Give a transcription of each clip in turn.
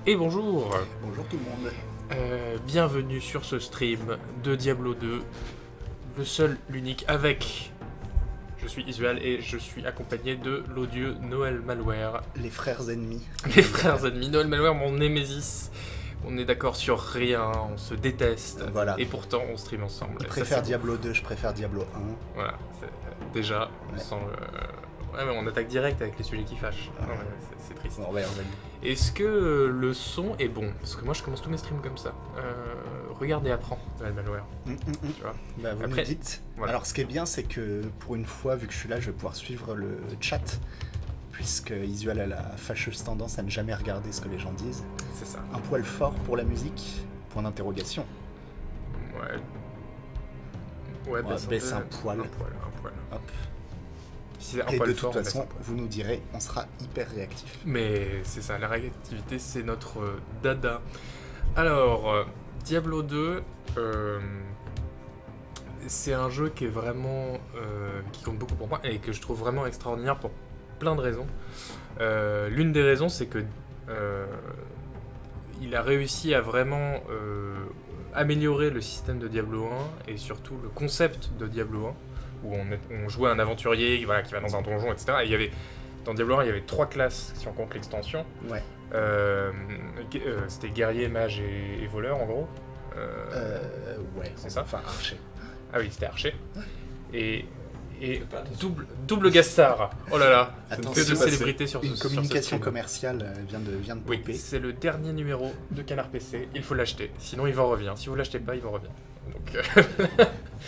Et bonjour, Bonjour tout le monde. bienvenue sur ce stream de Diablo 2, le seul, l'unique, avec... Je suis Isual et je suis accompagné de l'odieux Noël Malware. Les frères ennemis. Les frères ennemis, Noël Malware, mon némésis. On est d'accord sur rien, on se déteste, Voilà. et pourtant on stream ensemble. Il Ça, préfère c'est Diablo 2, je préfère Diablo 1. Voilà, déjà, on Ouais. sent ouais, mais on attaque direct avec les sujets qui fâchent. Ouais. Non, ouais, c'est triste. Bon, ouais, Est-ce que le son est bon? Parce que moi je commence tous mes streams comme ça. Regarde et apprends, Noël Malware. Tu vois. Bah, vous Après, me dites. voilà. Alors ce qui est bien, c'est que pour une fois, vu que je suis là, je vais pouvoir suivre le chat. Puisque Isual a la fâcheuse tendance à ne jamais regarder ce que les gens disent. C'est ça. Un poil fort pour la musique. Point d'interrogation. Ouais. Ouais, baisse un poil. Un poil. Hop. Si c'est un Et poil de fort, toute on baisse un façon, poil. vous nous direz, on sera hyper réactif. Mais c'est ça, la réactivité, c'est notre dada. Alors, Diablo 2, c'est un jeu qui est vraiment... qui compte beaucoup pour moi et que je trouve vraiment extraordinaire pour plein de raisons. L'une des raisons, c'est que il a réussi à vraiment améliorer le système de Diablo 1 et surtout le concept de Diablo 1, où on jouait un aventurier voilà, qui va dans un donjon, etc. Et il y avait, dans Diablo 1, il y avait 3 classes, si on compte l'extension. Ouais. C'était guerrier, mage et voleur, en gros. Ouais. C'est ça. Enfin, archer. Ah oui, c'était archer. Et double guest star. Oh là là, Attention, que de parce que célébrités sur Une ce communication stream. commerciale vient de Oui, popper. c'est le dernier numéro de Canard PC. Il faut l'acheter, sinon il vous revient. Si vous l'achetez pas, il vous revient. Donc,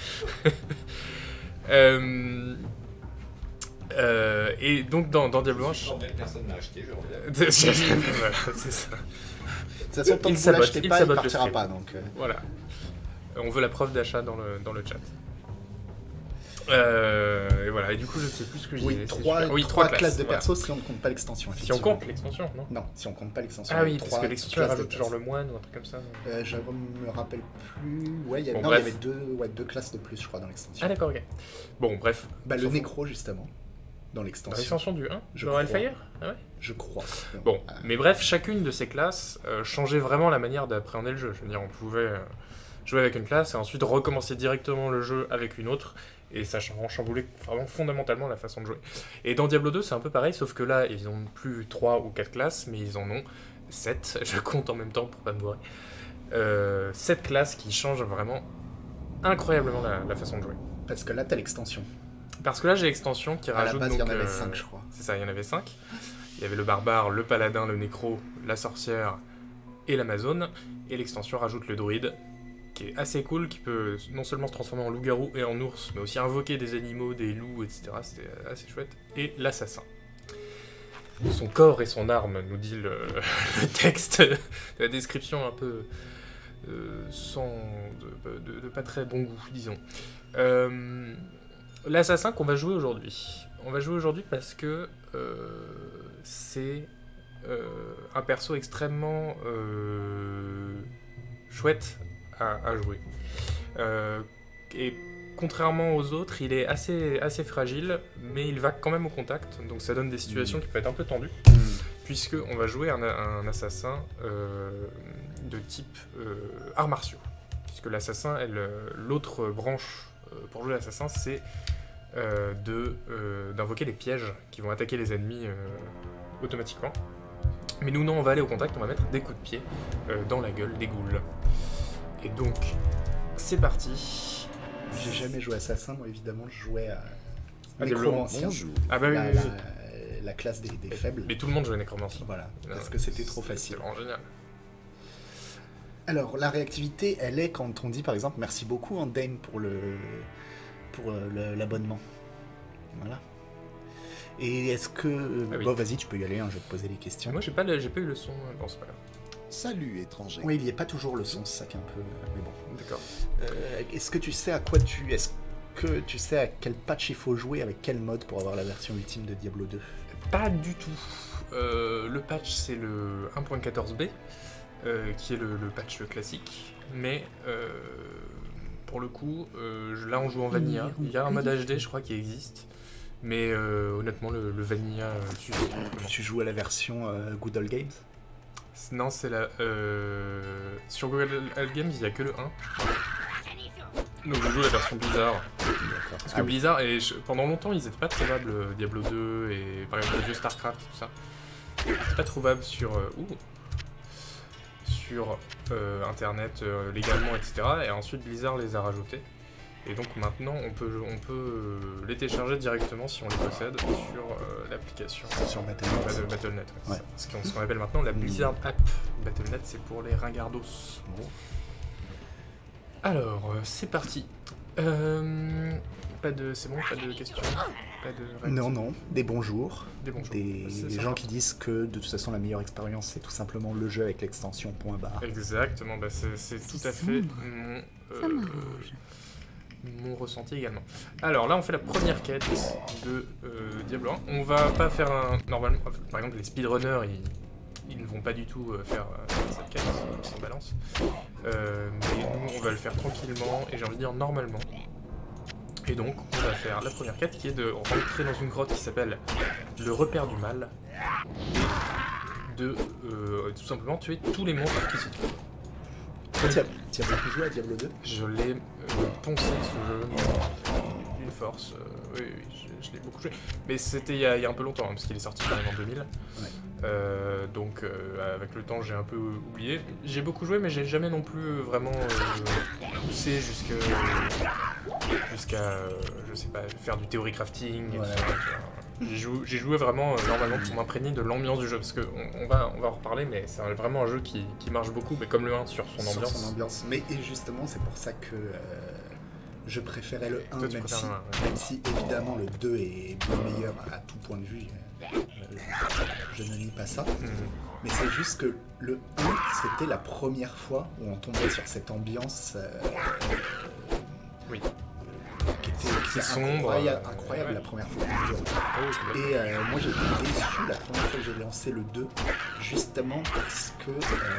et donc dans Diablo 1, Personne n'a acheté, je reviens. voilà, c'est ça. De toute façon, tant Il que vous sabote, l'achetez il pas, il sabote le partira stream. pas. Donc, Voilà. On veut la preuve d'achat dans le chat. Et voilà, et du coup je sais plus ce que je oui, disais. trois classes de voilà. perso si on ne compte pas l'extension. Si on effectivement. compte l'extension, non? Non, si on compte pas l'extension. Ah il y a oui, parce trois que l'extension classes de rajoute genre perso. le moine ou un truc comme ça. Je me rappelle plus. Ouais, Bon, non, il y bref. avait deux classes de plus, je crois, dans l'extension. Ah d'accord, ok. Bon, bref. Bah, on le s'en fout. nécro, justement, dans Dans l'extension. l'extension du 1 Je Dans crois. Hellfire Ah ouais. Je crois. Bon, Ah, mais bref, chacune de ces classes changeait vraiment la manière d'appréhender le jeu. Je veux dire, on pouvait jouer avec une classe et ensuite recommencer directement le jeu avec une autre, et ça chamboulait vraiment fondamentalement la façon de jouer. Et dans Diablo 2, c'est un peu pareil, sauf que là, ils ont plus 3 ou 4 classes, mais ils en ont 7, je compte en même temps pour pas me bourrer. 7 classes qui changent vraiment incroyablement la façon de jouer. Parce que là, t'as l'extension. Parce que là, j'ai l'extension qui À la rajoute base, il y en donc, avait 5, je crois. C'est ça, il y en avait 5. Il y avait le barbare, le paladin, le nécro, la sorcière et l'amazone. Et l'extension rajoute le druide, qui est assez cool, qui peut non seulement se transformer en loup-garou et en ours, mais aussi invoquer des animaux, des loups, etc. C'était assez chouette. Et l'assassin. Son corps et son arme, nous dit le texte, la description un peu de pas très bon goût, disons. L'assassin qu'on va jouer aujourd'hui. On va jouer aujourd'hui parce que c'est un perso extrêmement chouette à jouer. Et contrairement aux autres, il est assez fragile, mais il va quand même au contact, donc ça donne des situations qui peuvent être un peu tendues, puisque on va jouer un assassin de type arts martiaux. Puisque l'assassin, l'autre branche pour jouer l'assassin, c'est d'invoquer des pièges qui vont attaquer les ennemis automatiquement. Mais nous, non, on va aller au contact, on va mettre des coups de pied dans la gueule des ghouls. Et donc, c'est parti. J'ai jamais joué assassin, moi, évidemment, je jouais à Ah, nécromancien. Ah bah oui, la, oui, oui. la classe des faibles. Mais tout le monde jouait Necromancy. Voilà, parce que c'était trop facile. C'est vraiment génial. Alors, la réactivité, elle est quand on dit, par exemple, merci beaucoup, hein, Dane, pour l'abonnement. Voilà. Et est-ce que... Ah oui. Bon, vas-y, tu peux y aller, hein, je vais te poser les questions. Moi, j'ai pas eu le son. Bon, c'est pas grave. Salut étranger. Oui, il n'y a pas toujours le son, c'est ça qui est un peu... Mais bon. D'accord. Est-ce que tu sais à quoi tu... Est-ce que tu sais à quel patch il faut jouer, avec quel mode pour avoir la version ultime de Diablo 2 ? Pas du tout. Le patch, c'est le 1.14b, qui est le patch classique. Mais pour le coup, là, on joue en vanilla. Il y a un mode HD, je crois, qui existe. Mais honnêtement, le vanilla suffit. Tu joues à la version Good Old Games ? Non, c'est la... Sur Google Games, il n'y a que le 1. Donc je joue la version Blizzard. D'accord. Parce que Blizzard, pendant longtemps, ils n'étaient pas trouvables, Diablo 2 et par exemple les vieux StarCraft et tout ça. Ils n'étaient pas trouvables sur Internet légalement, etc. Et ensuite Blizzard les a rajoutés. Et donc maintenant, on peut les télécharger directement si on les possède sur l'application. Sur Battle.net. Battle.net, Ouais. Ce qu'on appelle maintenant la Blizzard App. Battle.net, c'est pour les ringardos. Bon. Alors, c'est parti. C'est bon, pas de questions, pas de Non, des bonjours. Des bonjours. Des gens qui disent que de toute façon la meilleure expérience c'est tout simplement le jeu avec l'extension .bar. Exactement, c'est tout à fait mon ressenti également. Alors là, on fait la première quête de Diablo 1. On va pas faire normalement, par exemple, les speedrunners, ils ne vont pas du tout faire cette quête, ils s'en balancent. Mais nous, on va le faire tranquillement, et j'ai envie de dire normalement. Et donc, on va faire la première quête qui est de rentrer dans une grotte qui s'appelle le repère du mal, et de tout simplement tuer tous les monstres qui s'y trouvent. Tu as beaucoup joué à Diablo 2? Je l'ai poncé ce jeu d'une force. Oui, je l'ai beaucoup joué. Mais c'était il y a un peu longtemps, hein, parce qu'il est sorti quand même en 2000. Ouais. Donc avec le temps, j'ai un peu oublié. J'ai beaucoup joué, mais j'ai jamais non plus vraiment poussé jusqu'à je sais pas, faire du theory crafting. Et Ouais. tout ça. J'ai joué vraiment normalement pour m'imprégner de l'ambiance du jeu, parce qu'on va en reparler, mais c'est vraiment un jeu qui marche beaucoup, mais comme le 1 sur son ambiance. Sur son ambiance. Mais et justement, c'est pour ça que je préférais le 1, Toi, tu même préfères si, le 1, ouais. même si évidemment le 2 est bien meilleur à tout point de vue. Je ne nie pas ça. Mais c'est juste que le 1, c'était la première fois où on tombait sur cette ambiance Oui. qui était sombre. incroyable Ouais. la première fois qu'on jouait. Et moi j'ai été déçu la première fois que j'ai lancé le 2, justement parce que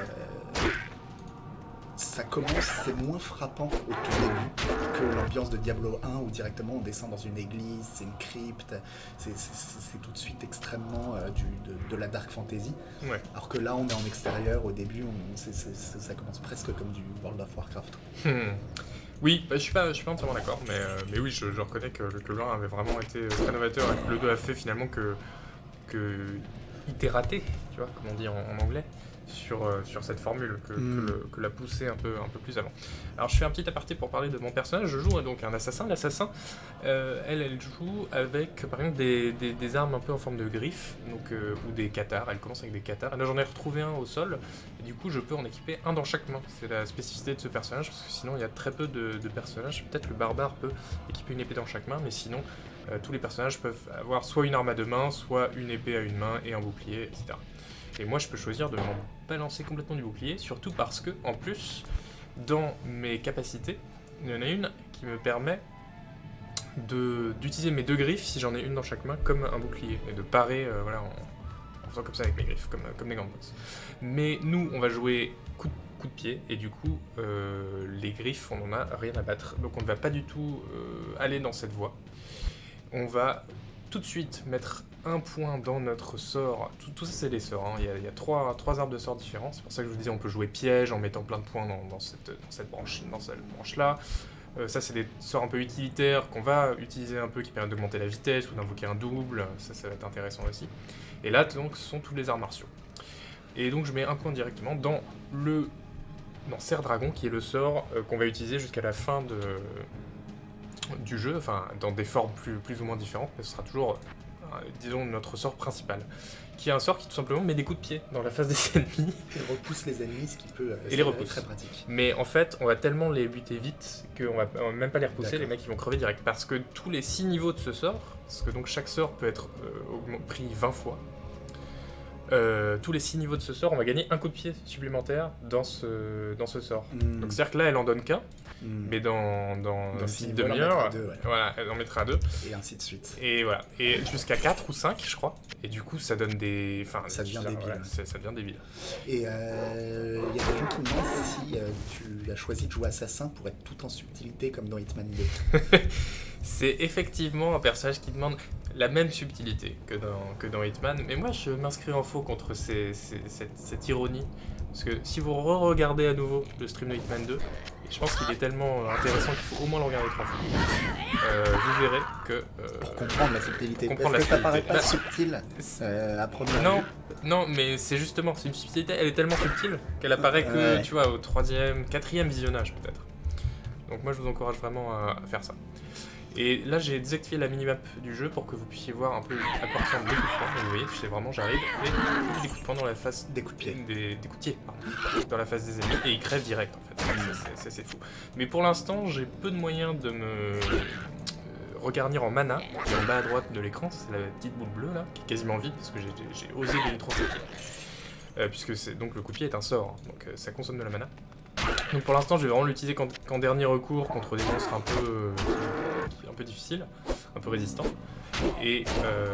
ça commence, c'est moins frappant au tout début que l'ambiance de Diablo 1 où directement on descend dans une église, c'est une crypte, c'est tout de suite extrêmement de la dark fantasy. Ouais. Alors que là on est en extérieur, au début ça commence presque comme du World of Warcraft. Oui, je suis pas entièrement d'accord, mais oui, je reconnais que le 1 avait vraiment été très novateur et que le 2 a fait finalement que itératé, tu vois, comme on dit en anglais, sur cette formule, que l'a poussé un peu plus avant. Alors je fais un petit aparté pour parler de mon personnage. Je joue donc un assassin. L'assassin, elle joue avec par exemple des armes un peu en forme de griffes, donc, ou des cathares. Elle commence avec des cathares. Là j'en ai retrouvé un au sol, et du coup je peux en équiper un dans chaque main. C'est la spécificité de ce personnage, parce que sinon il y a très peu de personnages. Peut-être le barbare peut équiper une épée dans chaque main, mais sinon tous les personnages peuvent avoir soit une arme à deux mains, soit une épée à une main et un bouclier, etc. Et moi je peux choisir de m'en balancer complètement du bouclier, surtout parce que, en plus, dans mes capacités, il y en a une qui me permet d'utiliser mes deux griffes, si j'en ai une dans chaque main, comme un bouclier, et de parer voilà, en faisant comme ça avec mes griffes, comme des gants de boxe. Mais nous, on va jouer coup de pied, et du coup, les griffes, on n'en a rien à battre, donc on ne va pas du tout aller dans cette voie. On va tout de suite mettre un point dans notre sort. Tout ça c'est des sorts, hein. Il y a trois arbres de sorts différents. C'est pour ça que je vous disais on peut jouer piège en mettant plein de points dans cette branche là. Ça c'est des sorts un peu utilitaires qu'on va utiliser un peu, qui permettent d'augmenter la vitesse ou d'invoquer un double. Ça va être intéressant aussi. Et là donc ce sont tous les arts martiaux. Et donc je mets un point directement dans Serre Dragon, qui est le sort qu'on va utiliser jusqu'à la fin du jeu, enfin dans des formes plus ou moins différentes, mais ce sera toujours disons notre sort principal, qui est un sort qui tout simplement met des coups de pied dans la face des ennemis. Et repousse les ennemis, ce qui peut et les repousse. Très pratique. Mais en fait, on va tellement les buter vite qu'on va même pas les repousser, D'accord. les mecs ils vont crever direct. Parce que tous les 6 niveaux de ce sort, parce que donc chaque sort peut être pris 20 fois, tous les 6 niveaux de ce sort, on va gagner un coup de pied supplémentaire dans ce sort. Donc c'est-à-dire que là, elle en donne qu'un, mais dans une six petite niveaux, elle en demi-heure, mettra deux, ouais. voilà, elle en mettra 2. Et ainsi de suite. Et voilà, et jusqu'à 4 ou 5 je crois, et du coup ça donne des... Enfin, Ça devient débile. Voilà, ça devient débile. Et il y a des gens qui me demandent si tu as choisi de jouer assassin pour être tout en subtilité comme dans Hitman 2. C'est effectivement un personnage qui demande la même subtilité que dans Hitman, mais moi je m'inscris en faux contre cette ironie, parce que si vous re-regardez à nouveau le stream de Hitman 2, je pense qu'il est tellement intéressant qu'il faut au moins le regarder 3 fois. Vous verrez que... pour comprendre la subtilité, comprendre parce que ça la paraît subtilité. pas subtil à première Non, vue. non, mais c'est justement, c'est une subtilité, elle est tellement subtile qu'elle apparaît que, Ouais. tu vois, au 3e, 4e visionnage peut-être. Donc moi je vous encourage vraiment à faire ça. Et là j'ai désactivé la minimap du jeu pour que vous puissiez voir un peu à quoi ressemblent les coups de poing. Vous voyez, je sais vraiment, j'arrive et des coups de poing dans la face, Des coups de pied. des coups de pied, pardon, dans la face des ennemis et ils crèvent direct en fait. Ça, c'est fou. Mais pour l'instant j'ai peu de moyens de me regarnir en mana, qui est en bas à droite de l'écran, c'est la petite boule bleue là, qui est quasiment vide parce que j'ai osé donner trop de pied. Puisque donc le coup de pied est un sort, hein, donc ça consomme de la mana. Donc pour l'instant je vais vraiment l'utiliser qu'en dernier recours contre des monstres un peu difficiles, un peu résistants. Et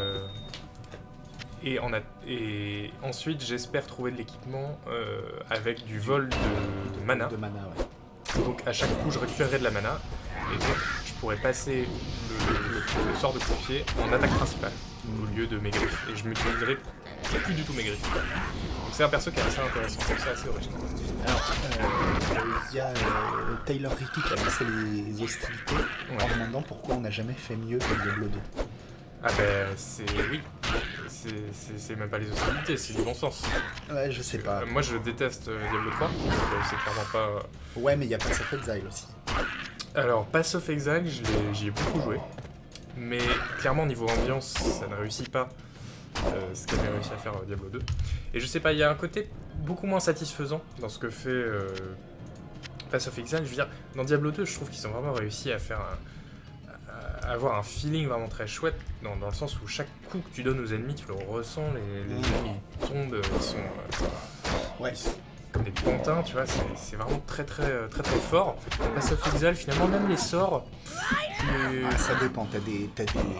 ensuite j'espère trouver de l'équipement avec du vol de mana. De mana, ouais. Donc à chaque coup je récupérerai de la mana et donc je pourrais passer le sort de coup de pied en attaque principale au lieu de mes griffes. Et je m'utiliserai plus du tout mes griffes. Donc c'est un perso qui est assez intéressant, c'est assez original. Alors, il y a Taylor Ricky qui a lancé les hostilités en demandant pourquoi on n'a jamais fait mieux que Diablo 2. Ah ben oui, c'est même pas les hostilités, c'est du bon sens. Ouais, je sais pas. Moi je déteste Diablo 3, donc c'est clairement pas... Ouais, mais il y a Pass of Exile aussi. Alors Pass of Exile, j'y ai beaucoup joué, mais clairement niveau ambiance, ça ne réussit pas ce qu'avait réussi à faire Diablo 2. Et je sais pas, il y a un côté beaucoup moins satisfaisant dans ce que fait Pass of Exile. Je veux dire, dans Diablo 2, je trouve qu'ils ont vraiment réussi à faire à avoir un feeling vraiment très chouette, dans le sens où chaque coup que tu donnes aux ennemis, tu le ressens, les ennemis tombent, ils sont Ouais. comme des pantins, tu vois, c'est vraiment très fort. Dans Pass of Exile, finalement, même les sorts... Ah, ça dépend, tu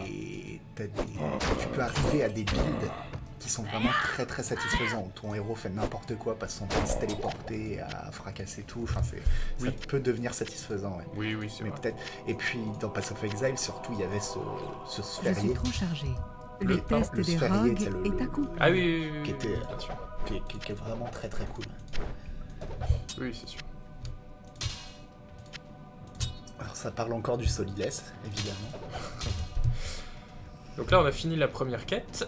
peux arriver à des builds qui sont vraiment très satisfaisants, où ton héros fait n'importe quoi, passe son temps à se téléporter, à fracasser tout, enfin ça peut devenir satisfaisant, ouais. Oui, c'est Mais vrai. peut-être. Et puis dans Pass of Exile, surtout, il y avait ce Je suis sphérié trop chargé. Le- Le test le des sphérié, rogues c'est le- est accompli. Ah oui, qui était- bien sûr. qui est vraiment très cool. Oui, c'est sûr. Alors ça parle encore du solilès, évidemment. Donc là, on a fini la première quête.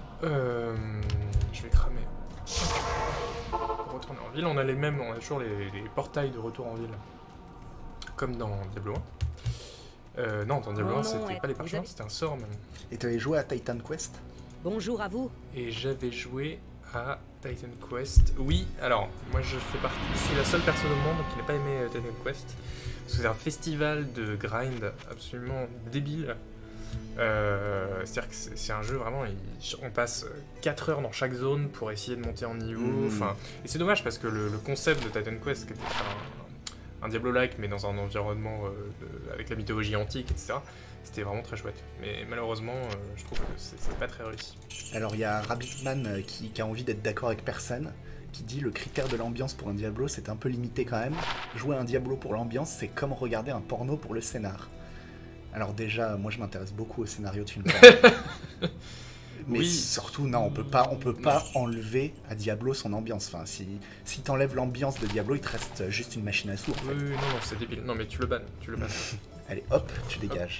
Je vais cramer. Retourner en ville. On a toujours les portails de retour en ville. Comme dans Diablo 1. Non, dans Diablo 1, Mon nom c'était est- pas les vous parchemins, avez- c'était un sort même. Et tu avais joué à Titan Quest? Bonjour à vous. Et j'avais joué à Titan Quest. Oui, alors, moi je fais partie. Je suis la seule personne au monde qui n'a pas aimé Titan Quest. Parce que c'est un festival de grind absolument débile. C'est-à-dire que c'est un jeu vraiment, on passe 4 heures dans chaque zone pour essayer de monter en niveau. Et c'est dommage parce que le concept de Titan Quest, qui était un Diablo-like mais dans un environnement avec la mythologie antique, etc., c'était vraiment très chouette. Mais malheureusement, je trouve que c'est pas très réussi. Alors il y a Rabbitman qui a envie d'être d'accord avec personne, qui dit le critère de l'ambiance pour un Diablo c'est un peu limité quand même. Jouer à un Diablo pour l'ambiance c'est comme regarder un porno pour le scénar. Alors déjà, moi je m'intéresse beaucoup au scénario de films porno. Mais Oui. surtout non, on peut pas enlever à Diablo son ambiance. Enfin, si t'enlèves l'ambiance de Diablo, il te reste juste une machine à sous. En fait. Oui, non, c'est débile. Non, mais tu le bannes. Allez, hop, tu dégages.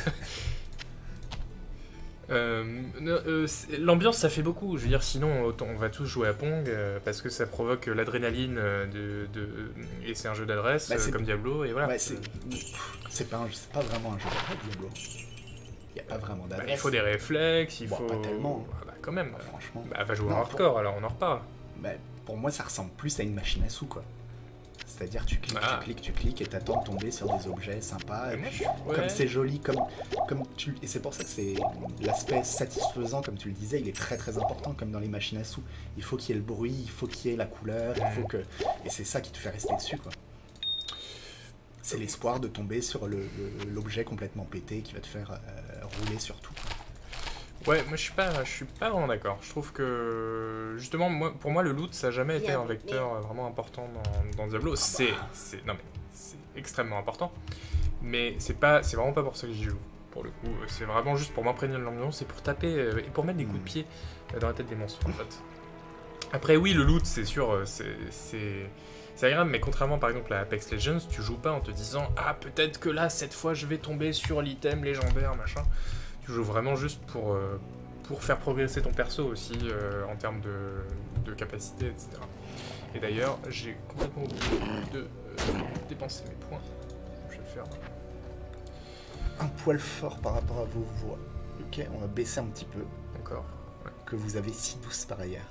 L'ambiance ça fait beaucoup, je veux dire sinon on va tous jouer à Pong parce que ça provoque l'adrénaline et c'est un jeu d'adresse Bah, comme Diablo et voilà. Ouais, c'est pas vraiment un jeu d'adresse, Diablo. Il n'y a pas vraiment Bah, d'adresse. il faut des réflexes, il Bon, faut... pas tellement. Ah bah quand même. Franchement. Bah va jouer Non, en hardcore alors on en reparle. Bah, pour moi, ça ressemble plus à une machine à sous, quoi. C'est-à-dire, tu cliques, Ah. tu cliques, et t'attends de tomber sur des objets sympas. Mais Et moi, puis, ouais. comme c'est joli, et c'est pour ça que c'est l'aspect satisfaisant, comme tu le disais, il est très important, comme dans les machines à sous. Il faut qu'il y ait le bruit, il faut qu'il y ait la couleur, il faut que... Et c'est ça qui te fait rester dessus, quoi. C'est l'espoir de tomber sur l'objet complètement pété qui va te faire rouler sur tout. Ouais, moi je suis pas vraiment d'accord. Je trouve que justement pour moi le loot ça a jamais été un vecteur vraiment important dans Diablo. C'est extrêmement important. Mais c'est vraiment pas pour ça que j'y joue. pour le coup. C'est vraiment juste pour m'imprégner de l'ambiance et pour taper et pour mettre des coups de pied dans la tête des monstres en fait. Après oui, le loot c'est sûr, c'est agréable, mais contrairement par exemple à Apex Legends, tu joues pas en te disant « Ah, peut-être que là, cette fois, je vais tomber sur l'item légendaire, machin ». Tu joues vraiment juste pour faire progresser ton perso aussi, en termes de capacité, etc. Et d'ailleurs, j'ai complètement oublié de dépenser mes points. Je vais le faire. Un poil fort par rapport à vos voix. Ok, on va baisser un petit peu. Encore. Ouais. Que vous avez si douce par ailleurs.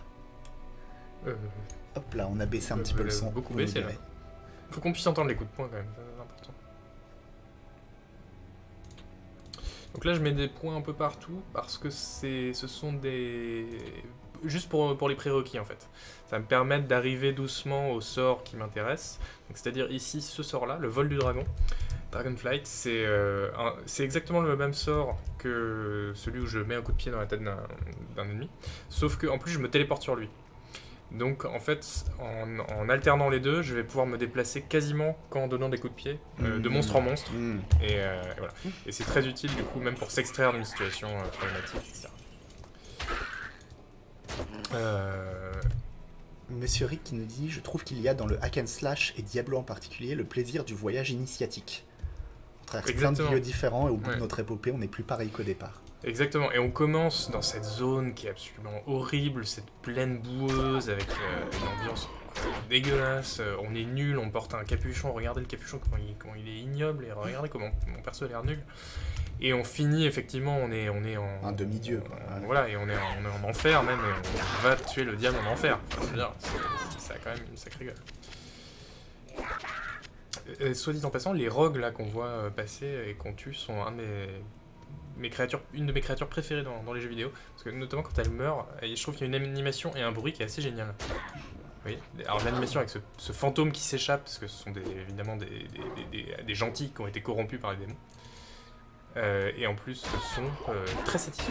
Hop là, on a baissé un petit peu le son. Beaucoup baissé là. Faut qu'on puisse entendre les coups de poing quand même, c'est important. Donc là je mets des points un peu partout parce que ce sont des... Juste pour les prérequis en fait. Ça va me permettre d'arriver doucement au sort qui m'intéresse. C'est-à-dire ici ce sort là, le vol du dragon. Dragonflight, c'est exactement le même sort que celui où je mets un coup de pied dans la tête d'un ennemi. Sauf que en plus je me téléporte sur lui. Donc en fait, en alternant les deux, je vais pouvoir me déplacer quasiment qu'en donnant des coups de pied, de monstre en monstre. Et voilà. Et c'est très utile du coup, même pour s'extraire d'une situation problématique, etc. Monsieur Rick qui nous dit « Je trouve qu'il y a dans le hack and slash et Diablo en particulier le plaisir du voyage initiatique. On traverse plein de milieux différents et au bout de notre épopée, on n'est plus pareil qu'au départ. » Exactement, et on commence dans cette zone qui est absolument horrible, cette plaine boueuse avec une ambiance dégueulasse, on est nul, on porte un capuchon, regardez le capuchon comment il est ignoble, et regardez comment mon perso a l'air nul. Et on finit effectivement, on est en... Un demi-dieu. Voilà, et on est en enfer même, et on va tuer le diable en enfer. Enfin, je veux dire, ça a quand même une sacrée gueule. Soit dit en passant, les rogues là qu'on voit passer et qu'on tue sont une de mes créatures préférées dans les jeux vidéo, parce que notamment quand elle meurt, je trouve qu'il y a une animation et un bruit qui est assez génial. Oui. Alors l'animation avec ce fantôme qui s'échappe, parce que ce sont évidemment des gentils qui ont été corrompus par les démons, et en plus ce son très satisfaisant.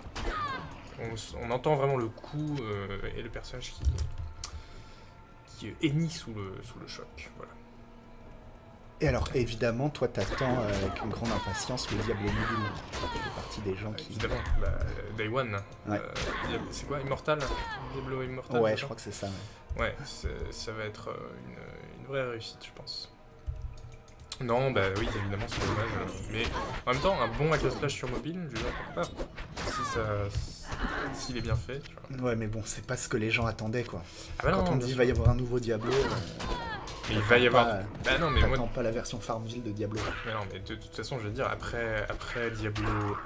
On entend vraiment le coup et le personnage qui hennit sous le choc. Voilà. Et alors, évidemment, toi, t'attends avec une grande impatience le Diablo Mobile. Tu fais partie des gens qui... Évidemment, Day One. Ouais. C'est quoi, Immortal? Diablo Immortal? Ouais, je crois que c'est ça. Ouais, ça va être une vraie réussite, je pense. Non, bah oui, évidemment, c'est dommage. Mais en même temps, un bon hack and slash sur mobile, je veux dire, pourquoi pas. S'il est bien fait, tu vois. Ouais, mais bon, c'est pas ce que les gens attendaient, quoi. Ah bah non, quand on dit il va y avoir un nouveau Diablo... Mais il va y avoir... Bah non, mais t'attends pas la version Farmville de Diablo. Mais non, mais de toute façon, je veux dire, après Diablo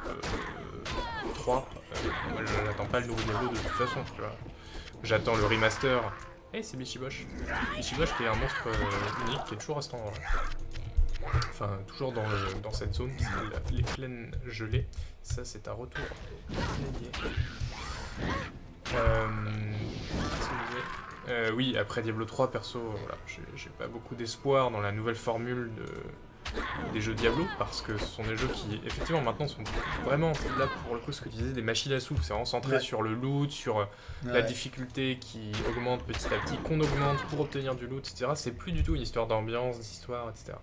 3, moi je n'attends pas le nouveau Diablo de toute façon, tu vois. J'attends le remaster. C'est Bichibosh. Bichibosh qui est un monstre unique qui est toujours à cet endroit. Enfin, toujours dans cette zone qui s'appelle les plaines gelées. Ça, c'est un retour. Oui, après Diablo 3, perso, voilà, j'ai pas beaucoup d'espoir dans la nouvelle formule des jeux Diablo, parce que ce sont des jeux qui, effectivement, maintenant sont vraiment, là, pour le coup, ce que tu disais, des machines à sous. C'est vraiment centré sur le loot, sur la difficulté qui augmente petit à petit, qu'on augmente pour obtenir du loot, etc. C'est plus du tout une histoire d'ambiance, d'histoire, etc.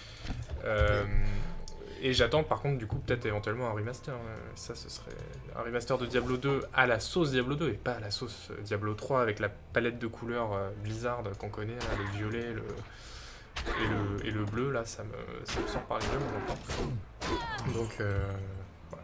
Et j'attends par contre du coup peut-être éventuellement un remaster. Ça ce serait un remaster de Diablo 2 à la sauce Diablo 2 et pas à la sauce Diablo 3 avec la palette de couleurs Blizzard qu'on connaît, là, le violet et le bleu, là ça me sort par les yeux maintenant. Donc voilà.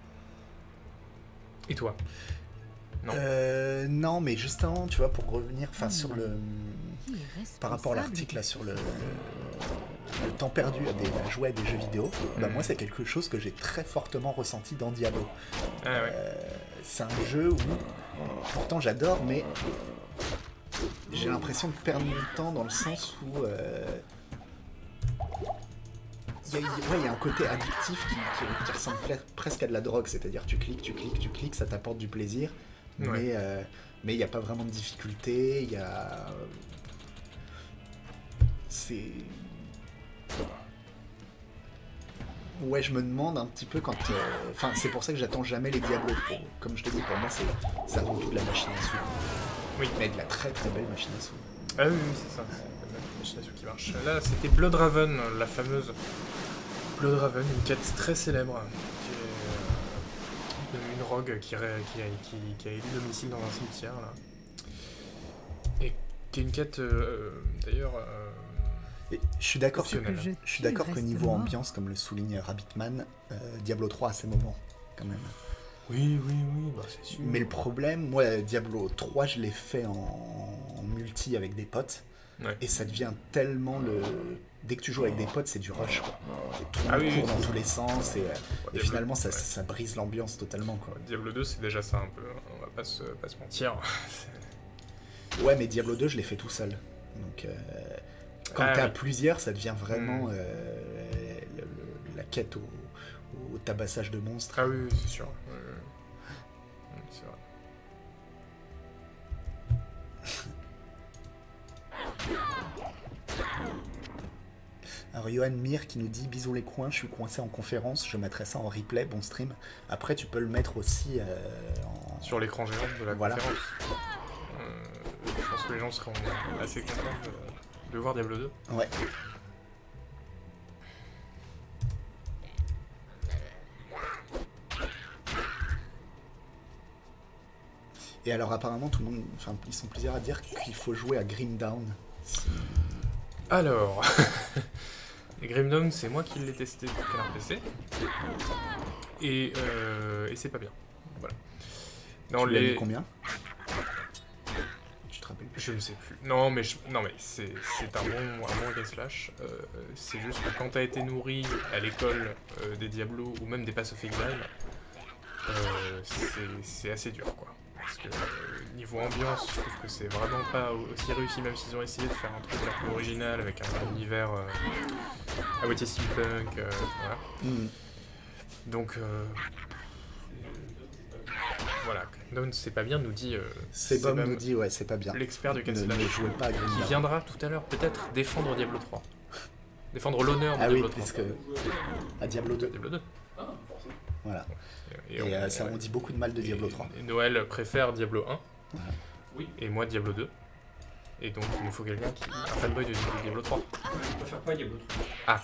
Et toi? Non. Non, mais justement, tu vois, pour revenir sur le... Par rapport à l'article là sur le temps perdu à jouer à des jeux vidéo, bah moi c'est quelque chose que j'ai très fortement ressenti dans Diablo. C'est un jeu où pourtant j'adore, mais j'ai l'impression de perdre mon temps dans le sens où il y a un côté addictif qui ressemble presque à de la drogue, c'est-à-dire tu cliques, ça t'apporte du plaisir, mais il n'y a pas vraiment de difficulté, il y a... C'est... Ouais, je me demande un petit peu quand... Enfin, c'est pour ça que j'attends jamais les Diablos. Comme je te dis, pour moi, c'est avant tout de la machine à sous. Oui. Mais de la très très belle machine à sous. Ah oui, c'est ça. C'est la machine à sous qui marche. Là, c'était Bloodraven, la fameuse Bloodraven, une quête très célèbre, qui est une rogue qui a élu domicile dans un cimetière, là. Et qui est une quête, d'ailleurs... Et je suis d'accord optionnelle. que niveau ambiance, comme le souligne Rabbitman, Diablo 3 a ses moments, quand même. Oui, bah c'est sûr. Mais le problème, moi, Diablo 3, je l'ai fait en multi avec des potes. Ouais. Et ça devient tellement le... Dès que tu joues avec des potes, c'est du rush, quoi. Tout le monde court dans tous les sens, et finalement, ça brise l'ambiance totalement, quoi. Diablo 2, c'est déjà ça un peu, on va pas se mentir. Ouais, mais Diablo 2, je l'ai fait tout seul. Donc, quand t'es à plusieurs, ça devient vraiment la quête au tabassage de monstres. Ah oui, c'est sûr. C'est vrai. Alors Johan Mir qui nous dit bisous les coins, je suis coincé en conférence, je mettrai ça en replay, bon stream. Après tu peux le mettre aussi sur l'écran géant de la conférence. Je pense que les gens seront assez contents de voir Diablo 2. Ouais. Et alors apparemment tout le monde, enfin ils sont plusieurs à dire qu'il faut jouer à Grim Dawn. Alors, Grim Dawn, c'est moi qui l'ai testé pour Canard PC. Et c'est pas bien. Voilà. Non, tu l'as mis combien? Tu te rappelles plus? Je ne sais plus. Non mais c'est un bon hack and slash. C'est juste que quand t'as été nourri à l'école des Diablo ou même des Pass of Exile, c'est assez dur quoi. Parce que niveau ambiance, je trouve que c'est vraiment pas aussi réussi, même s'ils ont essayé de faire un truc un peu original avec un univers à moitié steampunk, voilà. Donc voilà, Dawn c'est pas bien, nous dit. Sebum nous dit ouais, c'est pas bien. L'expert du cancel ne jouez pas à Grim Dawn. Qui viendra tout à l'heure peut-être défendre Diablo 3. Défendre l'honneur de Diablo 3. Parce que à Diablo 2. Diablo 2. Voilà. Et ça on dit beaucoup de mal de Diablo 3. Et Noël préfère Diablo 1. Voilà. Oui. Et moi Diablo 2. Et donc il nous faut quelqu'un qui est un fanboy de Diablo 3. Je préfère pas Diablo 3. Ah.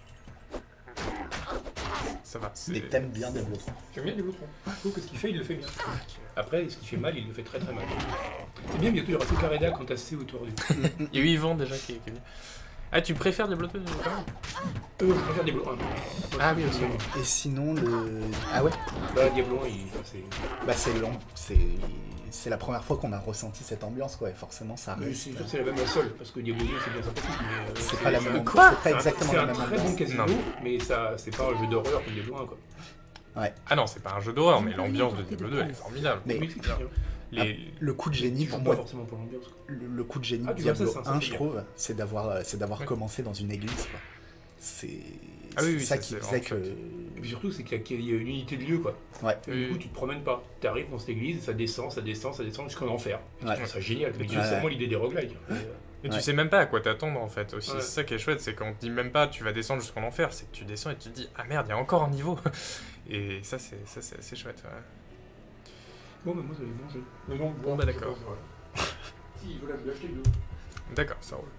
Ça va. Mais t'aimes bien Diablo 3. J'aime bien Diablo 3. Je trouve que ce qu'il fait, il le fait bien. Après, ce qu'il fait mal, il le fait très très mal. C'est bien, bientôt il y aura tout Carreda quand t'as C autour du. Il y a eu Yvan déjà qui est venu. Ah, tu préfères Diablo 2 quand même? Je préfère Diablo 1. Ah oui, aussi. Et sinon, le... Ah ouais? Bah, Diablo 1, c'est... Bah, c'est long. C'est la première fois qu'on a ressenti cette ambiance, quoi. Et forcément, ça reste... C'est sûr que c'est la même seule, parce que Diablo 2, c'est bien sympathique, mais... c'est pas la même... Quoi? C'est pas exactement la même ambiance. C'est un très bon casino, Non. mais ça, c'est pas un jeu d'horreur comme Diablo 1, quoi. Ouais. Ah non, c'est pas un jeu d'horreur, mais l'ambiance de Diablo 2, elle est formidable. Mais- Oui, c'est clair. Le coup de génie, Tu pour joues moi... pas forcément pour l'ambiance, quoi. Le coup de génie Ah, de tu vois, Diablo ça, 1, c'est je bien. trouve, c'est d'avoir Ouais. commencé dans une église, quoi. C'est Ah oui, ça ça, qui c'est faisait vraiment que... Et puis surtout, c'est qu'il y a une unité de lieu, quoi. Ouais. Et du coup, tu te promènes pas. Tu arrives dans cette église, ça descend jusqu'en enfer. Ouais. C'est génial. Mais tu Ouais. sais, c'est vraiment l'idée des roguelikes. Et tu Ouais. sais même pas à quoi t'attendre en fait aussi. Ouais. C'est ça qui est chouette, c'est quand on te dit même pas tu vas descendre jusqu'en enfer, c'est que tu descends et tu te dis ah merde, il y a encore un niveau. Et ça c'est assez chouette. Ouais. Bon, mais moi, j'avais mangé. Mais non, Bon, bah, d'accord. Si, voilà, je vais acheter le. D'accord, ça roule.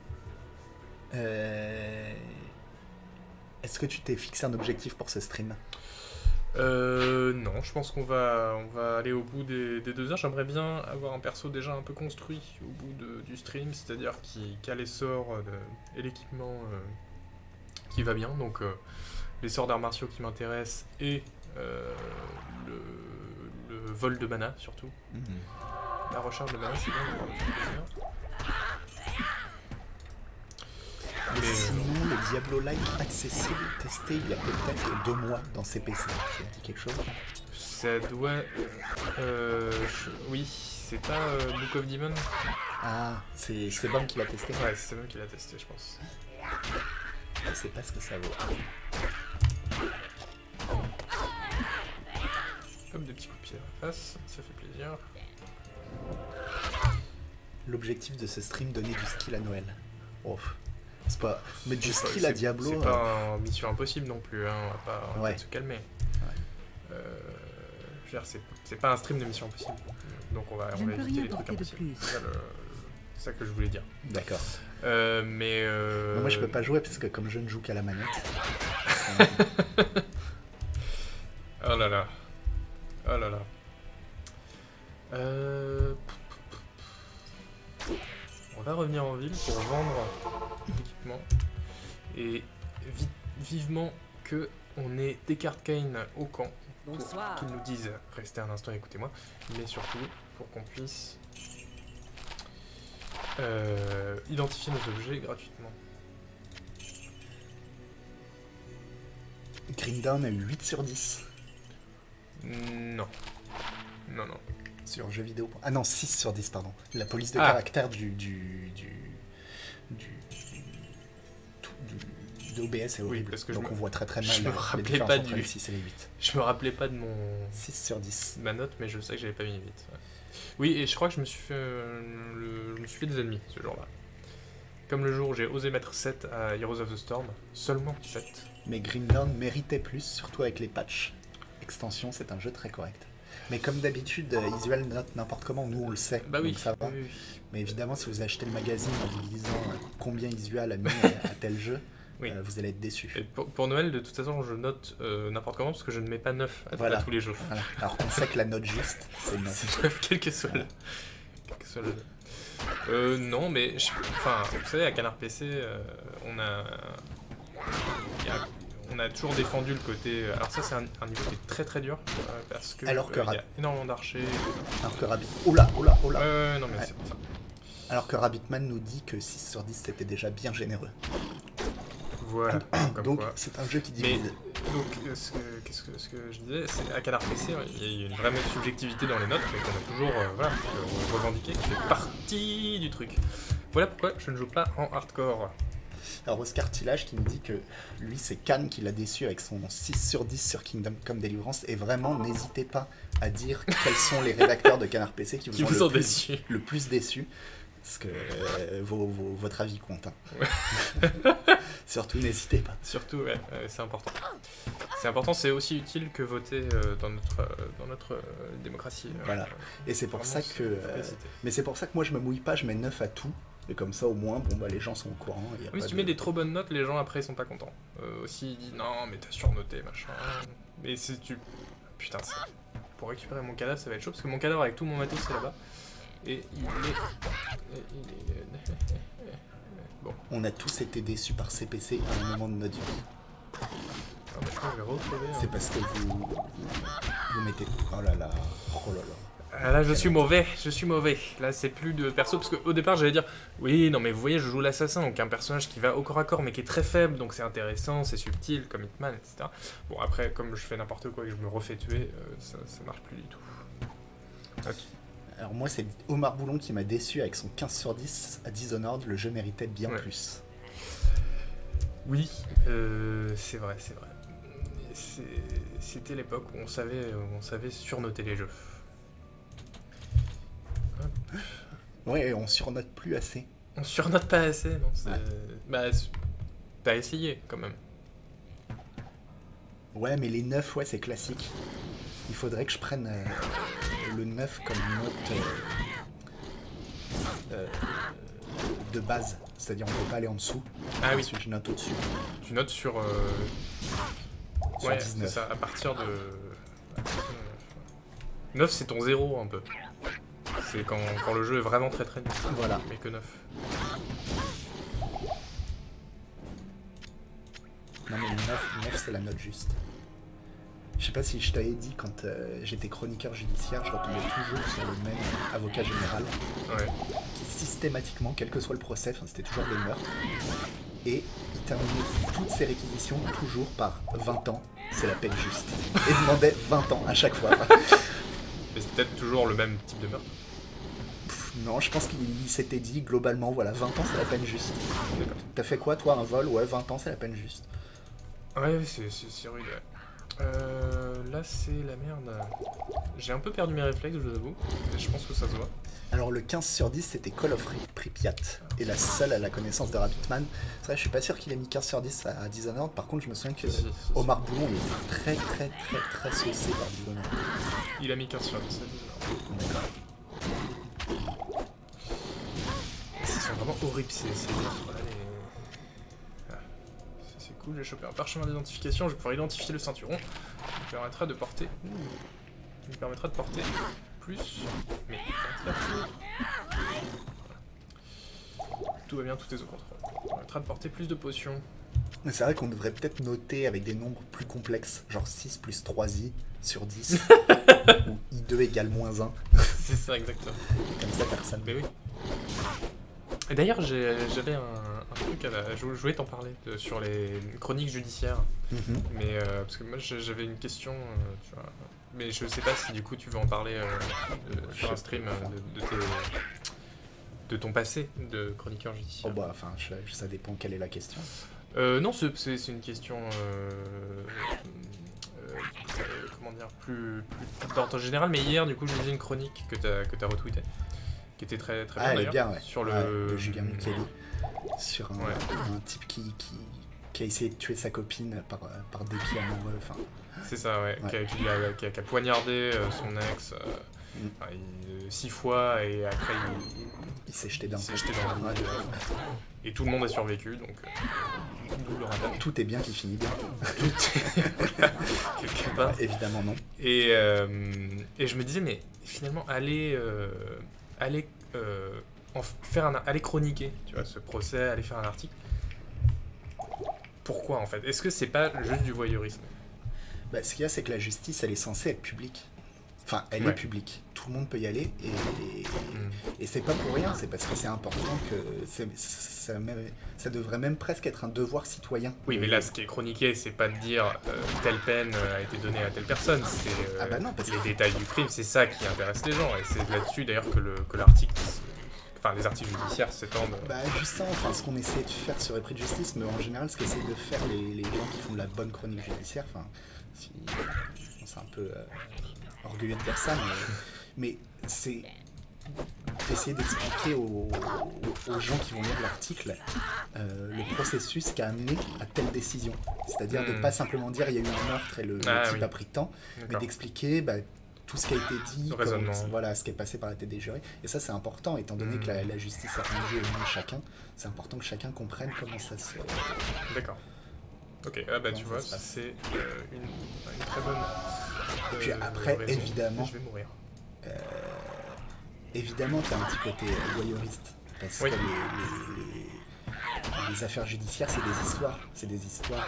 Est-ce que tu t'es fixé un objectif pour ce stream? Non, je pense qu'on va aller au bout des 2 heures. J'aimerais bien avoir un perso déjà un peu construit au bout du stream, c'est-à-dire qui a les sorts et l'équipement qui va bien. Donc les sorts d'arts martiaux qui m'intéressent et le vol de mana surtout. La recharge de mana, c'est bien. On va le faire. Mais sinon, le Diablo Like accessible, testé il y a peut-être 2 mois dans CPC. Ça te dit quelque chose? Ça doit... Oui, c'est pas Book of Demon? Ah, c'est Sebum qui l'a testé? Ouais, c'est moi qui l'a testé, je pense. Je sais pas ce que ça vaut. Hop, des petits coups de pied à la face, ça fait plaisir. L'objectif de ce stream, donner du skill à Noël. Oh, c'est pas... Mais du C'est pas- skill à Diablo... C'est pas une mission impossible non plus, hein, on va pas Ouais. se calmer. Je veux dire, c'est pas un stream de mission impossible. Donc on va Je ne peux éviter rien les trucs apporter de impossibles. plus. C'est ça que je voulais dire. D'accord. Mais... Non, moi je peux pas jouer parce que comme je ne joue qu'à la manette... Oh là là. Oh là là. On va revenir en ville pour vendre l'équipement. Et vivement que on ait Descartes Kane au camp. Bonsoir. Qu'ils nous disent, restez un instant, écoutez-moi. Mais surtout, pour qu'on puisse identifier nos objets gratuitement. Grindown a eu 8 sur 10 Non. Non, non. sur jeux vidéo. Ah non, 6 sur 10, pardon. La police de Ah. caractère d'OBS est Oui, horrible. parce que donc on voit très mal je me la rappelais différence pas entre du- les 6 et les 8. Je me rappelais pas de mon 6 sur 10. ma note, mais je sais que j'avais pas mis 8. Ouais. Oui, et je crois que je me suis fait, je me suis fait des ennemis ce jour-là. Comme le jour où j'ai osé mettre 7 à Heroes of the Storm, seulement 7. Mais Grindown méritait plus, surtout avec les patchs. Extension, c'est un jeu très correct. Mais comme d'habitude, Isuel note n'importe comment, nous on le sait, Bah oui, donc ça va. oui, oui. Mais évidemment, si vous achetez le magazine en vous disant combien Isuel a mis à tel jeu, Oui. vous allez être déçus. Et pour Noël, de toute façon, je note n'importe comment parce que je ne mets pas 9 à, Voilà. à tous les jeux. Voilà. Alors qu'on sait que la note juste, c'est 9. C'est 9, quel que soit le. Quel que soit le. Non, mais. Enfin, vous savez, à Canard PC, on a toujours défendu le côté. Alors, ça, c'est un niveau qui est très très dur. Parce que. Alors que il y a énormément d'archers. Alors que Rabbit... Oula. Non, mais c'est pour ça. Alors que Rabbitman nous dit que 6 sur 10 c'était déjà bien généreux. Voilà. Comme Donc quoi. c'est un jeu qui Mais divise. donc, ce que je disais, c'est à Canard PC, il y a une vraie subjectivité dans les notes, mais qu'on a toujours revendiqué, qui fait partie du truc. Voilà pourquoi je ne joue pas en hardcore. Alors Oscar Tillage qui nous dit que lui c'est Cannes qui l'a déçu avec son 6 sur 10 sur Kingdom Come Deliverance, et vraiment n'hésitez pas à dire quels sont les rédacteurs de Canard PC qui vous ont déçus. le plus déçu. Parce que votre avis compte. Hein. Surtout, n'hésitez pas. Surtout, ouais, c'est important. C'est important, c'est aussi utile que voter dans notre démocratie. Voilà. Et c'est pour Vraiment, ça que. Mais c'est pour ça que moi je me mouille pas, je mets 9 à tout. Et comme ça au moins, bon bah les gens sont au courant. Y a Oui, pas si tu de- mets des trop bonnes notes, les gens après ils sont pas contents. Aussi, ils disent non, mais t'as surnoté, machin. Mais si tu. Putain, pour récupérer mon cadavre, ça va être chaud parce que mon cadavre avec tout mon matos c'est là-bas. Et il est. Bon. On a tous été déçus par CPC à un moment de notre vie. Ah, mais je crois que je vais retrouver. C'est parce que vous mettez. Oh là là. Ah, là, je suis mauvais. Là, c'est plus de perso parce qu'au départ, j'allais dire oui, non, mais vous voyez, je joue l'assassin, donc un personnage qui va au corps à corps, mais qui est très faible, donc c'est intéressant, c'est subtil, comme Hitman, etc. Bon, après, comme je fais n'importe quoi et que je me refais tuer, ça marche plus du tout. Ok. Alors moi c'est Omar Boulon qui m'a déçu avec son 15 sur 10 à Dishonored, le jeu méritait bien Ouais. plus. Oui, c'est vrai. C'était l'époque où on savait surnoter les jeux. Ouais, on surnote plus assez. On surnote pas assez, non. Ouais. Bah, t'as essayé quand même. Ouais, mais les 9, ouais, c'est classique. Il faudrait que je prenne le 9 comme note de base. C'est-à-dire on peut pas aller en dessous. Ah oui. Ensuite je note au-dessus. Tu notes sur. Sur Ouais, 19. c'est ça, à partir de. 9, c'est ton 0 un peu. C'est quand le jeu est vraiment très très nul. Voilà. Mais que 9. Non mais le 9 c'est la note juste. Je sais pas si je t'avais dit, quand j'étais chroniqueur judiciaire, je retombais toujours sur le même avocat général, Ouais. qui systématiquement, quel que soit le procès, enfin, c'était toujours des meurtres, et il terminait toutes ses réquisitions toujours par 20 ans, c'est la peine juste. Et demandait 20 ans à chaque fois. Mais c'est peut-être toujours le même type de meurtre. Non, je pense qu'il s'était dit globalement, voilà, 20 ans c'est la peine juste. D'accord. T'as fait quoi toi, un vol? Ouais, 20 ans c'est la peine juste. Ouais, c'est rude, ouais. Là, c'est la merde. J'ai un peu perdu mes réflexes, je vous avoue. Et je pense que ça se voit. Alors le 15 sur 10 c'était Call of Pripyat, et la seule à la connaissance de Rabbitman. C'est vrai, je suis pas sûr qu'il ait mis 15 sur 10 à Dishonored, par contre je me souviens que Si. Omar Boulon il était très saucé par Dishonored. Il a mis 15 sur 10, ça dit. D'accord. Ils sont vraiment horribles ces monstres là. Ah, c'est coup, j'ai chopé un parchemin d'identification, je vais pouvoir identifier le ceinturon. Qui me permettra de porter... Qui me permettra de porter plus... Mais... Tout va bien, tout est au contrôle. Ça me permettra de porter plus de potions. C'est vrai qu'on devrait peut-être noter avec des nombres plus complexes, genre 6 plus 3i sur 10, ou i2 égale moins 1. C'est ça, exactement. Comme ça, personne. Mais oui. Et d'ailleurs, j'avais un truc, je voulais t'en parler, sur les chroniques judiciaires. Mais parce que moi, j'avais une question, tu vois, mais je sais pas si du coup tu veux en parler sur un stream de ton passé de chroniqueur judiciaire. Oh bah, enfin, ça dépend quelle est la question. Non, c'est une question, comment dire, plus d'ordre général, mais hier, du coup, j'ai lu une chronique que t'as retweetée, qui était très bien elle est d'ailleurs, bien, ouais. sur de Julien Micheli, sur un type qui a essayé de tuer sa copine par dépit amoureux, enfin... C'est ça, ouais. Qui a poignardé son ex 6 fois, et après il s'est jeté dans le lit. Et tout le monde a survécu, donc le rappel. Tout est bien qui finit bien. Quelque part. Évidemment non. Et je me disais, mais finalement, aller chroniquer, tu vois, ce procès, aller faire un article. Pourquoi en fait? Est-ce que c'est pas juste du voyeurisme? Bah, ce qu'il y a, c'est que la justice, elle est censée être publique. Enfin, elle est publique. Tout le monde peut y aller. Et c'est pas pour rien. C'est parce que c'est important que ça devrait même presque être un devoir citoyen. Oui, mais là, ce qui est chroniqué, c'est pas de dire telle peine a été donnée à telle personne. C'est les détails du crime. C'est ça qui intéresse les gens. Et c'est là-dessus, d'ailleurs, que l'article... Enfin, les articles judiciaires s'étendent. Bah, justement, enfin, ce qu'on essaie de faire sur Épris de Justice, mais en général, ce qu'essaient de faire les gens qui font de la bonne chronique judiciaire, enfin, c'est un peu orgueilleux de dire ça, mais c'est essayer d'expliquer aux gens qui vont lire l'article le processus qui a amené à telle décision. C'est-à-dire de pas simplement dire il y a eu un meurtre et le type a pris temps, mais d'expliquer tout ce qui a été dit, voilà, ce qui est passé par la tête des jurés. Et ça, c'est important, étant donné que la justice a rangé au nom de chacun. C'est important que chacun comprenne comment ça se... D'accord. Ok, tu vois, c'est une très bonne... Et puis après, raison. Évidemment... Je vais mourir. Évidemment, t'as un petit côté voyeuriste. Parce que les affaires judiciaires, c'est des histoires. C'est des histoires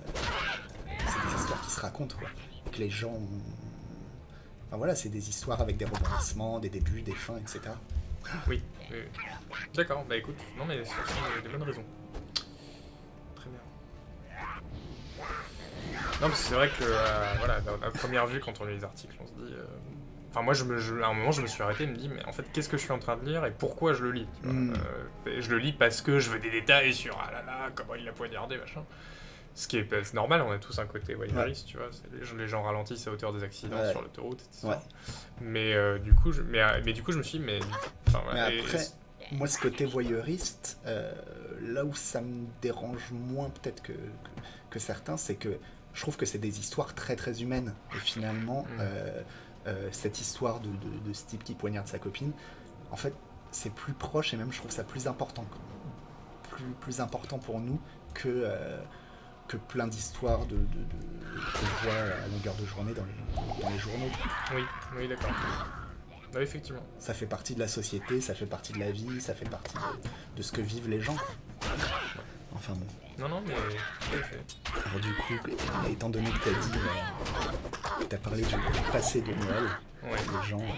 qui se racontent, quoi. Et que les gens... Enfin, voilà, c'est des histoires avec des rebondissements, des débuts, des fins, etc. Oui. D'accord, bah écoute, non mais ce sont des bonnes raisons. Très bien. Non, parce que c'est vrai que, voilà, à première vue, quand on lit les articles, on se dit... Enfin, moi, à un moment, je me suis arrêté et me dis, mais en fait, qu'est-ce que je suis en train de lire et pourquoi je le lis, tu vois. Je le lis parce que je veux des détails sur, ah là là, comment il l'a poignardé, machin. Ce qui est normal, on a tous un côté voyeuriste, tu vois. Les gens ralentissent à hauteur des accidents sur l'autoroute, etc. Mais du coup, je me suis dit, mais après, moi, ce côté voyeuriste, là où ça me dérange moins peut-être que certains, c'est que je trouve que c'est des histoires très très humaines. Et finalement, cette histoire de ce type qui poignarde sa copine, en fait, c'est plus proche et même je trouve ça plus important. Plus important pour nous que plein d'histoires qu'on voit à longueur de journée dans les journaux. Oui, d'accord. Oui, effectivement. Ça fait partie de la société, ça fait partie de la vie, ça fait partie de ce que vivent les gens. Enfin bon. Non, mais tout à fait. Alors du coup, étant donné que t'as dit, que t'as parlé du passé de Noël, les gens...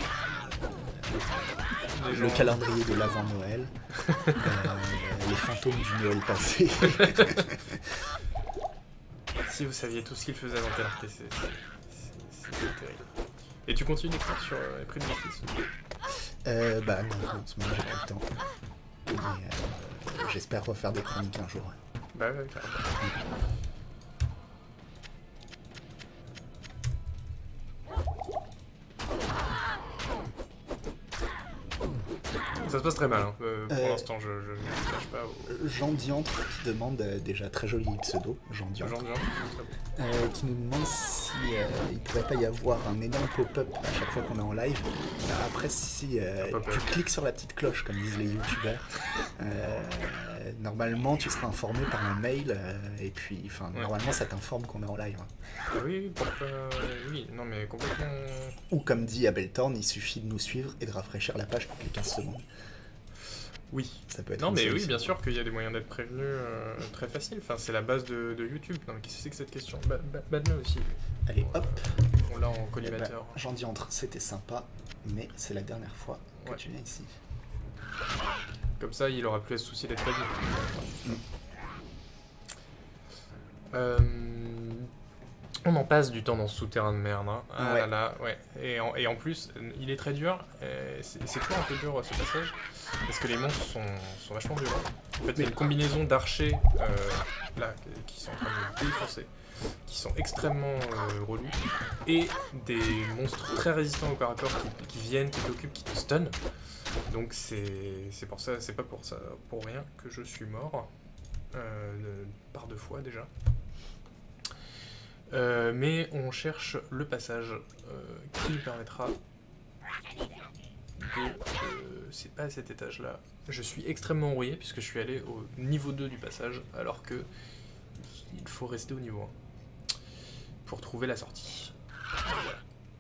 le calendrier de l'avant-Noël, les fantômes du Noël passé... Si vous saviez tout ce qu'il faisait dans TLRT, c'est terrible. Et tu continues d'écrire sur Épris de Justice? Non, en ce moment j'ai pas le temps. Mais j'espère refaire des chroniques un jour. Bah ouais, carrément. Ça se passe très mal, hein. Pour l'instant, je ne me cache pas. Jean Diantre qui demande, déjà très joli pseudo, Jean Diantre, qui nous demande si il pourrait pas y avoir un énorme pop-up à chaque fois qu'on est en live. Après, si tu cliques sur la petite cloche, comme disent les youtubeurs, Normalement, tu seras informé par un mail, et puis, normalement, ça t'informe qu'on est en live. Ah oui, oui, non mais complètement... Ou comme dit Abeltorn, il suffit de nous suivre et de rafraîchir la page toutes les 15 secondes. Oui. Ça peut être non mais oui, bien sûr qu'il y a des moyens d'être prévenu très facile. Enfin, c'est la base de YouTube. Non mais qu'est-ce que c'est que cette question? Badme aussi. Allez, hop. On l'a en collimateur. J'en dis entre, c'était sympa, mais c'est la dernière fois que tu viens ici. Comme ça, il aura plus à se soucier d'être prévenu. On en passe du temps dans ce souterrain de merde. Hein. Ah là là, ouais. Et en plus, il est très dur. C'est toujours un peu dur ce passage. Parce que les monstres sont vachement violents. En fait, il y a une combinaison d'archers là, qui sont en train de me défoncer, qui sont extrêmement relous, et des monstres très résistants au corps à corps qui viennent, qui t'occupent, qui te stun. Donc c'est pour ça, c'est pas pour rien que je suis mort par 2 fois déjà. Mais on cherche le passage qui nous permettra de... c'est pas à cet étage là. Je suis extrêmement rouillé puisque je suis allé au niveau 2 du passage alors que il faut rester au niveau 1 pour trouver la sortie. Voilà.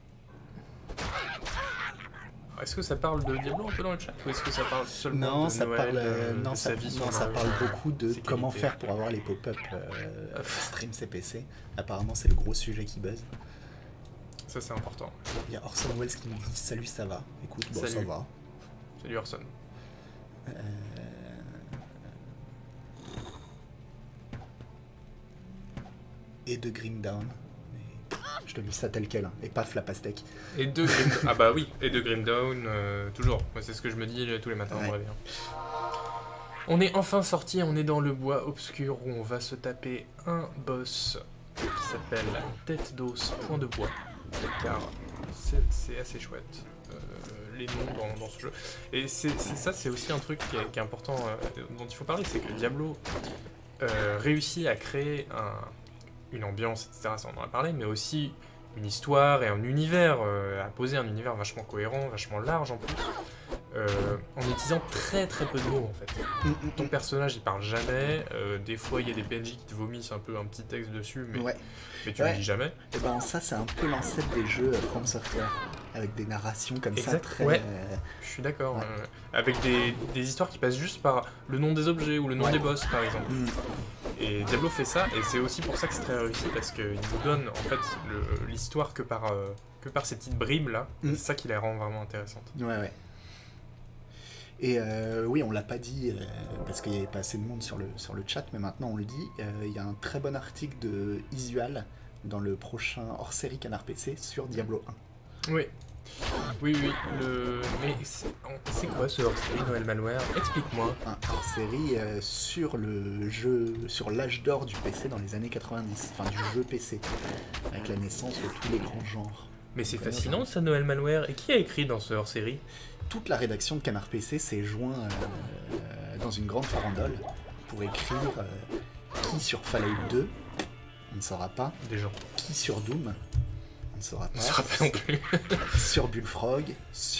Est-ce que ça parle de Diablo un peu dans le chat ou est-ce que ça parle seulement de Noël, ça parle beaucoup de comment faire pour avoir les pop-up stream CPC. Apparemment c'est le gros sujet qui buzz. Ça c'est important. Il y a Orson Welles qui me dit salut, ça va. Écoute, bon, ça va. Salut Orson. Et de Grim Down. Je te lis ça tel quel, hein. Et paf, la pastèque. Et de Grim... Ah bah oui, et de Grim Down, toujours. Moi, c'est ce que je me dis tous les matins en me réveillant. On est enfin sorti, on est dans le bois obscur où on va se taper un boss qui s'appelle Tête d'os, point de bois. Car c'est assez chouette, les noms dans ce jeu. Et ça, c'est aussi un truc qui est important, dont il faut parler, c'est que Diablo réussit à créer une ambiance, etc., ça on en a parlé, mais aussi une histoire et un univers, à poser un univers vachement cohérent, vachement large en plus, en utilisant très très peu de mots en fait. Ton personnage il parle jamais, des fois il y a des PNJ qui te vomissent un petit texte dessus, mais tu le dis jamais. Et ben ça c'est un peu l'ancêtre des jeux From Software, avec des narrations comme ça très... Je suis d'accord, avec des histoires qui passent juste par le nom des objets ou le nom des boss par exemple. Et Diablo fait ça, et c'est aussi pour ça que c'est très réussi, parce qu'il nous donne en fait l'histoire que par ces petites bribes là, c'est ça qui la rend vraiment intéressante. Ouais. Et oui, on l'a pas dit, parce qu'il n'y avait pas assez de monde sur le chat, mais maintenant on le dit, il y a un très bon article de Isual dans le prochain hors-série Canard PC sur Diablo 1. Oui. Mais c'est quoi ce hors-série Noël Malware? Explique-moi. Un hors-série sur le jeu, sur l'âge d'or du PC dans les années 90, enfin du jeu PC, avec la naissance de tous les grands genres. Mais c'est fascinant ça, Noël Malware. Et qui a écrit dans ce hors-série? Toute la rédaction de Canard PC s'est joint dans une grande farandole pour écrire qui sur Fallout 2, on ne saura pas. Des gens. Qui sur Doom, on ne saura pas. On ne saura pas non plus. Sur Bullfrog,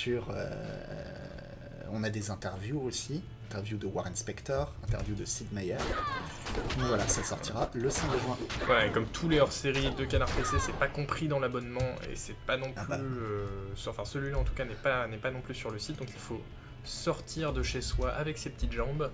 on a des interviews aussi. Interview de Warren Spector, interview de Sid Meier. Donc voilà, ça sortira le 5 juin. Ouais, et comme tous les hors-séries de Canard PC, c'est pas compris dans l'abonnement et c'est pas non plus... enfin, celui-là en tout cas n'est pas non plus sur le site, donc il faut sortir de chez soi avec ses petites jambes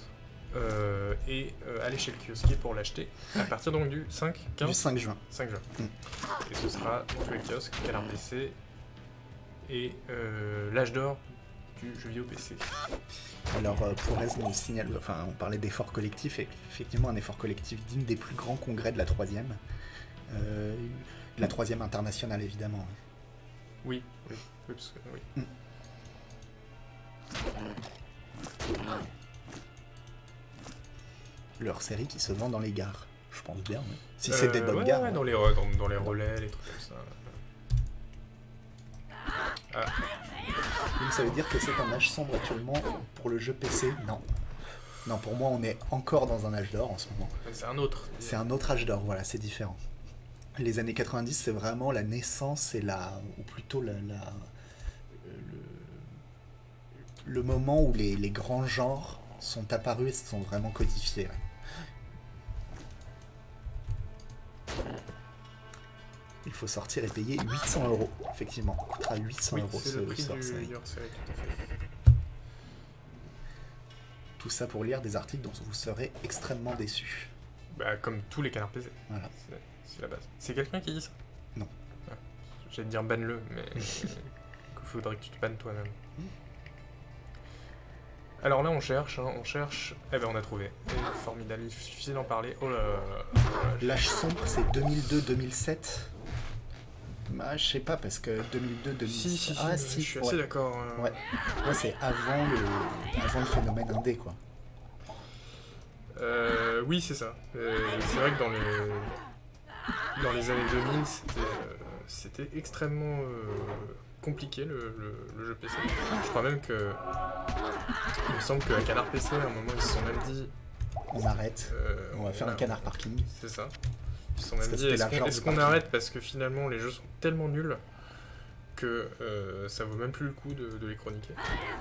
et aller chez le kiosquier pour l'acheter à partir donc du 5 juin. 5 juin. Et ce sera dans tous les kiosques, Canard PC et l'âge d'or du jeu vidéo PC. Alors Pourez nous signale, enfin on parlait d'effort collectif, et effectivement un effort collectif digne des plus grands congrès de la 3e. La 3e internationale évidemment. Oui, parce que, oui. Leur série qui se vend dans les gares, je pense bien. Oui. Si c'est des bonnes gares. Ouais, dans les relais, les trucs comme ça. Donc ça veut dire que c'est un âge sombre actuellement pour le jeu PC? Non, pour moi on est encore dans un âge d'or en ce moment. C'est un autre. C'est un autre âge d'or, voilà, c'est différent. Les années 90 c'est vraiment la naissance et ou plutôt le moment où les grands genres sont apparus et se sont vraiment codifiés. Ouais. Il faut sortir et payer 800 €. Effectivement, il coûtera 800 € c'est le prix ce du hors-série. hors-série, tout à fait. Tout ça pour lire des articles dont vous serez extrêmement déçus. Bah, comme tous les canards PC. Voilà. C'est la base. C'est quelqu'un qui dit ça? Non. Ah, j'allais te dire banne-le, mais il faudrait que tu te bannes toi-même. Alors là, on cherche. Eh ben, on a trouvé. Et formidable, il suffit d'en parler. Oh là là. L'âge sombre, c'est 2002-2007. Bah, je sais pas, parce que 2002-2007... Si, ah, je suis assez d'accord. Ouais, ouais c'est avant le phénomène indé, quoi. Oui, c'est ça. C'est vrai que dans les années 2000, c'était extrêmement compliqué le jeu PC. Je crois même que... Il me semble qu'à Canard PC, à un moment, ils se sont même dit... On arrête, on va faire un canard parking. C'est ça. Ils se sont même Parce dit, que c'était est-ce qu'on arrête parce que finalement les jeux sont tellement nuls que ça vaut même plus le coup de les chroniquer.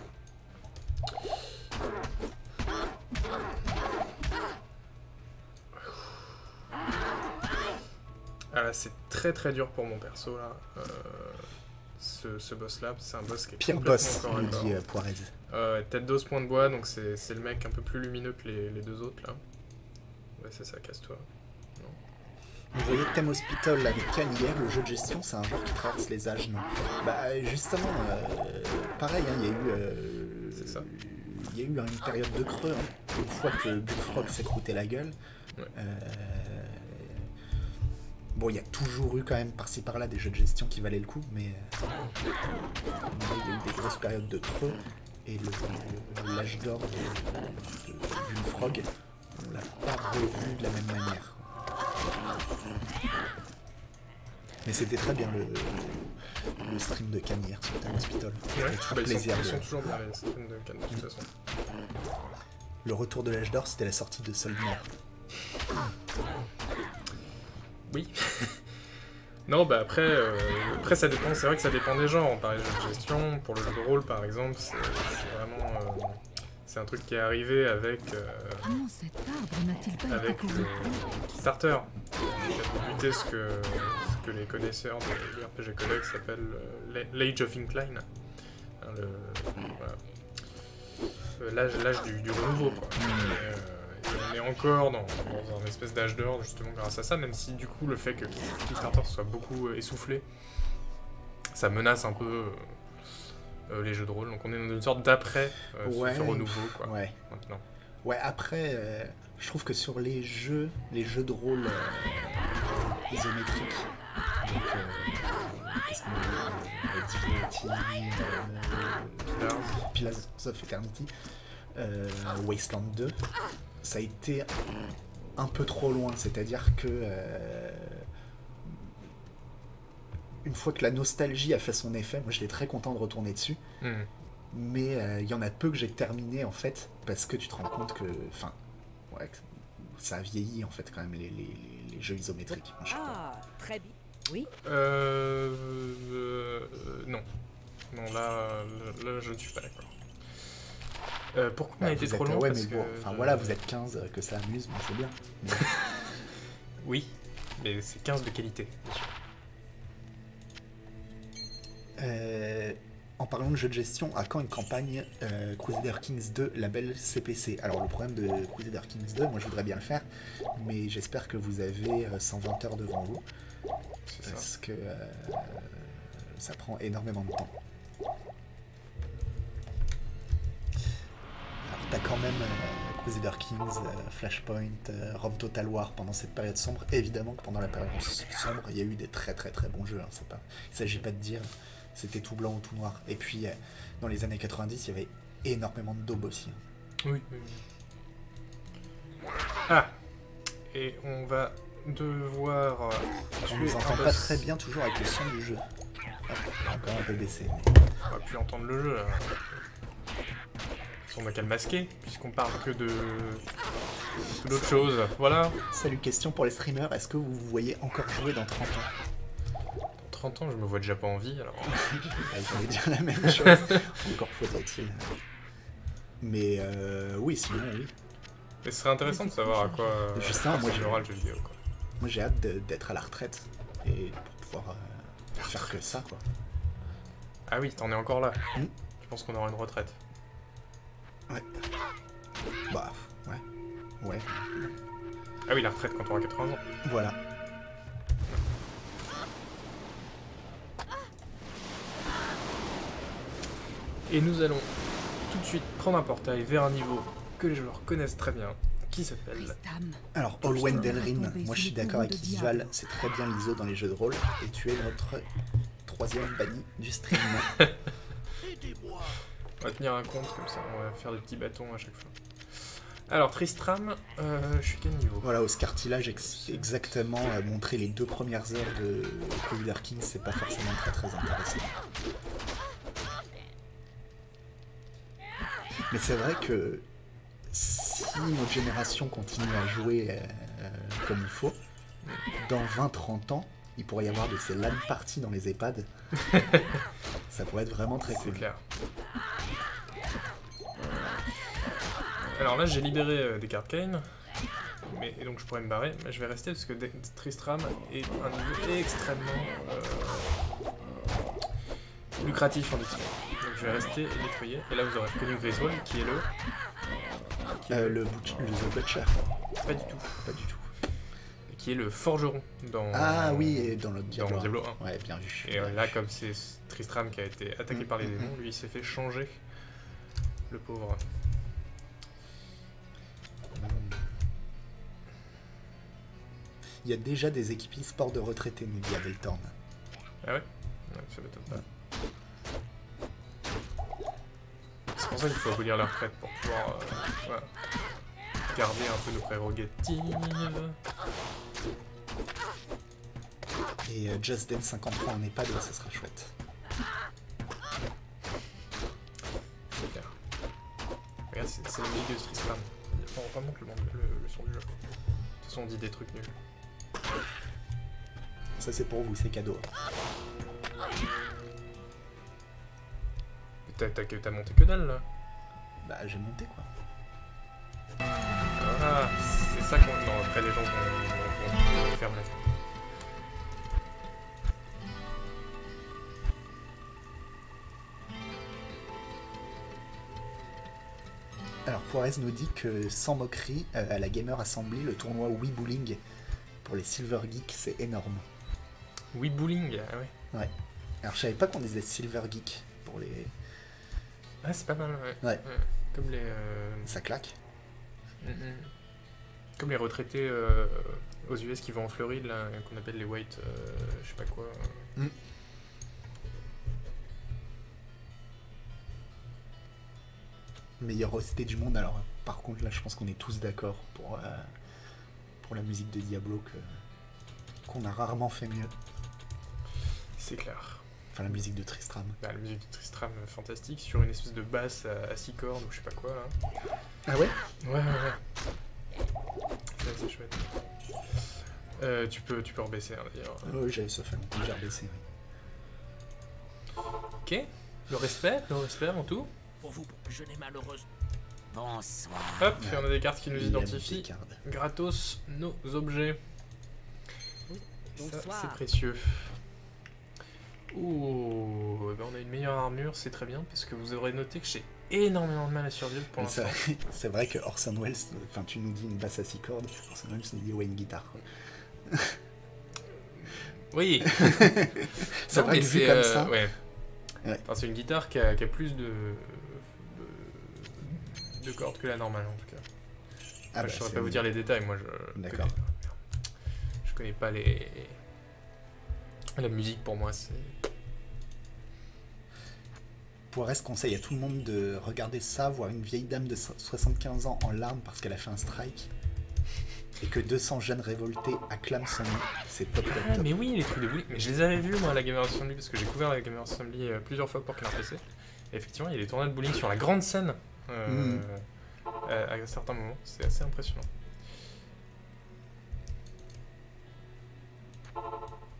Ah là, c'est très très dur pour mon perso là. Ce boss là, c'est un boss qui est pire boss, nous dit Poirez. Tête d'os, point de bois, donc c'est le mec un peu plus lumineux que les deux autres là. Ouais, c'est ça, casse-toi. Vous voyez Thème Hospital avec Can hier, le jeu de gestion, c'est un genre qui traverse les âges, non? Bah justement, pareil, hein, il y a eu... c'est ça. Il y a eu une période de creux, hein, une fois que Bullfrog s'est croûté la gueule. Ouais. Bon, il y a toujours eu quand même par-ci par-là des jeux de gestion qui valaient le coup, mais il y a eu des grosses périodes de creux, et l'âge d'or de Bullfrog, on l'a pas revu de la même manière. Mais c'était très bien le stream de Can hier sur Thème Hospital. Ouais, ils sont toujours bien les streams de Can de toute façon. Le retour de l'âge d'or, c'était la sortie de Soldier. Oui. Non, bah après ça dépend, c'est vrai que ça dépend des genres. Par les jeux de gestion, pour le jeu de rôle par exemple, c'est vraiment... c'est un truc qui est arrivé avec le Kickstarter. Qui a buté ce que les connaisseurs de RPG Collect s'appellent l'Age of Incline. L'âge du renouveau, quoi. Et on est encore dans un espèce d'âge d'or justement grâce à ça, même si du coup le fait que Kickstarter soit beaucoup essoufflé, ça menace un peu les jeux de rôle. Donc on est dans une sorte d'après ce renouveau, quoi. Ouais. Maintenant. Ouais, après, je trouve que sur les jeux de rôle isométriques, donc qu'est-ce qu'on a Divinity, Pillars of Eternity, Wasteland 2, ça a été un peu trop loin, c'est-à-dire que une fois que la nostalgie a fait son effet, moi j'étais très content de retourner dessus, mais il y en a peu que j'ai terminé en fait, parce que tu te rends compte que, enfin, ouais, ça a vieilli en fait quand même les jeux isométriques. Ah, très bien. Oui. Non. Non, là je ne suis pas d'accord. Pourquoi on a été trop long? Ouais, parce mais que, bon, enfin voilà, vous êtes 15, que ça amuse, bon, c'est bien. Mais... oui, mais c'est 15 de qualité, bien sûr. En parlant de jeux de gestion, à quand une campagne Crusader Kings 2 label CPC? Alors le problème de Crusader Kings 2, moi je voudrais bien le faire, mais j'espère que vous avez 120 heures devant vous, parce que ça prend énormément de temps. Alors t'as quand même Crusader Kings, Flashpoint, Rome Total War pendant cette période sombre. Évidemment que pendant la période sombre, il y a eu des très très très bons jeux, hein, c'est pas... il s'agit pas de dire c'était tout blanc ou tout noir. Et puis, dans les années 90, il y avait énormément de daubes aussi. Oui. Ah. Et on va devoir... on nous entend pas très bien toujours avec le son du jeu. Ah, encore un peu baissé. On va plus entendre le jeu, là. On n'a qu'à le masquer, puisqu'on parle que d'autres choses. Voilà. Salut, question pour les streamers. Est-ce que vous vous voyez encore jouer dans 30 ans? 30 ans, je me vois déjà pas en vie, alors... J'allais dire la même chose. Encore faudrait-il. Mais oui, sinon, oui. Mais ce serait intéressant de savoir à quoi Justin, moi, aura le jeu vidéo, quoi. Moi, j'ai hâte d'être à la retraite et pour pouvoir faire que ça, quoi. Ah oui, t'en es encore là. Je pense qu'on aura une retraite. Ouais. Bah, ouais. Ouais. Ah oui, la retraite quand on aura 80 ans. Voilà. Et nous allons tout de suite prendre un portail vers un niveau que les joueurs connaissent très bien, qui s'appelle... Alors, Olwen Delrin, moi je suis d'accord avec Isval, c'est très bien l'ISO dans les jeux de rôle, et tu es notre 3e banni du stream. On va tenir un compte comme ça, on va faire des petits bâtons à chaque fois. Alors, Tristram, je suis quel niveau? Voilà, Oscar Tillage exactement montrer les 2 premières heures de Crusader Kings, c'est pas forcément très intéressant. Mais c'est vrai que si notre génération continue à jouer comme il faut, dans 20-30 ans, il pourrait y avoir de ces LAN parties dans les EHPAD. Ça pourrait être vraiment très cool. C'est clair. Alors là, j'ai libéré des cartes Kane, et donc je pourrais me barrer, mais je vais rester parce que Tristram est un niveau extrêmement lucratif en XP. Donc je vais rester et nettoyer. Et là, vous aurez reconnu Griswold, qui est le The Butcher. Pas du tout. Pas du tout. Qui est le forgeron dans... Ah oui, et dans le Diablo 1. Ouais, bien vu. Et là, comme c'est Tristram qui a été attaqué par les démons, lui, il s'est fait changer. Le pauvre. Il y a déjà des équipes e-sport de retraités, nous dit Abeltorn. Ah ouais? Ça m'étonne pas. C'est pour ça qu'il faut abolir la retraite, pour pouvoir voilà, garder un peu nos prérogatives. Et Just Dance 53 en EHPAD, ça sera chouette. C'est clair. Regarde, c'est la musique de Tristram. On remonte le son du jeu. De toute façon, on dit des trucs nuls. Ça, c'est pour vous, c'est cadeau. T'as monté que dalle, là? Bah, j'ai monté, quoi. Ah, c'est ça qu'on... Non, après, les gens vont fermer. Alors, Poirez nous dit que, sans moquerie, à la Gamer Assembly, le tournoi Wii Bowling pour les Silver Geeks, c'est énorme. Wii Bowling, ah ouais. Ouais. Alors, je savais pas qu'on disait Silver Geek pour les... Ah, c'est pas mal, ouais. Ouais. Comme les... Ça claque. Comme les retraités aux US qui vont en Floride, là, qu'on appelle les white... je sais pas quoi. Meilleure OST du monde, alors par contre là je pense qu'on est tous d'accord pour la musique de Diablo qu'on a rarement fait mieux. C'est clair. Enfin la musique de Tristram. Bah, la musique de Tristram, fantastique, sur une espèce de basse à 6 cordes ou je sais pas quoi là. Ah ouais? Ouais. C'est assez chouette. Tu peux rebaisser hein, d'ailleurs. Oui, j'avais ça fait longtemps que j'ai rebaissé. Oui. Ok, le respect avant tout. Pour vous, je n'ai malheureuse. Bonsoir. Hop, et on a des cartes qui nous Il identifient gratos nos objets. Oui. Ça, Bonsoir. c'est précieux. Ouh, ben on a une meilleure armure, c'est très bien, parce que vous aurez noté que j'ai énormément de mal à survivre pour l'instant. C'est vrai que Orson Welles, enfin tu nous dis une basse à 6 cordes, Orson Welles nous dit ouais une guitare. Quoi. Oui. C'est vrai que vu comme ça. Ouais. Ouais. Enfin, c'est une guitare qui a plus de cordes que la normale en tout cas. Ah bah, je saurais pas vous dire les détails, moi D'accord. Je connais pas la musique pour moi, c'est... Poirez conseille à tout le monde de regarder ça, voir une vieille dame de 75 ans en larmes parce qu'elle a fait un strike. Et que 200 jeunes révoltés acclament son nom. C'est top. Ah, mais oui, les trucs de boules. Mais je les avais vus, moi, à la Gamer Assembly, parce que j'ai couvert la Gamer Assembly plusieurs fois pour Canard PC. Et effectivement, il y a des tournois de bowling sur la grande scène à certains moments. C'est assez impressionnant.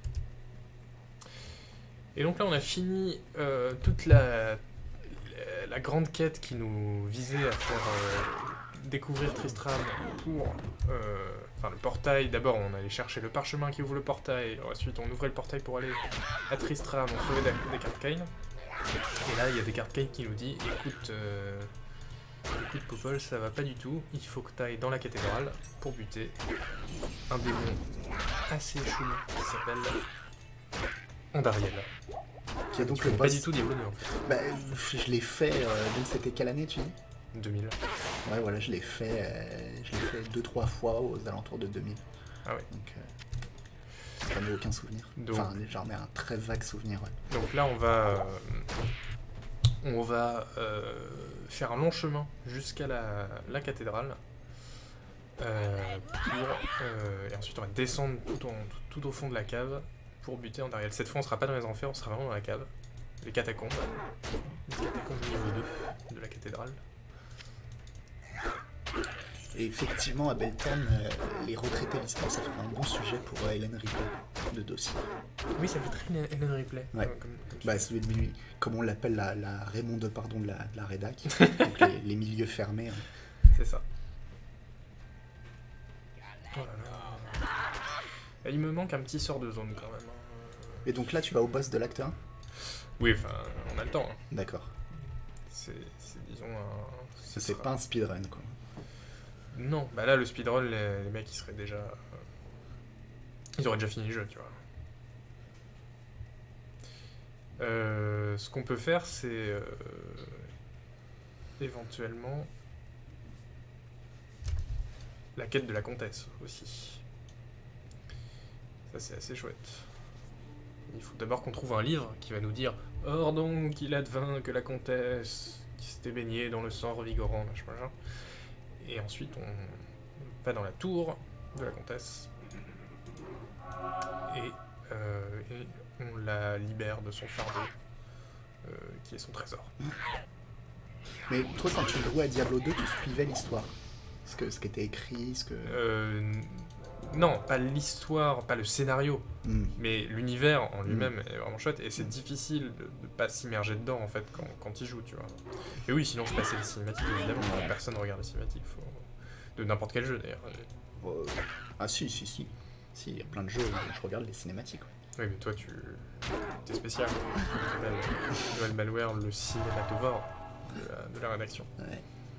Et donc là, on a fini toute la la grande quête qui nous visait à faire découvrir Tristram pour... Enfin, le portail, d'abord on allait chercher le parchemin qui ouvre le portail, ensuite on ouvrait le portail pour aller à Tristram, on trouvait des cartes Kain. Et là, il y a des cartes Kain qui nous dit, écoute Popol, ça va pas du tout, il faut que tu ailles dans la cathédrale pour buter un démon assez chelou qui s'appelle Andariel. Qui est donc Tu le connais boss. pas du tout Diablo 2 en fait. Bah, je l'ai fait, donc c'était quelle année tu dis? 2000. Ouais, voilà, je l'ai fait 2-3 fois aux alentours de 2000. Ah ouais. Donc, j'en ai aucun souvenir. Donc- Enfin, j'en ai un très vague souvenir, ouais. Donc là, on va faire un long chemin jusqu'à la cathédrale. Et ensuite, on va descendre tout au fond de la cave pour buter Andariel. Cette fois, on sera pas dans les enfers, on sera vraiment dans la cave. Les catacombes. Les catacombes niveau 2 de la cathédrale. Et effectivement, à Beltane, les retraités de l'histoire, ça ferait un bon sujet pour Hélène Ripley de dossier. Oui, ça fait très Hélène Ripley. Ouais. Comme Bah, celui de lui, comme on l'appelle la Raymonde, pardon, de la rédac. Donc les milieux fermés. Hein. c'est ça. Oh là là. Et il me manque un petit sort de zone quand même. Hein. Et donc là, tu vas au boss de l'acte 1? Oui, enfin, on a le temps. Hein. D'accord. C'est disons un... ce C'est sera- pas un speedrun, quoi. Non, bah là le speedrun, les mecs ils seraient déjà... Ils auraient déjà fini le jeu, tu vois. Ce qu'on peut faire, c'est éventuellement la quête de la comtesse aussi. Ça c'est assez chouette. Il faut d'abord qu'on trouve un livre qui va nous dire « Or donc il advint que la comtesse qui s'était baignée dans le sang revigorant, machin. Et ensuite, on va dans la tour de la comtesse et on la libère de son fardeau, qui est son trésor. Mais toi, quand tu jouais à Diablo 2, tu suivais l'histoire. Ce qui était écrit, ce que... Non, pas l'histoire, pas le scénario, Hmm. mais l'univers en lui-même est vraiment chouette et c'est difficile de pas s'immerger dedans en fait quand il joue, tu vois. Et oui, sinon je passais les cinématiques évidemment, personne ne regarde les cinématiques, de n'importe quel jeu d'ailleurs. Ah si. Si, il y a plein de jeux où je regarde les cinématiques. Ouais. Oui, mais toi, t'es spécial. Tu t'appelles Noël Malware, le cinématovore de la rédaction. Ouais.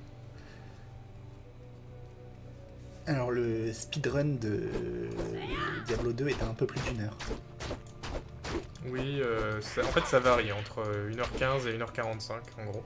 Alors, le speedrun de Diablo 2 était un peu plus d'une heure. Oui, en fait, ça varie entre 1h15 et 1h45, en gros.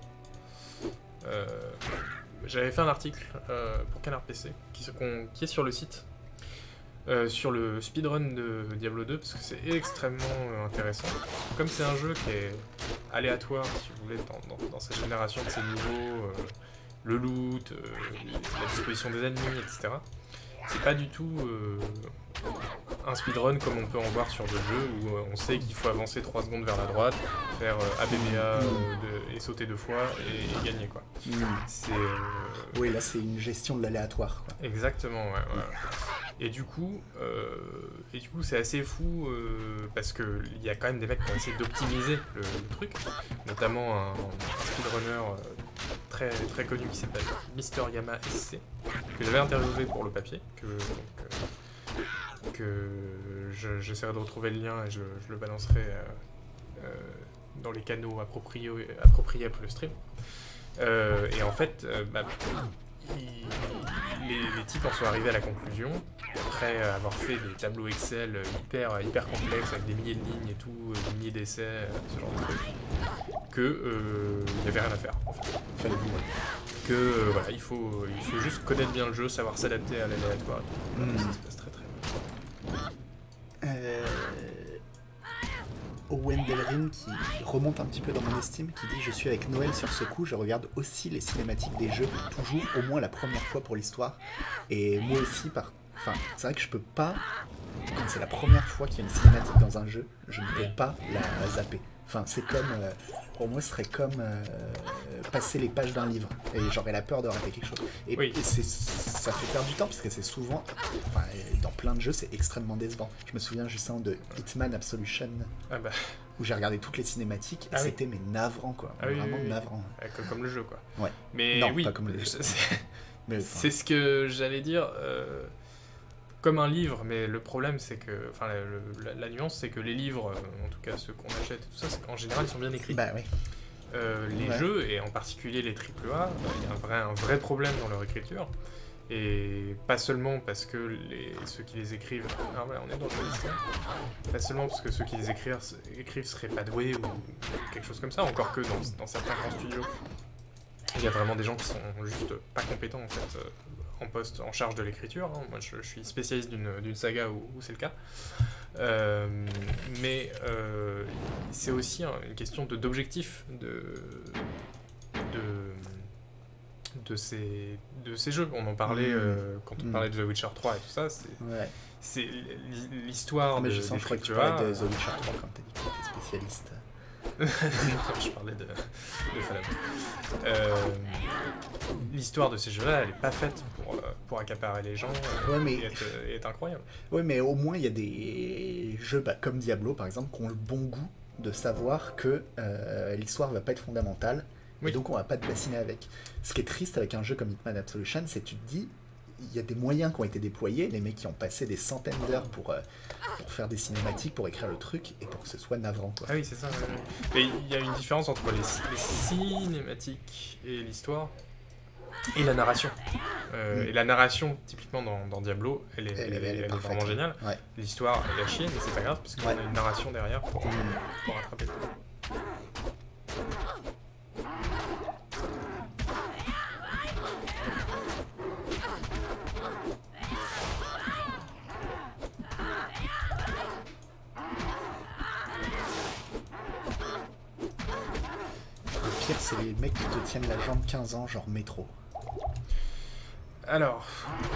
J'avais fait un article pour Canard PC, qui est sur le site, sur le speedrun de Diablo 2, parce que c'est extrêmement intéressant. Comme c'est un jeu qui est aléatoire, si vous voulez, dans cette génération de ces niveaux, le loot, la disposition des ennemis, etc. C'est pas du tout un speedrun comme on peut en voir sur d'autres jeux, où on sait qu'il faut avancer 3 secondes vers la droite, faire ABBA et sauter 2 fois et gagner, quoi. C'est... Oui, là, c'est une gestion de l'aléatoire, quoi. Exactement, ouais. Et du coup, c'est assez fou parce que il y a quand même des mecs qui ont essayé d'optimiser le truc, notamment un speedrunner très très connu qui s'appelle Mister Yama SC, que j'avais interviewé pour le papier, que j'essaierai de retrouver le lien et je le balancerai dans les canaux appropriés après le stream. Et en fait, les types en sont arrivés à la conclusion, après avoir fait des tableaux Excel hyper complexes avec des milliers de lignes et tout, des milliers d'essais, ce genre de trucs, que il n'y avait rien à faire. En fait. Que voilà, il faut juste connaître bien le jeu, savoir s'adapter à l'aléatoire et tout. Ça se passe très bien. Owen Delrin qui remonte un petit peu dans mon estime, qui dit « Je suis avec Noël sur ce coup, je regarde aussi les cinématiques des jeux, toujours au moins la première fois pour l'histoire. Et moi aussi, Enfin, c'est vrai que je peux pas, quand c'est la première fois qu'il y a une cinématique dans un jeu, je ne peux pas la zapper. Enfin, c'est comme, pour moi, ce serait comme passer les pages d'un livre. Et j'aurais la peur de rater quelque chose. Et, Oui. ça fait perdre du temps, parce que c'est souvent, enfin, dans plein de jeux, c'est extrêmement décevant. Je me souviens justement de Hitman Absolution, Ah bah, où j'ai regardé toutes les cinématiques, et Ah oui. c'était mais navrant, quoi. Ah oui, Vraiment oui, oui. navrant. comme le jeu, quoi. Ouais. Mais Non, oui, pas comme le jeu. Mais, enfin, C'est ce que j'allais dire, comme un livre, mais le problème c'est que, enfin la nuance c'est que les livres, en tout cas ceux qu'on achète et tout ça, c'est qu'en général ils sont bien écrits. bah oui. Les Ouais. jeux, et en particulier les AAA, il y a un vrai problème dans leur écriture. Et pas seulement parce que ceux qui les écrivent... Ah voilà, on est dans le lycée. Pas seulement parce que ceux qui les écrivent seraient pas doués ou quelque chose comme ça, encore que dans certains grands studios, il y a vraiment des gens qui sont juste pas compétents en fait, en poste, en charge de l'écriture. Hein. Moi je suis spécialiste d'une saga où c'est le cas. Mais c'est aussi une question d'objectif de ces jeux. On en parlait quand on parlait de The Witcher 3 et tout ça. Ouais. C'est l'histoire Mais de je sens, je crois que tu AAA. parlais de The Witcher 3 quand t'as dit que t'étais spécialiste. Je parlais de Fallout. L'histoire de ces jeux-là, elle est pas faite pour accaparer les gens Ouais, mais- et être incroyable. Ouais, mais au moins il y a des jeux comme Diablo par exemple qui ont le bon goût de savoir que l'histoire va pas être fondamentale, Oui. et donc on va pas te bassiner avec. Ce qui est triste avec un jeu comme Hitman Absolution, c'est que tu te dis, il y a des moyens qui ont été déployés, les mecs qui ont passé des centaines d'heures pour faire des cinématiques, pour écrire le truc, et pour que ce soit navrant, quoi. Ah oui, c'est ça. Ouais. Et il y a une différence entre les cinématiques et l'histoire et la narration. Et la narration, typiquement dans Diablo, elle est parfaite. vraiment géniale. Ouais. L'histoire, elle a chier, mais c'est pas grave, parce qu'on Ouais. a une narration derrière pour rattraper le coup. Le pire, c'est les mecs qui te tiennent la jambe 15 ans, genre métro. Alors,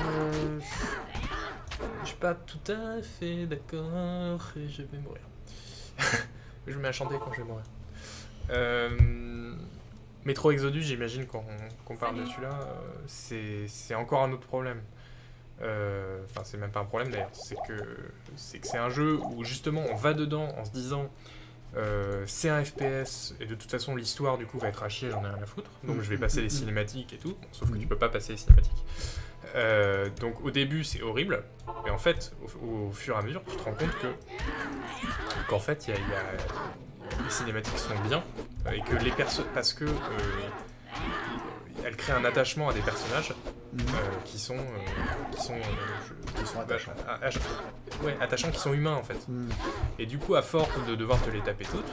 je suis pas tout à fait d'accord et je vais mourir. Je me mets à chanter quand je vais mourir. Metro Exodus, j'imagine qu'on parle de celui-là, c'est encore un autre problème. Enfin, c'est même pas un problème d'ailleurs, c'est que c'est un jeu où justement on va dedans en se disant c'est un FPS et de toute façon l'histoire du coup va être à chier, j'en ai rien à foutre, donc je vais passer les cinématiques et tout, bon, sauf que tu peux pas passer les cinématiques. Donc au début c'est horrible, mais en fait au fur et à mesure tu te rends compte qu'en fait les cinématiques sont bien et que les personnes, parce que elles créent un attachement à des personnages qui sont attachants. Ouais, attachants, qui sont humains en fait. Et du coup, à force de devoir te les taper toutes,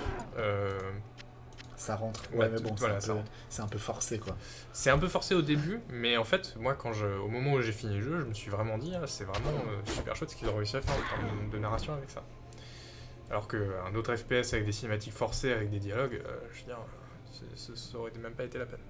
Ça rentre. Ouais, Ouais, mais bon, voilà, c'est un peu forcé, quoi. c'est un peu forcé au début, mais en fait, moi, au moment où j'ai fini le jeu, je me suis vraiment dit, ah, c'est vraiment super chouette ce qu'ils ont réussi à faire en termes de narration avec ça. Alors qu'un autre FPS avec des cinématiques forcées, avec des dialogues, je veux dire, ça aurait même pas été la peine.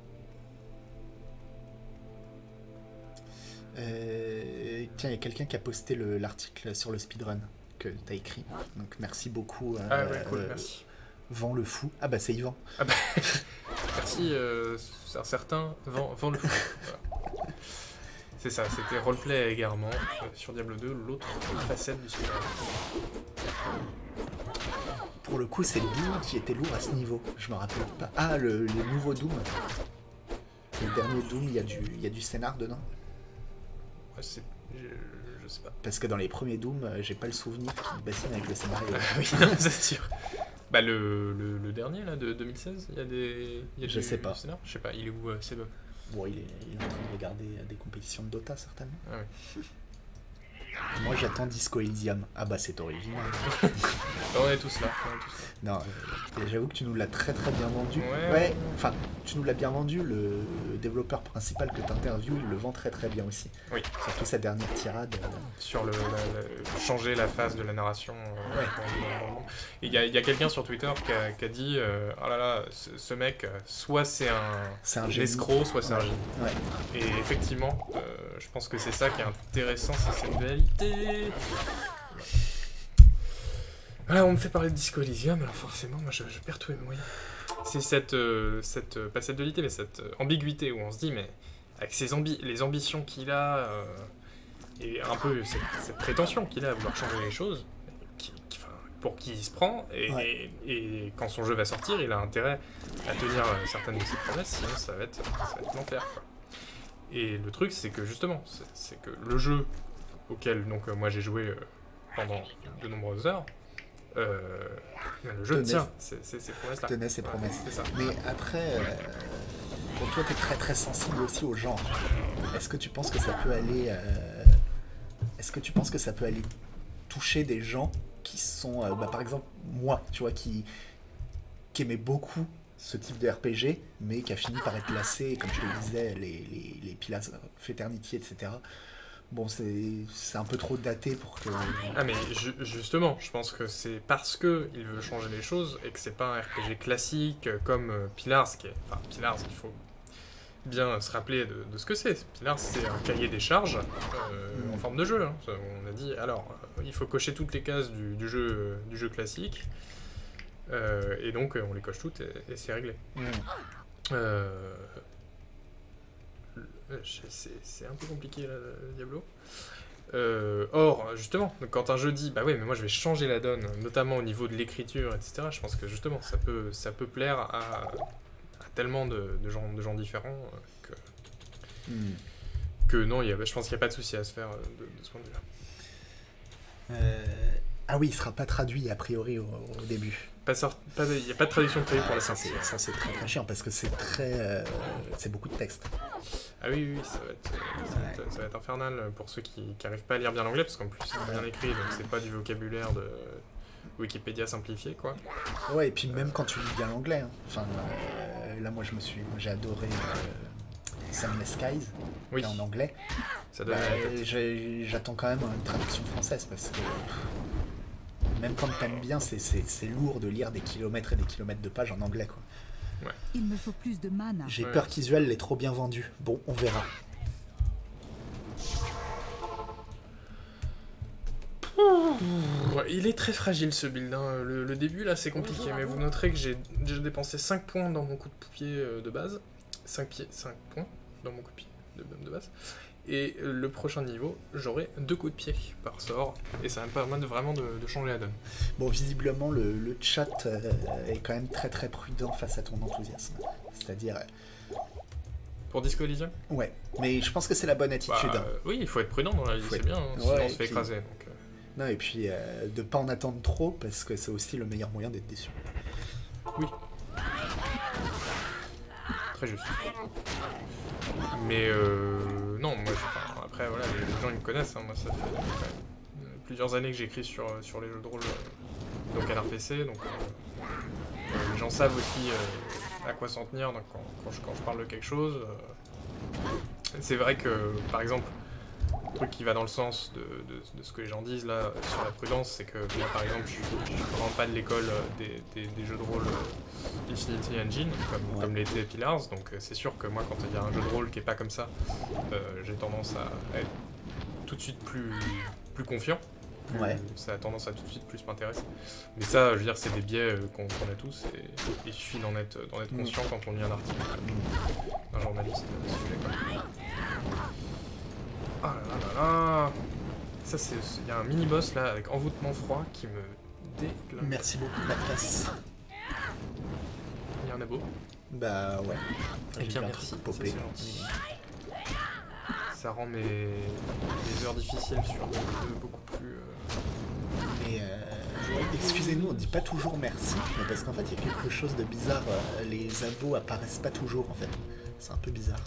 Tiens, il y a quelqu'un qui a posté l'article sur le speedrun que tu as écrit. Donc merci beaucoup. Ah ouais, cool, merci. Vent le fou. Ah bah c'est Yvan. Ah bah, merci, c'est un certain Vent le fou. Voilà. C'est ça, c'était roleplay également sur Diablo 2, l'autre facette du speedrun. Pour le coup, c'est le Doom qui était lourd à ce niveau. Je me rappelle pas. Ah, les nouveaux Doom. Le dernier Doom, il y a du scénar dedans. Ouais, je sais pas. Parce que dans les premiers Doom, j'ai pas le souvenir qu'ils bassinent avec le scénario. Oui, non, c'est sûr. Bah le dernier là de 2016, il y a Je sais pas. scénar. Je sais pas, il est où Seb? Bon, il est en train de regarder des compétitions de Dota, certainement. Ah oui. Moi, j'attends Disco Elysium. Ah bah, c'est original. On est tous là. Non, j'avoue que tu nous l'as très très bien vendu. Ouais. Enfin, tu nous l'as bien vendu. le développeur principal que tu interviews, il le vend très très bien aussi. Oui. Surtout sa dernière tirade. Sur changer la phase de la narration. Et il y a quelqu'un sur Twitter qui a dit oh là là, ce mec, soit c'est un escroc, soit c'est un génie. Ouais. Et effectivement, je pense que c'est ça qui est intéressant, c'est cette dualité. Voilà, on me fait parler de Disco Elysium, alors forcément, moi je perds tous mes moyens. C'est pas cette dualité, mais cette ambiguïté où on se dit, mais avec les ambitions qu'il a, et un peu cette prétention qu'il a à vouloir changer les choses, pour qui il se prend, et quand son jeu va sortir, il a intérêt à tenir certaines de ses promesses, sinon ça va être l'enfer, quoi. Et le truc, c'est que justement, c'est que le jeu auquel donc, moi j'ai joué pendant de nombreuses heures, le jeu tient ces promesses-là. Tenait ses promesses. C'est ça. Mais après, pour toi, tu es très très sensible aussi au genre. Est-ce que tu penses que ça peut aller... toucher des gens qui sont... par exemple, moi, tu vois, qui aimait beaucoup ce type de RPG, mais qui a fini par être lassé, comme je te disais, les Pillars of Eternity, etc. Bon, c'est un peu trop daté pour que... Ah mais justement, je pense que c'est parce que il veut changer les choses et que c'est pas un RPG classique comme Pillars, Pillars, il faut bien se rappeler de ce que c'est. Pillars, c'est un cahier des charges en forme de jeu. Hein. On a dit, alors, il faut cocher toutes les cases du jeu classique, et donc on les coche toutes et c'est réglé. C'est un peu compliqué là, Diablo. Or, justement, quand un jeu dit bah ouais, mais moi je vais changer la donne, notamment au niveau de l'écriture, etc., je pense que justement ça peut plaire à tellement de gens différents que non, je pense qu'il n'y a pas de souci à se faire de ce point de vue-là. Ah oui, il sera pas traduit a priori au début. Il n'y a pas de traduction prévue pour la sortie. Ça c'est très très chiant parce que c'est beaucoup de texte. Ah oui, ça va être infernal pour ceux qui n'arrivent pas à lire bien l'anglais, parce qu'en plus c'est bien écrit, donc c'est pas du vocabulaire de Wikipédia simplifié, quoi. Ouais, et puis même quand tu lis bien l'anglais, hein. Enfin, là moi j'ai adoré Sunless Skies, oui. En anglais. Ça donne j'attends quand même une traduction française, parce que même quand t'aimes bien, c'est lourd de lire des kilomètres et des kilomètres de pages en anglais, quoi. Ouais. Il me faut plus de mana. J'ai peur qu'Isuel l'ait trop bien vendu. Bon, on verra. Ouais, il est très fragile ce build. Hein. Le début là c'est compliqué, mais vous noterez que j'ai dépensé 5 points dans mon coup de pied de base. 5 points dans mon coup de pied de base. Et le prochain niveau, j'aurai 2 coups de pied par sort, et ça va me permettre vraiment de changer la donne. Bon, visiblement, le chat est quand même très très prudent face à ton enthousiasme. C'est-à-dire... Pour Disco Elysium ? Ouais, mais je pense que c'est la bonne attitude. Oui, il faut être prudent dans la vie, c'est bien, hein, sinon on se fait écraser. Donc, Non, et puis de pas en attendre trop, parce que c'est aussi le meilleur moyen d'être déçu. Oui. Très juste. Mais non, moi, après, voilà, les gens ils me connaissent. Hein, moi, ça fait plusieurs années que j'écris sur les jeux de rôle donc à l'RPC. Donc, les gens savent aussi à quoi s'en tenir donc, quand je parle de quelque chose. C'est vrai que, par exemple, un truc qui va dans le sens de ce que les gens disent là sur la prudence, c'est que moi, par exemple, je ne prends pas de l'école des jeux de rôle Infinity Engine, comme l'était Pillars, donc c'est sûr que moi, quand il y a un jeu de rôle qui est pas comme ça, j'ai tendance à être tout de suite plus confiant. Ça a tendance à tout de suite plus m'intéresser. Mais ça, je veux dire, c'est des biais qu'on a tous, et il suffit d'en être conscient quand on lit un article d'un journaliste à ce sujet, quoi. Ah là là là là. Ça, il y a un mini-boss là avec envoûtement froid qui me déglingue. Merci beaucoup, Mathias. Il y en a beau. Bah ouais. Et bien merci, c'est gentil. Ça rend mes heures difficiles sur beaucoup plus... excusez-nous, on dit pas toujours merci, mais parce qu'en fait il y a quelque chose de bizarre. Les abos apparaissent pas toujours en fait. C'est un peu bizarre.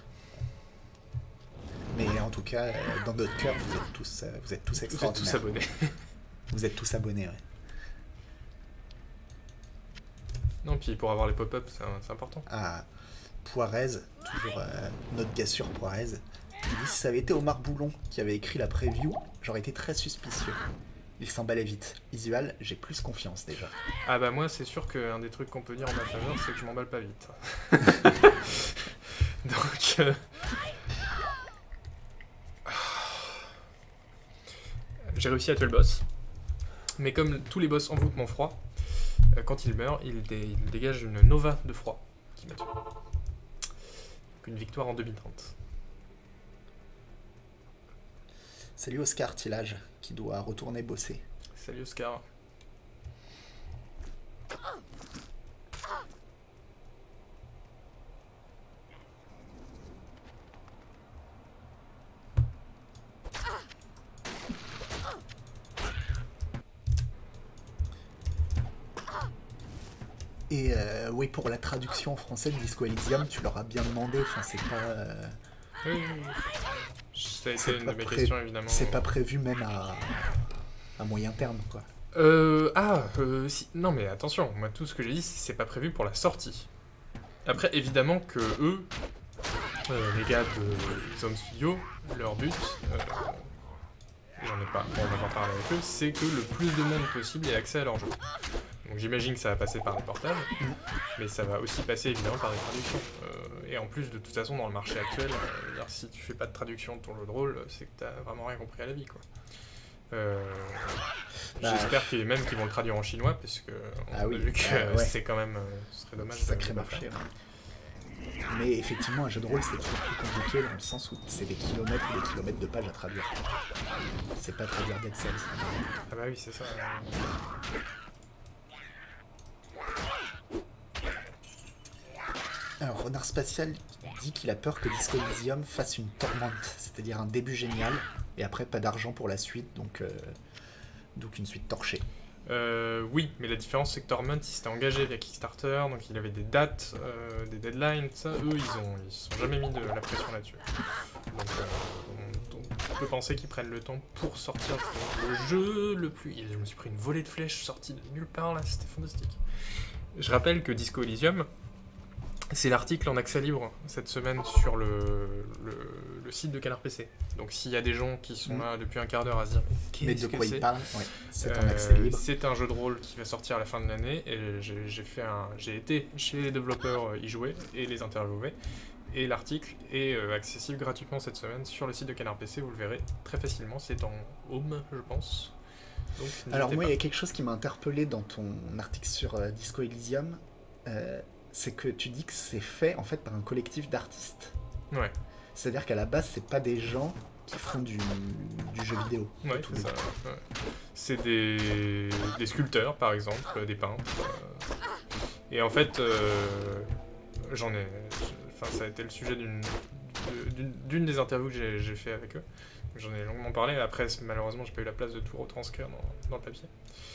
Mais en tout cas, dans notre cœur, vous êtes tous extraordinaires. Vous êtes tous abonnés. Vous êtes tous abonnés, ouais. Non, puis pour avoir les pop-ups, c'est important. Ah, Poirez, toujours notre gars sûr Poirez, il dit si ça avait été Omar Boulon qui avait écrit la preview, j'aurais été très suspicieux. Il s'emballait vite. Visual, j'ai plus confiance déjà. Ah bah moi c'est sûr qu'un des trucs qu'on peut dire en ma faveur c'est que je m'emballe pas vite. Donc j'ai réussi à tuer le boss. Mais comme tous les boss envoûtement froid, quand il meurt, il dégage une nova de froid qui m'a tué. Donc une victoire en 2030. Salut Oscar Tillage, qui doit retourner bosser. Salut Oscar. Et oui, pour la traduction en français de Disco Elysium, tu leur as bien demandé, enfin c'est pas... Oui. Ça a été une de mes questions évidemment. C'est pas prévu même à moyen terme quoi. Si. Non mais attention, moi tout ce que j'ai dit c'est pas prévu pour la sortie. Après évidemment que eux, les gars de Zone Studio, leur but, j'en ai pas, on va en parler avec eux, c'est que le plus de monde possible ait accès à leur jeu. Donc j'imagine que ça va passer par les portages, mais ça va aussi passer évidemment par des traductions. Et en plus, de toute façon, dans le marché actuel, si tu fais pas de traduction de ton jeu de rôle, c'est que t'as vraiment rien compris à la vie, quoi. J'espère qu'il y a même qui vont le traduire en chinois, parce que on a vu que c'est quand même, ce serait dommage. Sacré marché. Ouais. Mais effectivement, un jeu de rôle, c'est toujours plus compliqué dans le sens où c'est des kilomètres et des kilomètres de pages à traduire. C'est pas traduire Dead Cells. Ah bah oui, c'est ça. Alors, Renard Spatial dit qu'il a peur que Disco Elysium fasse une tourmente, c'est-à-dire un début génial, et après pas d'argent pour la suite, donc une suite torchée. Oui, mais la différence c'est que Torment il s'était engagé via Kickstarter, donc il avait des dates, des deadlines, tout ça. Eux ils se sont jamais mis de la pression là-dessus. Donc on peut penser qu'ils prennent le temps pour sortir le jeu le plus... Je me suis pris une volée de flèches sortie de nulle part là, c'était fantastique. Je rappelle que Disco Elysium, c'est l'article en accès libre cette semaine sur le site de Canard PC. Donc s'il y a des gens qui sont là depuis un quart d'heure à se dire qu'est-ce que c'est, c'est en accès libre. C'est un jeu de rôle qui va sortir à la fin de l'année et j'ai été chez les développeurs y jouer et les interviewer. Et l'article est accessible gratuitement cette semaine sur le site de Canard PC, vous le verrez très facilement, c'est en Home je pense. Donc, alors moi il y a quelque chose qui m'a interpellé dans ton article sur Disco Elysium. C'est que tu dis que c'est fait en fait par un collectif d'artistes. Ouais. C'est-à-dire qu'à la base, c'est pas des gens qui font du jeu vidéo. Ouais, c'est ça. Ouais. C'est des sculpteurs, par exemple, des peintres. Et en fait, ça a été le sujet d'une des interviews que j'ai fait avec eux. J'en ai longuement parlé. Après, malheureusement, j'ai pas eu la place de tout retranscrire dans le papier.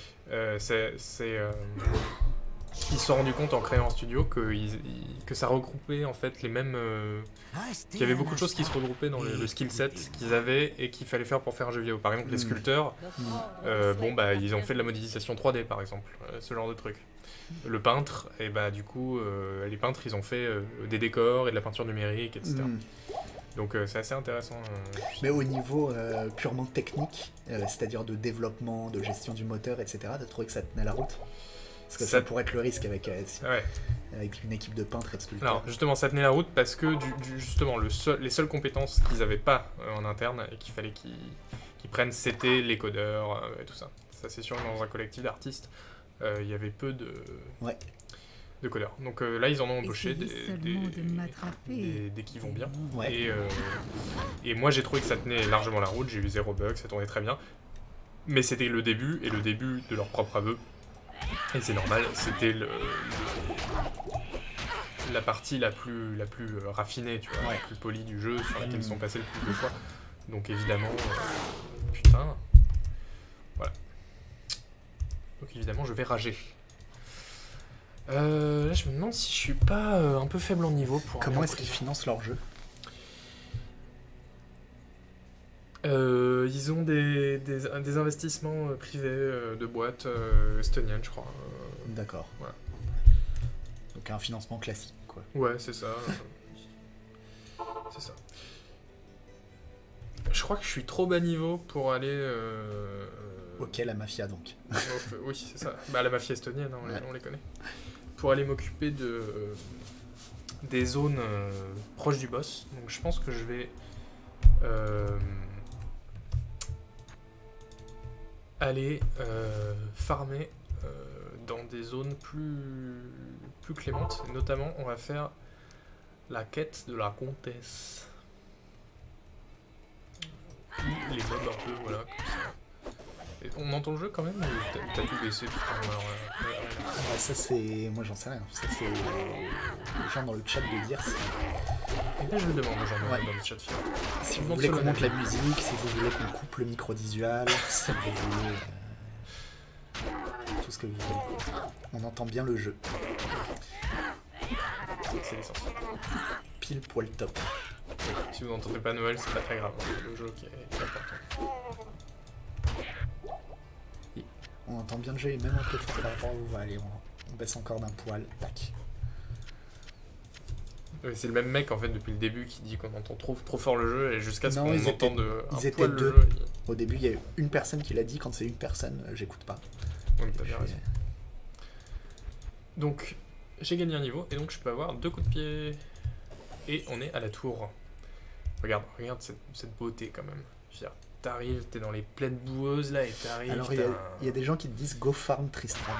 Ils se sont rendus compte en créant un studio que ça regroupait en fait les mêmes... qu'il y avait beaucoup de choses qui se regroupaient dans le skill set qu'ils avaient et qu'il fallait faire pour faire un jeu vidéo. Par exemple, les sculpteurs, ils ont fait de la modélisation 3D par exemple, ce genre de truc. Le peintre, et du coup, les peintres ils ont fait des décors et de la peinture numérique, etc. Donc c'est assez intéressant. Mais au niveau purement technique, c'est-à-dire de développement, de gestion du moteur, etc., t'as trouvé que ça tenait la route ? Parce que ça pourrait être le risque avec une équipe de peintres et de sculpteurs. Alors justement, ça tenait la route parce que justement, les seules compétences qu'ils n'avaient pas en interne et qu'il fallait qu'ils prennent, c'était les codeurs et tout ça. Ça c'est sûr, dans un collectif d'artistes, il y avait peu de codeurs. Donc là, ils en ont embauché des qui vont bien. Ouais. Et moi, j'ai trouvé que ça tenait largement la route. J'ai eu 0 bug, ça tournait très bien. Mais c'était le début, et le début de leur propre aveu. Et c'est normal, c'était la partie la plus raffinée, tu vois, la plus polie du jeu, sur laquelle ils sont passés le plus de fois. Donc évidemment, putain, voilà. Donc évidemment, je vais rager. Là, je me demande si je suis pas un peu faible en niveau pour... Comment est-ce qu'ils financent leur jeu ? Ils ont des investissements privés de boîtes estoniennes, je crois. D'accord. Voilà. Donc un financement classique, quoi. quoi. Ouais, c'est ça. C'est ça. Je crois que je suis trop bas niveau pour aller... Ok, la mafia donc. Oui, c'est ça. Bah, la mafia estonienne, hein, Ouais. on les connaît. Pour aller m'occuper des zones proches du boss. Donc je pense que je vais aller farmer dans des zones plus clémentes. Et notamment, on va faire la quête de la comtesse. Les mobs un peu, voilà, comme ça. Et on entend le jeu quand même ou t'as tout baissé tout le temps, alors, Ouais, ça c'est... Moi j'en sais rien. Ça c'est les gens dans le chat de dire Et là je le demande aux gens Ouais. dans le chat final. si vous Donc, voulez sur qu'on le monte la musique, si vous voulez qu'on coupe le micro visuel, si vous voulez... tout ce que vous voulez. On entend bien le jeu. C'est l'essentiel. Pile poil top. Si vous n'entendez pas Noël, c'est pas très grave, c'est le jeu qui est important. On entend bien le jeu et même un peu fort par rapport à vous. Allez, on baisse encore d'un poil. Tac. C'est le même mec en fait depuis le début qui dit qu'on entend trop fort le jeu et jusqu'à ce Non, qu'on ils entende ils un étaient poil le deux. jeu. Au début, il y a eu une personne qui l'a dit. Quand c'est une personne, j'écoute pas. Donc t'as bien Puis, raison. Donc j'ai gagné un niveau et donc je peux avoir 2 coups de pied. Et on est à la tour. Regarde cette beauté quand même. Je veux dire, t'arrives, t'es dans les plaines boueuses là et t'arrives. Alors, il y a des gens qui te disent go farm Tristram.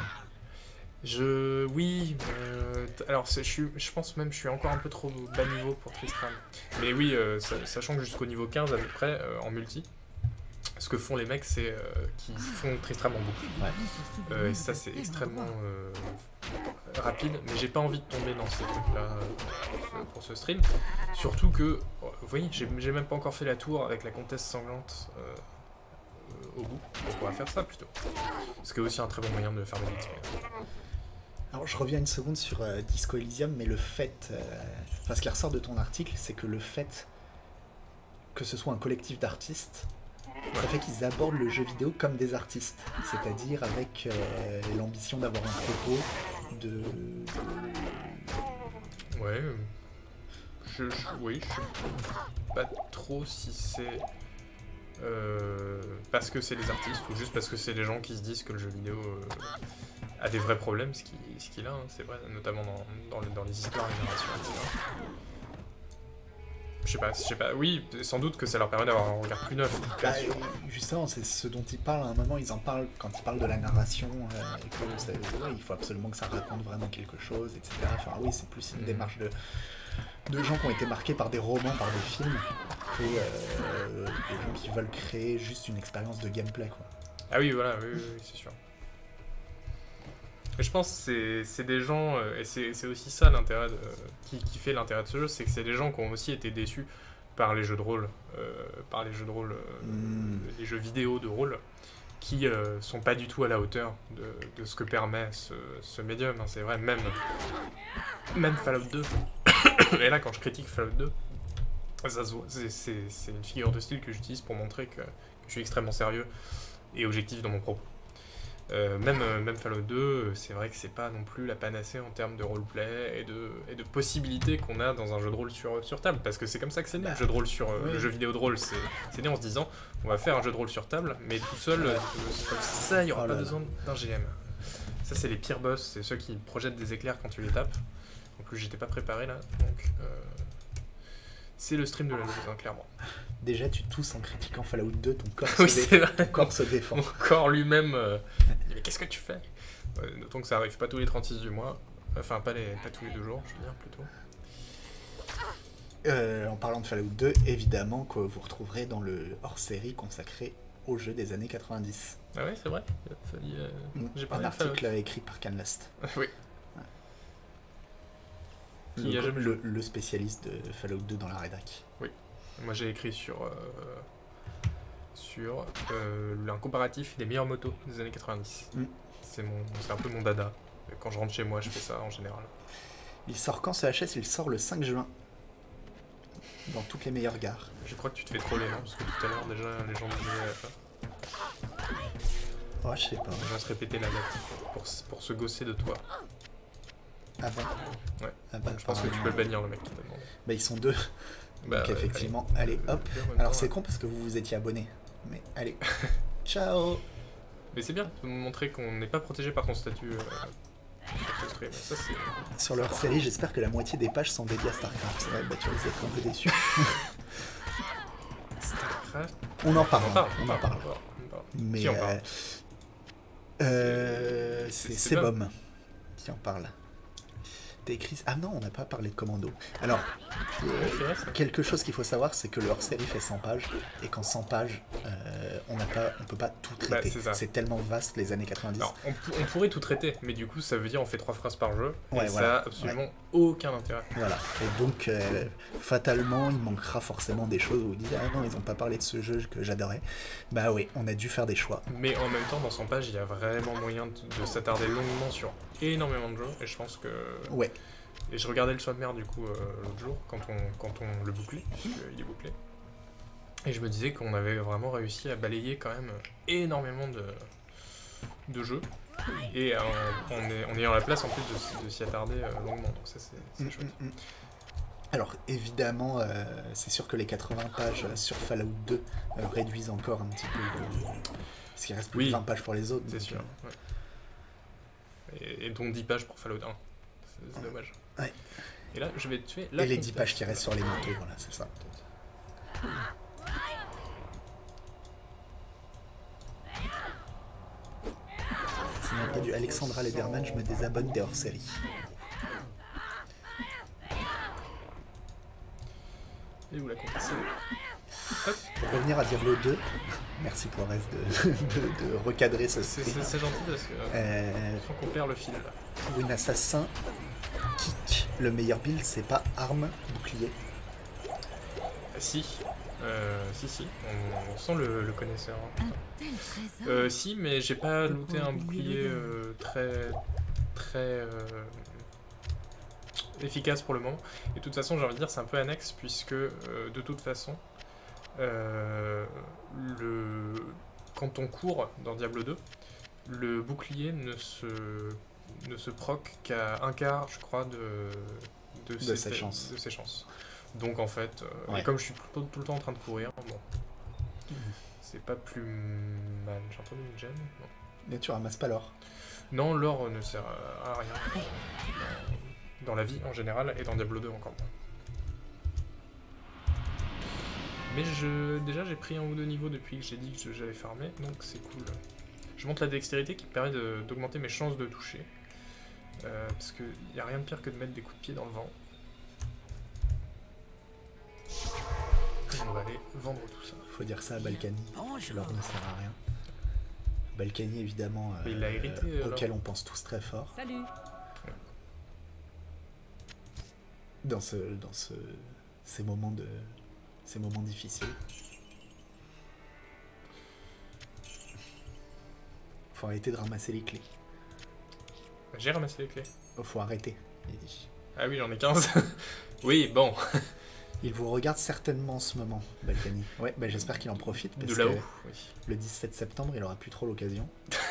Oui, alors je pense même que je suis encore un peu trop bas niveau pour Tristram. Mais oui, sachant que jusqu'au niveau 15 à peu près en multi, ce que font les mecs c'est qu'ils font Tristram en boucle. Et ça c'est extrêmement rapide, mais j'ai pas envie de tomber dans ces trucs là pour ce stream. Surtout que, vous voyez, j'ai même pas encore fait la tour avec la comtesse sanglante au bout, donc on va faire ça plutôt. Ce qui est aussi un très bon moyen de faire de l'XP. Alors, je reviens une seconde sur Disco Elysium, mais le fait... Enfin, ce qui ressort de ton article, c'est que le fait que ce soit un collectif d'artistes, ça fait qu'ils abordent le jeu vidéo comme des artistes. C'est-à-dire avec l'ambition d'avoir un propos, Ouais, oui, je sais pas trop si c'est parce que c'est les artistes ou juste parce que c'est les gens qui se disent que le jeu vidéo a des vrais problèmes, ce qu'il a, hein, c'est vrai, notamment dans les histoires, les narrations, etc. Je sais pas, oui, sans doute que ça leur permet d'avoir un regard plus neuf. Justement, c'est ce dont ils parlent. À un moment, ils en parlent quand ils parlent de la narration, et que il faut absolument que ça raconte vraiment quelque chose, etc. Enfin, oui, c'est plus une démarche de gens qui ont été marqués par des romans, par des films, que des gens qui veulent créer juste une expérience de gameplay, quoi. Ah oui, voilà, oui, c'est sûr. Et je pense que c'est des gens, et c'est aussi ça l'intérêt qui fait l'intérêt de ce jeu, c'est que c'est des gens qui ont aussi été déçus par les jeux de rôle, les jeux vidéo de rôle, qui sont pas du tout à la hauteur de ce que permet ce médium, hein, c'est vrai, même Fallout 2. Et là, quand je critique Fallout 2, ça se voit, c'est une figure de style que j'utilise pour montrer que je suis extrêmement sérieux et objectif dans mon propos. Même Fallout 2, c'est vrai que c'est pas non plus la panacée en termes de roleplay et de possibilités qu'on a dans un jeu de rôle sur table, parce que c'est comme ça que c'est né, le jeu de rôle le jeu vidéo de rôle, c'est né en se disant on va faire un jeu de rôle sur table, mais tout seul, comme ça, il n'y aura pas besoin d'un GM. Ça, c'est les pires boss, c'est ceux qui projettent des éclairs quand tu les tapes. En plus, j'étais pas préparé là, donc c'est le stream de la loose, hein, clairement. Déjà, tu tousses en critiquant Fallout 2, ton corps, ton corps se défend. Mon corps lui-même, mais qu'est-ce que tu fais? Notons que ça arrive pas tous les 36 du mois, enfin pas tous les 2 jours, je veux dire, plutôt. En parlant de Fallout 2, évidemment que vous retrouverez dans le hors-série consacré aux jeux des années 90. Ah ouais, c'est vrai. J'ai Un article écrit par Canlast. Oui. Ouais. Le spécialiste de Fallout 2 dans la rédac. Oui. Moi j'ai écrit sur un comparatif des meilleures motos des années 90. C'est un peu mon dada. Quand je rentre chez moi, je fais ça en général. Il sort quand ce HS? Il sort le 5 juin. Dans toutes les meilleures gares. Je crois que tu te fais troller, hein, parce que tout à l'heure déjà les gens disaient... Oh, je sais pas. Les gens se répétaient la date pour se gosser de toi. Ah bon? Ouais. Ah bah, Je pense que tu peux le bannir, le mec qui t'a demandé. Bah ils sont 2. Bah, Donc ouais, effectivement, allez hop. en même Alors temps, c'est ouais. con parce que vous vous étiez abonné. Mais allez. Ciao. Mais c'est bien de montrer qu'on n'est pas protégé par ton statut sur ce stream. Ça, c'est... Sur leur série, j'espère que la moitié des pages sont dédiées à StarCraft. C'est vrai, bah tu risques d'être un peu déçu. StarCraft. On en parle. On en parle. On en parle. On parle. Mais Qui en parle? c'est C'est Sebum qui en parle. T'as écrit... Ah non, on n'a pas parlé de Commando. Alors, quelque chose qu'il faut savoir, c'est que le hors-série fait 100 pages, et qu'en 100 pages, on peut pas tout traiter. C'est tellement vaste, les années 90. Alors, on pourrait tout traiter, mais du coup, ça veut dire on fait 3 phrases par jeu, Ouais, et voilà. ça a absolument aucun intérêt. Voilà. Et donc, fatalement, il manquera forcément des choses où vous dites « Ah non, ils n'ont pas parlé de ce jeu que j'adorais. » Bah oui, on a dû faire des choix. Mais en même temps, dans 100 pages, il y a vraiment moyen de s'attarder longuement sur énormément de jeux, et je pense que... Ouais. Et je regardais le sommaire du coup l'autre jour, quand on le bouclait, puisqu'il est bouclé. Et je me disais qu'on avait vraiment réussi à balayer quand même énormément de jeux, et en ayant la place en plus de s'y attarder longuement, donc ça c'est chouette. Alors évidemment, c'est sûr que les 80 pages sur Fallout 2 réduisent encore un petit peu, parce qu'il reste plus de 20 pages pour les autres. C'est sûr, ouais. Et dont 10 pages pour Fallout 1, c'est dommage. Ouais. Et là, je vais tuer la... Et les 10 pages qui restent sur les manteaux, voilà, c'est ça. Si n'a pas du Alexandra Lederman, je me désabonne des hors-séries. Et où la compasser? Pour revenir à Diablo 2, merci pour le reste de recadrer ce stream. C'est gentil parce que je sens qu'on perd le fil. Pour une assassin, kick, le meilleur build, c'est pas arme, bouclier. Si, on sent le connaisseur. Si, mais j'ai pas looté un bouclier très efficace pour le moment. Et de toute façon, j'ai envie de dire, c'est un peu annexe, puisque de toute façon, quand on court dans Diablo 2, le bouclier ne se proc qu'à un quart, je crois, de ses chances. Donc en fait, et comme je suis tout le temps en train de courir, bon, c'est pas plus mal. J'ai entendu une gemme? Non. Mais tu ramasses pas l'or. Non, l'or ne sert à rien. Dans la vie en général, et dans Diablo 2 encore moins. Mais déjà j'ai pris un ou deux niveaux depuis que j'ai dit que j'avais farmé, donc c'est cool. Je monte la dextérité qui me permet d'augmenter mes chances de toucher. Parce qu'il n'y a rien de pire que de mettre des coups de pied dans le vent. Et on va aller vendre tout ça. Faut dire ça à Balkany. L'or ne sert à rien. Balkany évidemment, il l'a hérité, auquel on pense tous très fort. Salut. Dans ces moments difficiles. Faut arrêter de ramasser les clés. J'ai ramassé les clés. Oh, faut arrêter, il dit. Ah oui, j'en ai 15. Oui, bon. Il vous regarde certainement en ce moment, Balkany. Ouais, bah j'espère qu'il en profite. Parce de là-haut, que oui. Le 17 septembre, il aura plus trop l'occasion.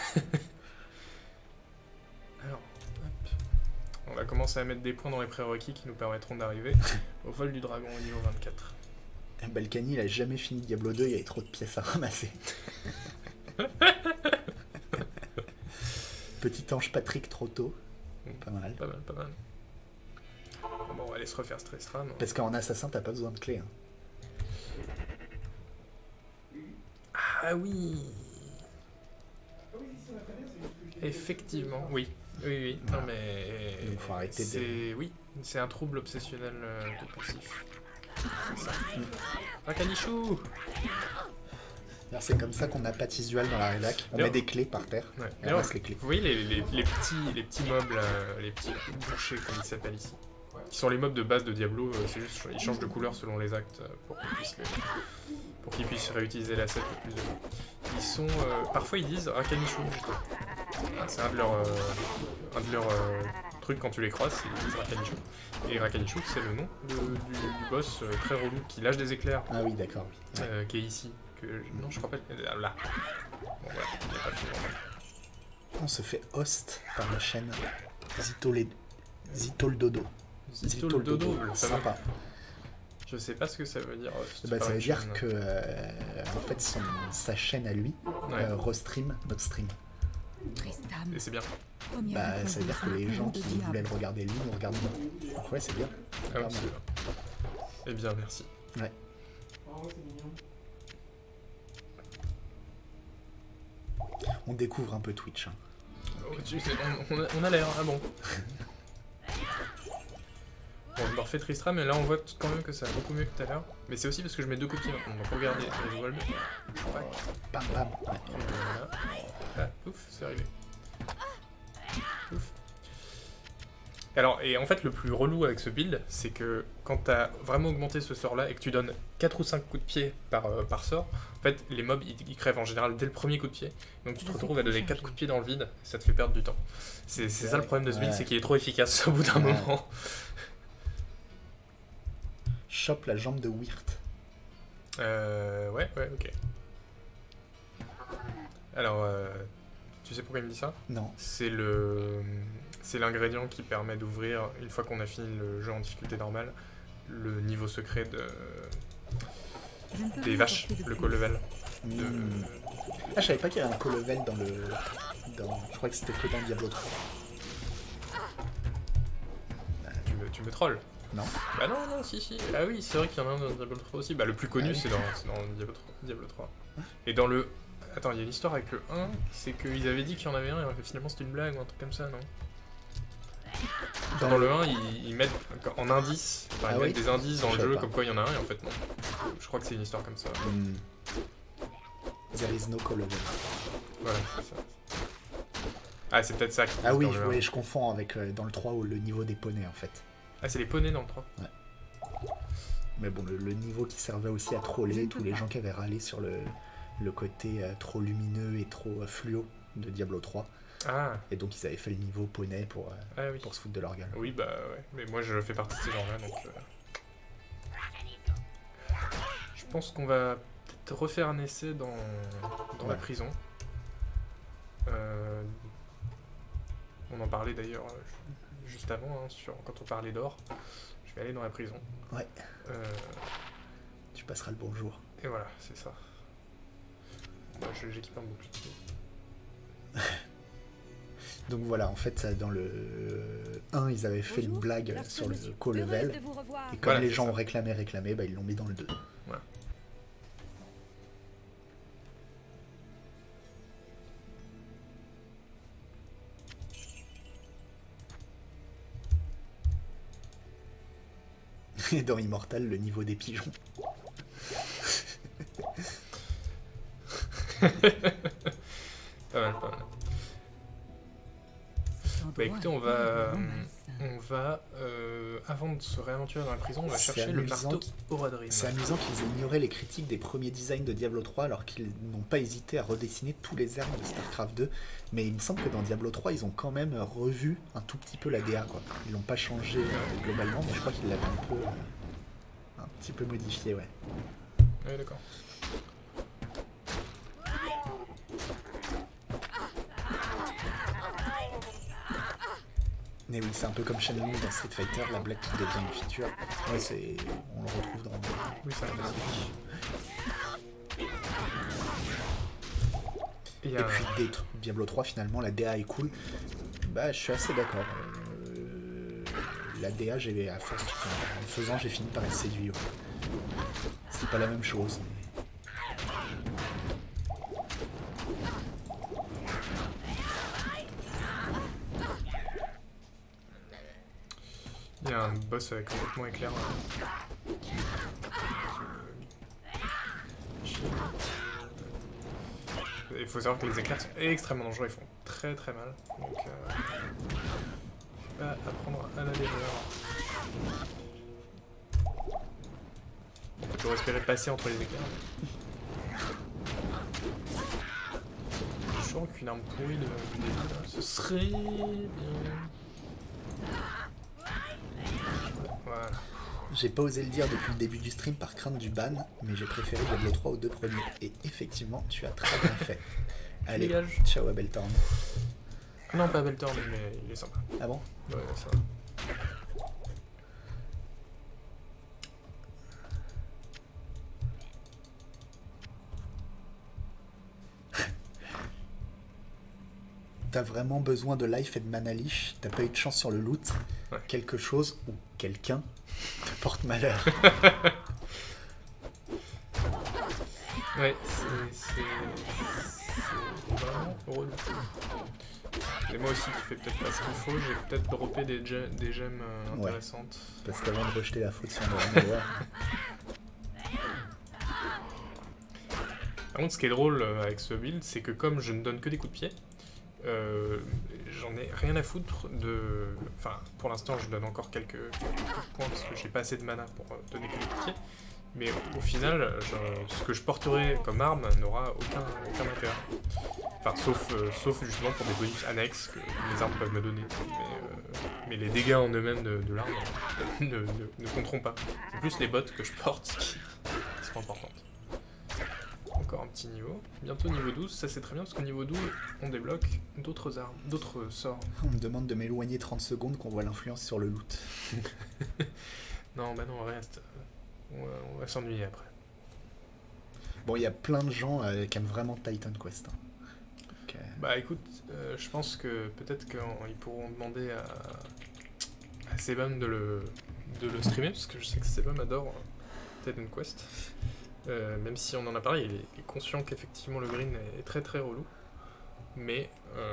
Alors, hop. On va commencer à mettre des points dans les prérequis qui nous permettront d'arriver au vol du dragon au niveau 24. Balkany, il a jamais fini Diablo 2, il y avait trop de pièces à ramasser. Petit ange Patrick trop tôt. Pas mal. Pas mal. Bon, on va aller se refaire Stressram. Parce qu'en assassin, t'as pas besoin de clé. Hein. Ah oui. Effectivement, oui. Non mais... Il faut arrêter de... Oui, c'est un trouble obsessionnel compulsif. C'est ça. Rakanichou. C'est comme ça qu'on a pas Tisual dans la rédac. On met des clés par terre. Ouais. Et on ramasse les clés. Vous voyez les petits mobs, les petits bouchers comme ils s'appellent ici, qui sont les mobs de base de Diablo, c'est juste ils changent de couleur selon les actes pour qu'ils puissent réutiliser l'asset le plus de fois. Ils sont... parfois ils disent Rakanichou, justement. C'est un de leurs trucs quand tu les croises, ils disent Rakanichou. Et Rakanichou, c'est le nom du boss très relou qui lâche des éclairs. Ah oui, d'accord. Oui. Ouais. Qui est ici. Non, je crois pas... Là. Bon, voilà, il n'y a pas de... On se fait host par la chaîne Zito les... Zitol Dodo. Zitol Dodo, le fameux. Sympa. Je sais pas ce que ça veut dire. Ça veut dire que en fait sa chaîne à lui restream notre stream. Tristam. Et c'est bien. Ça veut dire que les gens qui voulaient le regarder lui nous regardent nous. Donc ouais, c'est bien. Ah oui, c'est bien. Eh bien, merci. Ouais. On découvre un peu Twitch. Hein. Oh, on a l'air, ah bon. Bon, on refait Tristram, mais là on voit quand même que ça va beaucoup mieux que tout à l'heure. Mais c'est aussi parce que je mets 2 copies maintenant. Donc regardez, je vois le. Bam bam. Voilà. Ah, ouf, c'est arrivé. Ouf. Alors, et en fait, le plus relou avec ce build, c'est que quand t'as vraiment augmenté ce sort-là et que tu donnes 4 ou 5 coups de pied par sort, en fait, les mobs ils crèvent en général dès le premier coup de pied. Donc tu te retrouves à donner 4 coups de pied dans le vide, et ça te fait perdre du temps. C'est ça le problème de ce build, c'est qu'il est trop efficace au bout d'un moment. Chope la jambe de Wirt. Ouais, ok. Alors, tu sais pourquoi il me dit ça? Non. C'est l'ingrédient qui permet d'ouvrir, une fois qu'on a fini le jeu en difficulté normale, le niveau secret des vaches, le co-level. Ah, je savais pas qu'il y avait un co-level dans le... Je crois que c'était que dans Diablo 3. Tu me trolls. Non. Bah non, si. Ah oui, c'est vrai qu'il y en a un dans Diablo 3 aussi. Bah le plus connu, c'est dans Diablo 3. Et dans le... Attends, il y a une histoire avec le 1, c'est qu'ils avaient dit qu'il y en avait un et finalement c'était une blague ou un truc comme ça, non? Dans le 1, ils mettent en indice, ils mettent des indices dans le jeu comme quoi il y en a un et en fait non. Je crois que c'est une histoire comme ça. There is no co-level. Voilà, c'est ça. Ah, c'est peut-être ça qui Ah oui, je confonds avec dans le 3 où le niveau des poneys en fait. Ah, c'est les poneys dans le 3. Ouais. Mais bon, le niveau qui servait aussi à troller tous les gens qui avaient râlé sur le côté trop lumineux et trop fluo de Diablo 3. Ah. Et donc ils avaient fait le niveau poney pour se foutre de leur gueule. Oui, bah ouais. Mais moi je fais partie de ces gens-là, donc... Je pense qu'on va peut-être refaire un essai dans la prison. On en parlait d'ailleurs juste avant, quand on parlait d'or. Je vais aller dans la prison. Ouais. Tu passeras le bonjour. Et voilà, c'est ça. Moi, j'équipe un bouclier. Donc voilà, en fait, dans le 1, ils avaient fait une blague sur le co-level. Et comme les gens ont réclamé, bah, ils l'ont mis dans le 2. Voilà. Et dans Immortal, le niveau des pigeons. Pas mal. Bah écoutez, on va avant de se réaventurer dans la prison, on va chercher le marteau Oradrim. C'est amusant qu'ils aient ignoré les critiques des premiers designs de Diablo 3 alors qu'ils n'ont pas hésité à redessiner tous les armes de StarCraft 2. Mais il me semble que dans Diablo 3, ils ont quand même revu un tout petit peu la DA, quoi. Ils l'ont pas changé globalement, mais je crois qu'ils l'avaient un petit peu modifié, ouais. Oui, d'accord. Mais oui, c'est un peu comme Shenmue dans Street Fighter, la blague qui devient une feature. Ouais, on le retrouve dans... Oui, ça va. Et puis Diablo 3, finalement, la DA est cool. Bah, je suis assez d'accord. La DA, à force, en le faisant, j'ai fini par être séduit. Ouais. C'est pas la même chose, mais... Il y a un boss avec complètement éclair. Il faut savoir que les éclairs sont extrêmement dangereux, ils font très très mal. Donc, je vais apprendre à la déjouer. On peut toujours espérer passer entre les éclairs. Je sens qu'une arme pourrie de début, ce serait bien. Voilà. J'ai pas osé le dire depuis le début du stream par crainte du ban, mais j'ai préféré Diablo 3 aux 2 premiers. Et effectivement, tu as très bien fait. Allez, ciao à Beltorn. Non, pas Beltorn, mais il est sympa. Ah bon? Ouais, ça va. t'as vraiment besoin de life et de mana liche, t'as pas eu de chance sur le loot, Ouais. quelque chose ou quelqu'un te porte malheur. Ouais, c'est vraiment relou. Et moi aussi qui fais peut-être pas ce qu'il faut, j'ai peut-être droppé des gemmes Ouais. intéressantes. Parce qu'avant de rejeter la faute sur le joueur, Par contre, ce qui est drôle avec ce build, c'est que comme je ne donne que des coups de pied, j'en ai rien à foutre de... Enfin, pour l'instant, je donne encore quelques coups de poing parce que j'ai pas assez de mana pour donner que des coups de pied. Mais au final, ce que je porterai comme arme n'aura aucun intérêt. Enfin, sauf justement pour des bonus annexes que les armes peuvent me donner. Mais les dégâts en eux-mêmes de l'arme ne compteront pas. C'est plus les bottes que je porte qui sont importantes. Encore un petit niveau. Bientôt niveau 12, ça c'est très bien parce qu'au niveau 12, on débloque d'autres armes, d'autres sorts. on me demande de m'éloigner 30 secondes qu'on voit l'influence sur le loot. Non, bah non, on reste. On va s'ennuyer après. Bon, il y a plein de gens qui aiment vraiment Titan Quest. Hein. Donc, Bah écoute, je pense que peut-être qu'ils pourront demander à Sebum de le streamer, parce que je sais que Sebum adore Titan Quest. Même si on en a parlé, il est conscient qu'effectivement le green est très très relou. Mais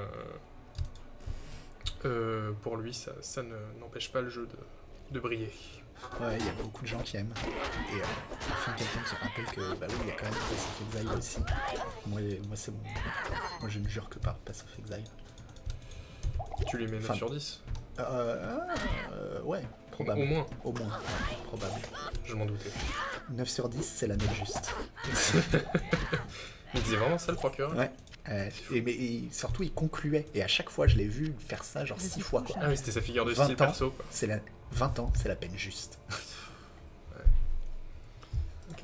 pour lui, ça n'empêche pas le jeu de briller. ouais, il y a beaucoup de gens qui aiment. Et enfin, quelqu'un qui rappelle que, bah oui, il y a quand même Pass of Exile aussi. Moi, c'est bon. Moi, je ne jure que par Pass of Exile. Tu lui mets 9 Enfin, sur 10 ouais, probable. Au moins, Au moins, ouais, probable. je m'en doutais. 9 sur 10, c'est la note juste. Il disait vraiment ça le procureur? Ouais. Et surtout, il concluait. Et à chaque fois, je l'ai vu faire ça genre 6 fois, quoi. Ah oui, c'était sa figure de 20 style ans, perso, quoi. 20 ans, c'est la peine juste. Ok.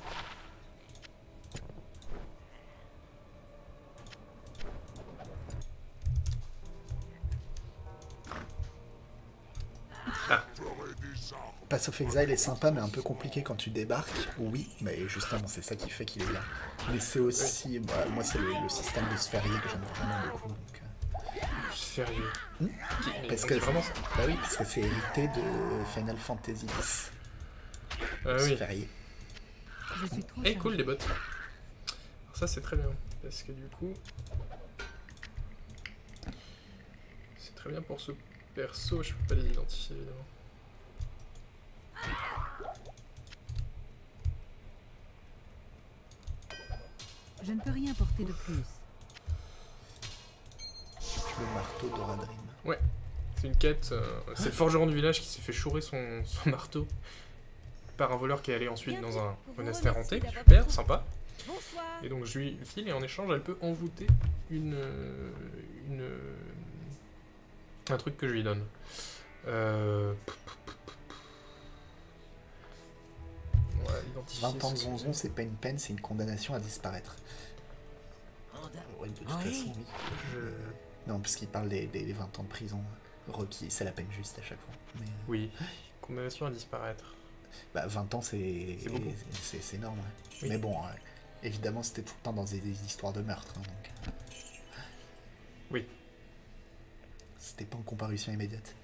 Pass of Exile est sympa, mais un peu compliqué quand tu débarques. Oui, mais justement, c'est ça qui fait qu'il est bien. Mais c'est aussi... bah, moi, c'est le système de sphérié que j'aime vraiment beaucoup. Donc, Sérieux. parce On que dit vraiment ça? Bah oui, parce que c'est hérité de Final Fantasy X. Oui. Sphérié. Je suis trop Et cool les bots. Alors ça c'est très bien, parce que du coup... C'est très bien pour ce perso, je peux pas les identifier évidemment. Je ne peux rien porter de plus. Le marteau d'Oradrim. Ouais, c'est une quête, c'est le forgeron du village qui s'est fait chourer son marteau par un voleur qui est allé ensuite dans un monastère hanté, super, sympa. Bonsoir. Et donc je lui file et en échange elle peut envoûter un truc que je lui donne. Ouais, identifier 20 ans de ce- zonzon, c'est pas une peine, c'est une condamnation à disparaître. Ouais, de toute façon, oui. Non, parce qu'il parle des 20 ans de prison requis, c'est la peine juste à chaque fois. Mais, Oui, condamnation à disparaître. bah, 20 ans, c'est beaucoup. c'est énorme. Ouais. Oui. Mais bon, évidemment, c'était tout le temps dans des histoires de meurtre. Hein, donc, Oui. c'était pas en comparution immédiate.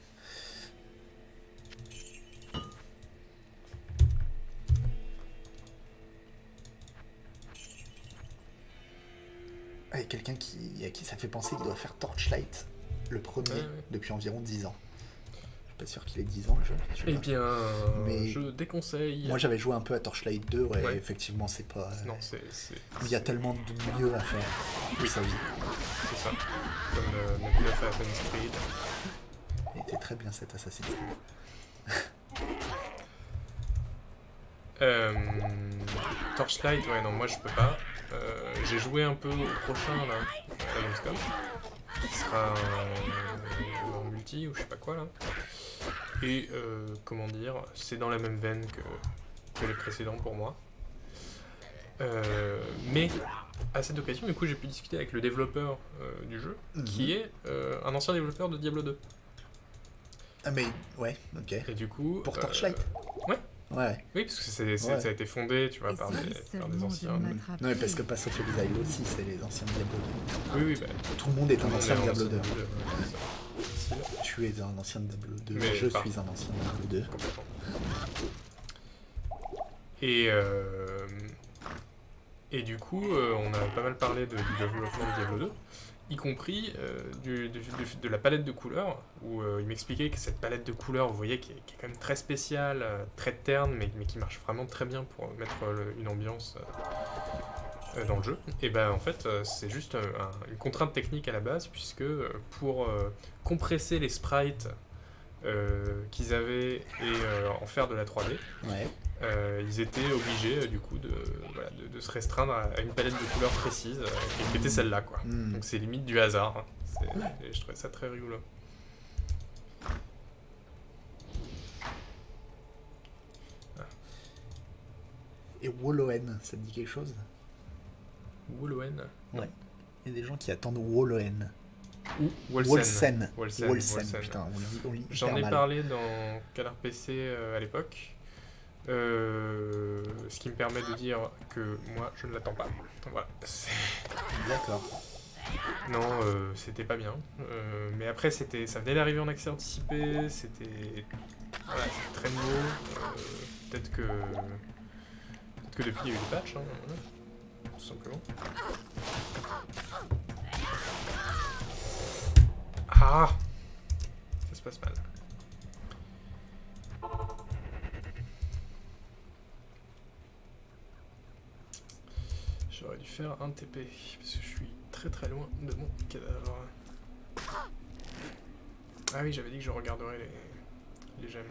Et quelqu'un à qui ça fait penser qu'il doit faire Torchlight, le premier, Ouais. depuis environ 10 ans. Je suis pas sûr qu'il ait 10 ans, le jeu. Je sais Eh pas. bien, Mais je déconseille. Moi j'avais joué un peu à Torchlight 2, ouais, Ouais. effectivement c'est pas... Non, c'est Il y a tellement de mieux à faire de Oui. sa vie. c'est ça. Comme mettre 9 à Assassin's Creed. Il était très bien cet Assassin's Creed. Torchlight, ouais, non, moi je peux pas. J'ai joué un peu au prochain, là, à Gamescom, qui sera en multi ou je sais pas quoi, là. Et, comment dire, c'est dans la même veine que les précédents pour moi. Mais, à cette occasion, du coup, j'ai pu discuter avec le développeur du jeu, qui est un ancien développeur de Diablo 2. Ah mais, ouais, ok. Et du coup... Pour Torchlight Ouais. Ouais. Oui, parce que Ouais. ça a été fondé, tu vois, Et par si des seulement je anciens. m'attrapais. Non, mais parce que Pass of Exile aussi, c'est les anciens Diablo 2. Oui, oui, bah. Tout le monde est un ancien on est Diablo ancien 2. Diablo 2, ouais, c'est ça. Tu es un ancien Diablo 2. Mais Je pas. suis un ancien Diablo 2. Complètement. Et du coup, on a pas mal parlé du développement de Diablo 2, y compris de la palette de couleurs, où il m'expliquait que cette palette de couleurs, vous voyez, qui est quand même très spéciale, très terne, mais qui marche vraiment très bien pour mettre une ambiance dans le jeu. Et ben en fait, c'est juste une contrainte technique à la base, puisque pour compresser les sprites qu'ils avaient et en faire de la 3D, Ouais. ils étaient obligés du coup de se restreindre à une palette de couleurs précise qui était celle-là, quoi. Mm. Donc c'est limite du hasard, hein. Et je trouvais ça très rigolo. Et Wallowen, ça te dit quelque chose? Wollowen Ouais. Il y a des gens qui attendent Wallowen. ou Wolsen. Wolsen. Putain, on lit J'en hyper ai mal. parlé dans Canard PC à l'époque. Ce qui me permet de dire que moi je ne l'attends pas. Voilà. D'accord. Non, c'était pas bien. Mais après, ça venait d'arriver en accès anticipé. C'était très nouveau. Peut-être que depuis il y a eu des patchs, hein, voilà. Tout simplement. Ah, ça se passe mal. J'aurais dû faire un TP, parce que je suis très très loin de mon cadavre. Ah oui, j'avais dit que je regarderais les gemmes.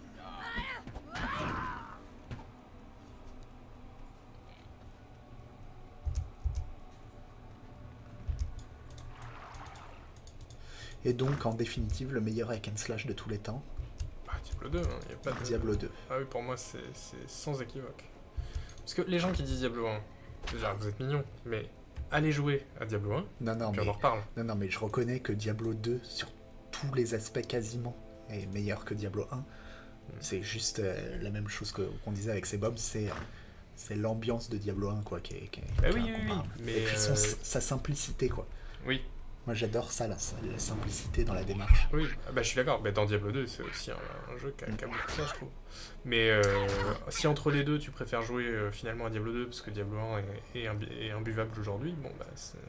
Et donc, en définitive, le meilleur hack and slash de tous les temps, Ah, Diablo 2, il n'y a pas de... Diablo 2. Ah oui, pour moi, c'est sans équivoque. Parce que les gens qui disent Diablo 1, déjà, vous êtes mignons, mais allez jouer à Diablo 1, Non, non, puis mais, on en reparle. non, mais je reconnais que Diablo 2, sur tous les aspects quasiment, est meilleur que Diablo 1. C'est juste la même chose qu'on disait avec ces bombs, c'est l'ambiance de Diablo 1, quoi, qui est Bah qui est oui, oui, oui, incomparable. mais, Et puis sa simplicité, quoi. Oui, Moi, j'adore ça, la simplicité dans la démarche. oui, ah bah, je suis d'accord. Bah, dans Diablo 2, c'est aussi un jeu qui a beaucoup de ça, je trouve. Mais si entre les deux, tu préfères jouer finalement à Diablo 2, parce que Diablo 1 est imbuvable aujourd'hui, bon, bah,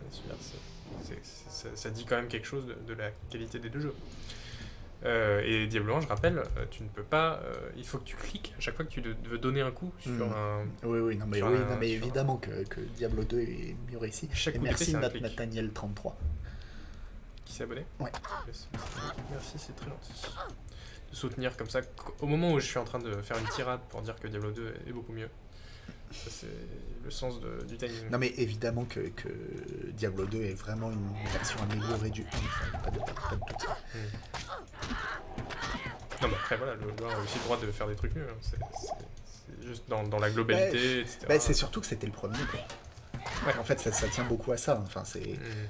ça dit quand même quelque chose de la qualité des deux jeux. Et Diablo 1, je rappelle, tu ne peux pas... il faut que tu cliques à chaque fois que tu veux donner un coup sur un... Oui, non, mais, sur non, mais évidemment que Diablo 2 est mieux réussi. Chaque Et coup merci d'épée, c'est un notre clic. Nathaniel33. Qui s'est abonné? Ouais. Merci, c'est très gentil. De soutenir comme ça, au moment où je suis en train de faire une tirade pour dire que Diablo 2 est beaucoup mieux. Ça, c'est le sens du timing. Non, mais évidemment que Diablo 2 est vraiment une version améliorée du 1, pas de doute. Non, mais après, voilà, le 1 a aussi le droit de faire des trucs mieux. Hein. C'est juste dans la globalité, etc. Bah, c'est surtout que c'était le premier, quoi. Ouais. En fait, ça tient beaucoup à ça. Enfin, c'est... Mm.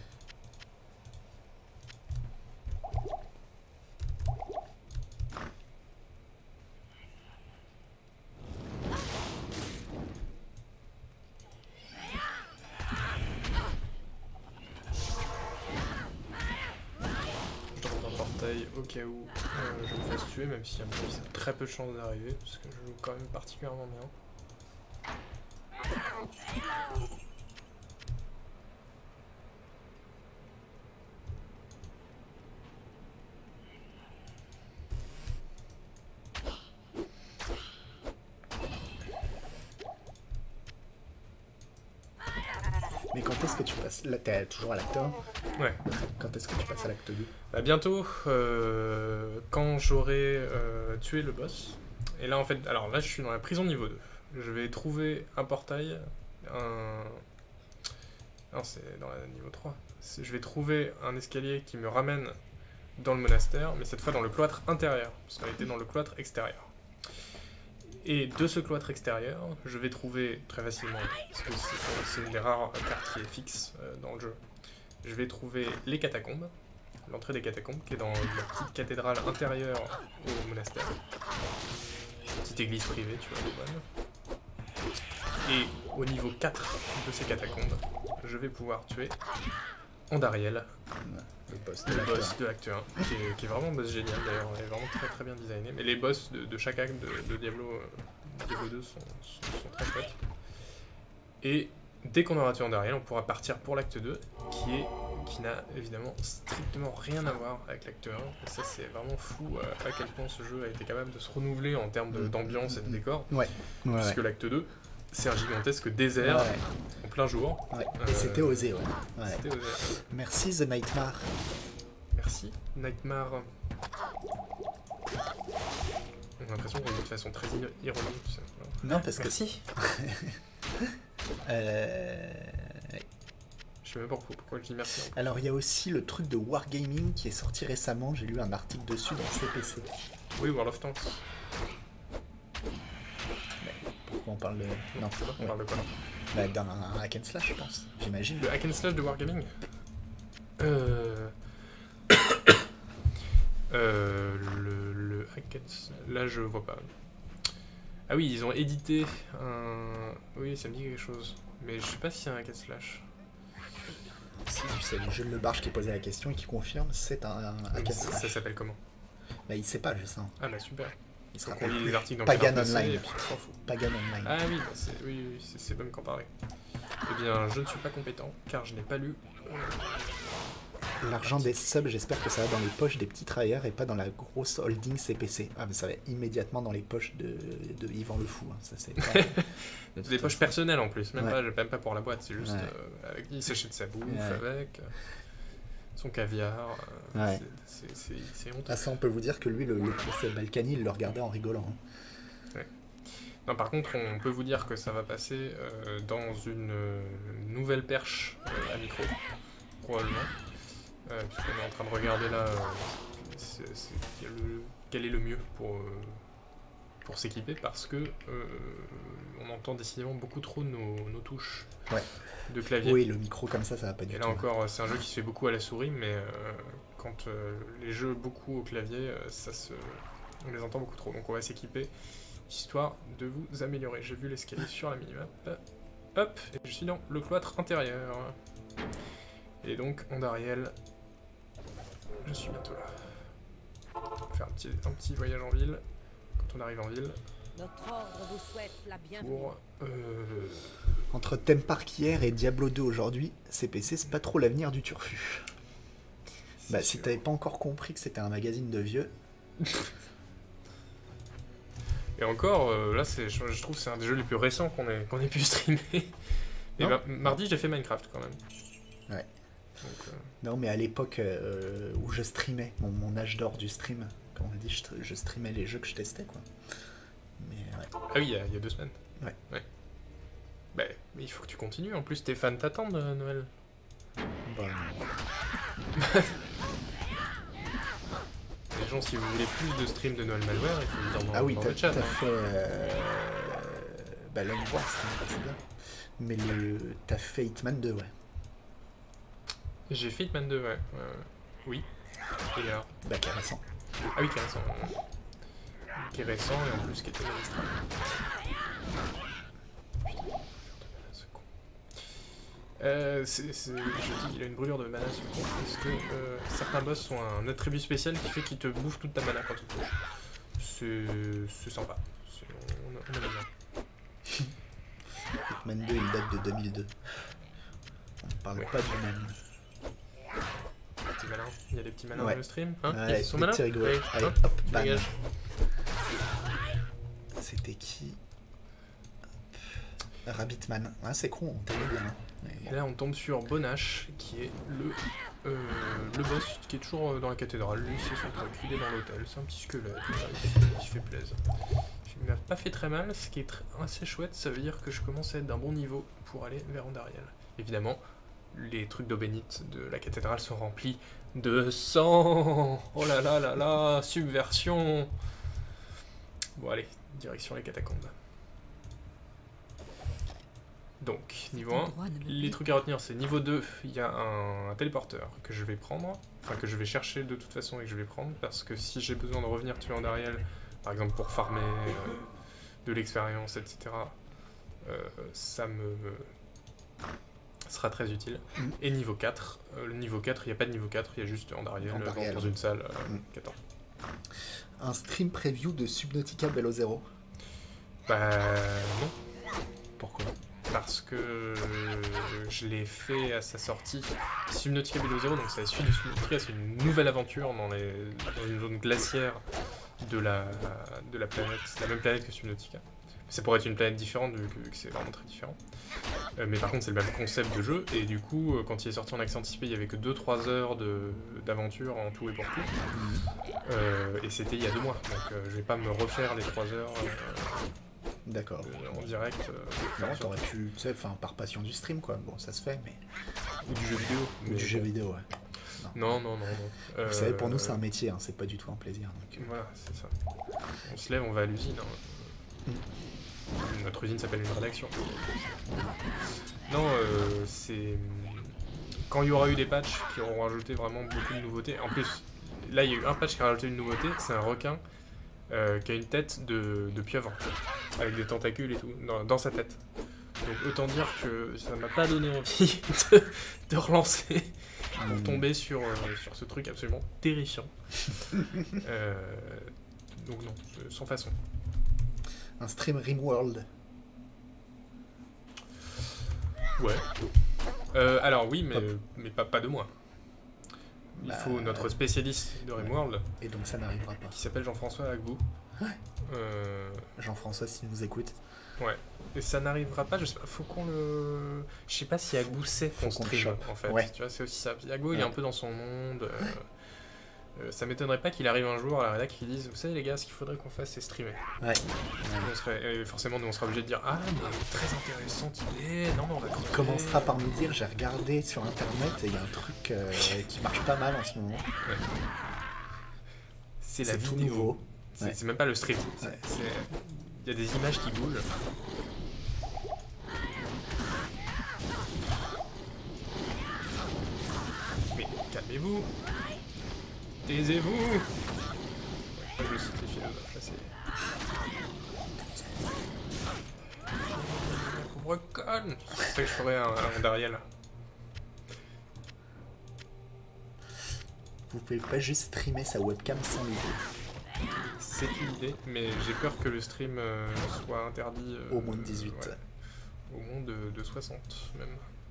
Je rentre un portail au cas où je me fasse tuer, même si à mon avis ça a très peu de chances d'arriver, parce que je joue quand même particulièrement bien. Mais quand est-ce que tu passes... Là, t'es toujours à l'acte 1. Ouais. Quand est-ce que tu passes à l'acte 2? Bah bientôt, quand j'aurai tué le boss. Et là en fait, alors là je suis dans la prison niveau 2. Je vais trouver un portail, non c'est dans la niveau 3. Je vais trouver un escalier qui me ramène dans le monastère, mais cette fois dans le cloître intérieur, parce qu'on était dans le cloître extérieur. Et de ce cloître extérieur, je vais trouver très facilement, parce que c'est une des rares cartes qui est fixe dans le jeu, je vais trouver les catacombes, l'entrée des catacombes, qui est dans la petite cathédrale intérieure au monastère. Petite petite église privée, tu vois, bonne. Et au niveau 4 de ces catacombes, je vais pouvoir tuer Andariel, Le boss le boss de l'acte 1, qui est vraiment un boss génial d'ailleurs, il est vraiment très très bien designé. Mais les boss de chaque acte de Diablo 2 sont très chouettes. Et dès qu'on aura tué Andariel, on pourra partir pour l'acte 2, qui n'a évidemment strictement rien à voir avec l'acte 1. Et ça, c'est vraiment fou à quel point ce jeu a été capable de se renouveler en termes d'ambiance et de décor. Ouais. Puisque l'acte 2, c'est un gigantesque désert en plein jour. Ouais. Et c'était osé, ouais. C'était osé. Merci The Nightmare. Merci, Nightmare. On a l'impression qu'on le dit de façon très ironique. Non, parce que... Merci. Je sais même pas pourquoi je dis merci. Alors, il y a aussi le truc de Wargaming qui est sorti récemment. J'ai lu un article dessus dans CPC. Oui, World of Tanks. Pourquoi on parle de... Non, On parle de quoi? Bah, d'un hack and slash, je pense. J'imagine. Le hack and slash de Wargaming le hack and slash... Là, je vois pas. Ah oui, ils ont édité un... Oui, ça me dit quelque chose. Mais je sais pas si c'est un hack and slash. Si, c'est le jeu de Le Barge qui posait la question et qui confirme, c'est un hack and slash. Ça s'appelle comment? Bah, il sait pas, je sais. Ah bah super. Il se Donc on rappelle lit plus. les articles dans Pagan Canard PC, Online. et puis on s'en fout. Pagan Online. Ah oui, bah c'est bon qu'en parler. Eh bien, je ne suis pas compétent, car je n'ai pas lu... L'argent des subs, j'espère que ça va dans les poches des petits travailleurs et pas dans la grosse holding CPC. Ah, mais ça va immédiatement dans les poches de Yvan Le Fou. Hein. Ça, c'est pas... Des poches personnelles en plus, même, Ouais. même pas pour la boîte, c'est juste Ouais. il s'achète sa bouffe avec, son caviar, Ouais. c'est honteux. Ah, ça, on peut vous dire que lui, le procès Balkany, il le regardait en rigolant. Hein. Non, par contre, on peut vous dire que ça va passer dans une nouvelle perche à micro, probablement. Puisqu'on est en train de regarder là quel est le mieux pour s'équiper, parce que on entend décidément beaucoup trop nos touches de clavier. Oui, le micro comme ça va pas du tout. Et là encore, c'est un jeu qui se fait beaucoup à la souris, mais quand les jeux beaucoup au clavier, on les entend beaucoup trop. Donc on va s'équiper, histoire de vous améliorer. J'ai vu l'escalier sur la minimap. Hop, et je suis dans le cloître intérieur. Et donc, Andariel, je suis bientôt là. On va faire un petit voyage en ville, quand on arrive en ville. Notre ordre vous souhaite la bienvenue. Pour... Entre Theme Park hier et Diablo 2 aujourd'hui, CPC, c'est pas trop l'avenir du turfu. Bah, si t'avais pas encore compris que c'était un magazine de vieux... Et encore, là, je trouve que c'est un des jeux les plus récents qu'on ait pu streamer. Et mardi, j'ai fait Minecraft quand même. Ouais. Donc, Non, mais à l'époque où je streamais, mon âge d'or du stream, comme on le dit, je streamais les jeux que je testais, quoi. Mais ouais. Ah oui, il y a 2 semaines. Ouais. Bah, mais il faut que tu continues. En plus, tes fans t'attendent, Noël. Bah, Les gens, si vous voulez plus de streams de Noël Malware, il faut le dire dans, ah oui, dans t'as le chat. fait... Bah là, on voit, c'est bien. Mais t'as fait Hitman 2, ouais. J'ai fait Hitman 2, ouais. Oui. Et alors? Bah, qui est récent. Ah oui, qui est récent. Qui est récent et en plus qui était magistral. Je dis qu'il a une brûlure de mana ce con, parce que certains boss ont un attribut spécial qui fait qu'il te bouffe toute ta mana quand il touche. C'est sympa. On aime bien. Hitman 2, il date de 2002. On ne parle pas du même. Petit malin. Il y a des petits malins Ouais. dans le stream, hein? Ouais, Ils sont des malins. petits rigolos. Allez, Allez, hein, hop, tu bam. dégages. C'était qui? Rabbitman. Ah, c'est con, on t'aimait bien. Hein. Et là, on tombe sur Bonache, qui est le boss qui est toujours dans la cathédrale. Lui, c'est son truc. Il est dans l'hôtel. C'est un petit squelette. Voilà, il se fait plaisir. Il m'a pas fait très mal, ce qui est assez chouette. Ça veut dire que je commence à être d'un bon niveau pour aller vers Andariel. Évidemment, les trucs d'eau bénite de la cathédrale sont remplis de sang. Oh là là là là, subversion. Bon, allez, direction les catacombes. Donc, niveau 1, les trucs à retenir, c'est niveau 2, il y a un téléporteur que je vais prendre, enfin que je vais chercher de toute façon et que je vais prendre, parce que si j'ai besoin de revenir tuer Andariel, par exemple pour farmer de l'expérience, etc., ça me sera très utile. Et niveau 4, le niveau 4, il n'y a pas de niveau 4, il y a juste Andariel dans une salle qui attend. Un stream preview de Subnautica Below Zero? Bah non. Pourquoi? Parce que je l'ai fait à sa sortie. Subnautica Below Zero, donc c'est la suite de Subnautica, c'est une nouvelle aventure dans une zone glaciaire de la planète, c'est la même planète que Subnautica. Ça pourrait être une planète différente vu que c'est vraiment très différent. Mais par contre c'est le même concept de jeu, et du coup quand il est sorti en accès anticipé, il n'y avait que 2-3 heures d'aventure en tout et pour tout. Et c'était il y a 2 mois, donc je vais pas me refaire les 3 heures D'accord. En direct. Non, t'aurais pu, tu sais, par passion du stream, quoi. Bon, ça se fait, mais... Ou du jeu vidéo. Ou du jeu vidéo, ouais. Non. Vous savez, pour nous, c'est un métier, hein, c'est pas du tout un plaisir. Donc... Voilà, c'est ça. On se lève, on va à l'usine. Notre usine s'appelle une rédaction. Non, c'est... Quand il y aura eu des patchs qui auront rajouté vraiment beaucoup de nouveautés... En plus, là, il y a eu un patch qui a rajouté une nouveauté, c'est un requin qui a une tête de pieuvre, avec des tentacules et tout, dans sa tête. Donc autant dire que ça m'a pas donné envie de relancer pour tomber sur ce truc absolument terrifiant. Donc non, sans façon. Un stream Rimworld. Ouais. Alors oui, mais pas de moi. Il faut notre spécialiste de Rimworld. Et donc ça n'arrivera pas. Qui s'appelle Jean-François Agbou. Ouais. Jean-François, s'il nous écoute. Ouais. Et ça n'arrivera pas, je sais pas, faut qu'on le... Je sais pas si Agbou sait qu'on stream, en fait. Ouais. Tu vois, c'est aussi ça. Agbou, il est un peu dans son monde. Ça m'étonnerait pas qu'il arrive un jour à la rédac et qu'il dise, vous savez les gars, ce qu'il faudrait qu'on fasse, c'est streamer. Ouais. Forcément, nous on sera obligé de dire, ah, mais très intéressante idée, non, mais on va Il commencera par nous dire, j'ai regardé sur internet et il y a un truc qui marche pas mal en ce moment. Ouais. C'est la tout vidéo. nouveau. C'est même pas le stream. Il y a des images qui bougent. Mais calmez-vous. Taisez-vous. Je cite les philosophes, là c'est... Pauvre conne. C'est ça que je ferais un Andariel. Vous pouvez pas juste streamer sa webcam sans lui. C'est une idée, mais j'ai peur que le stream soit interdit... au moins de 18. Ouais. Au moins de 60 même.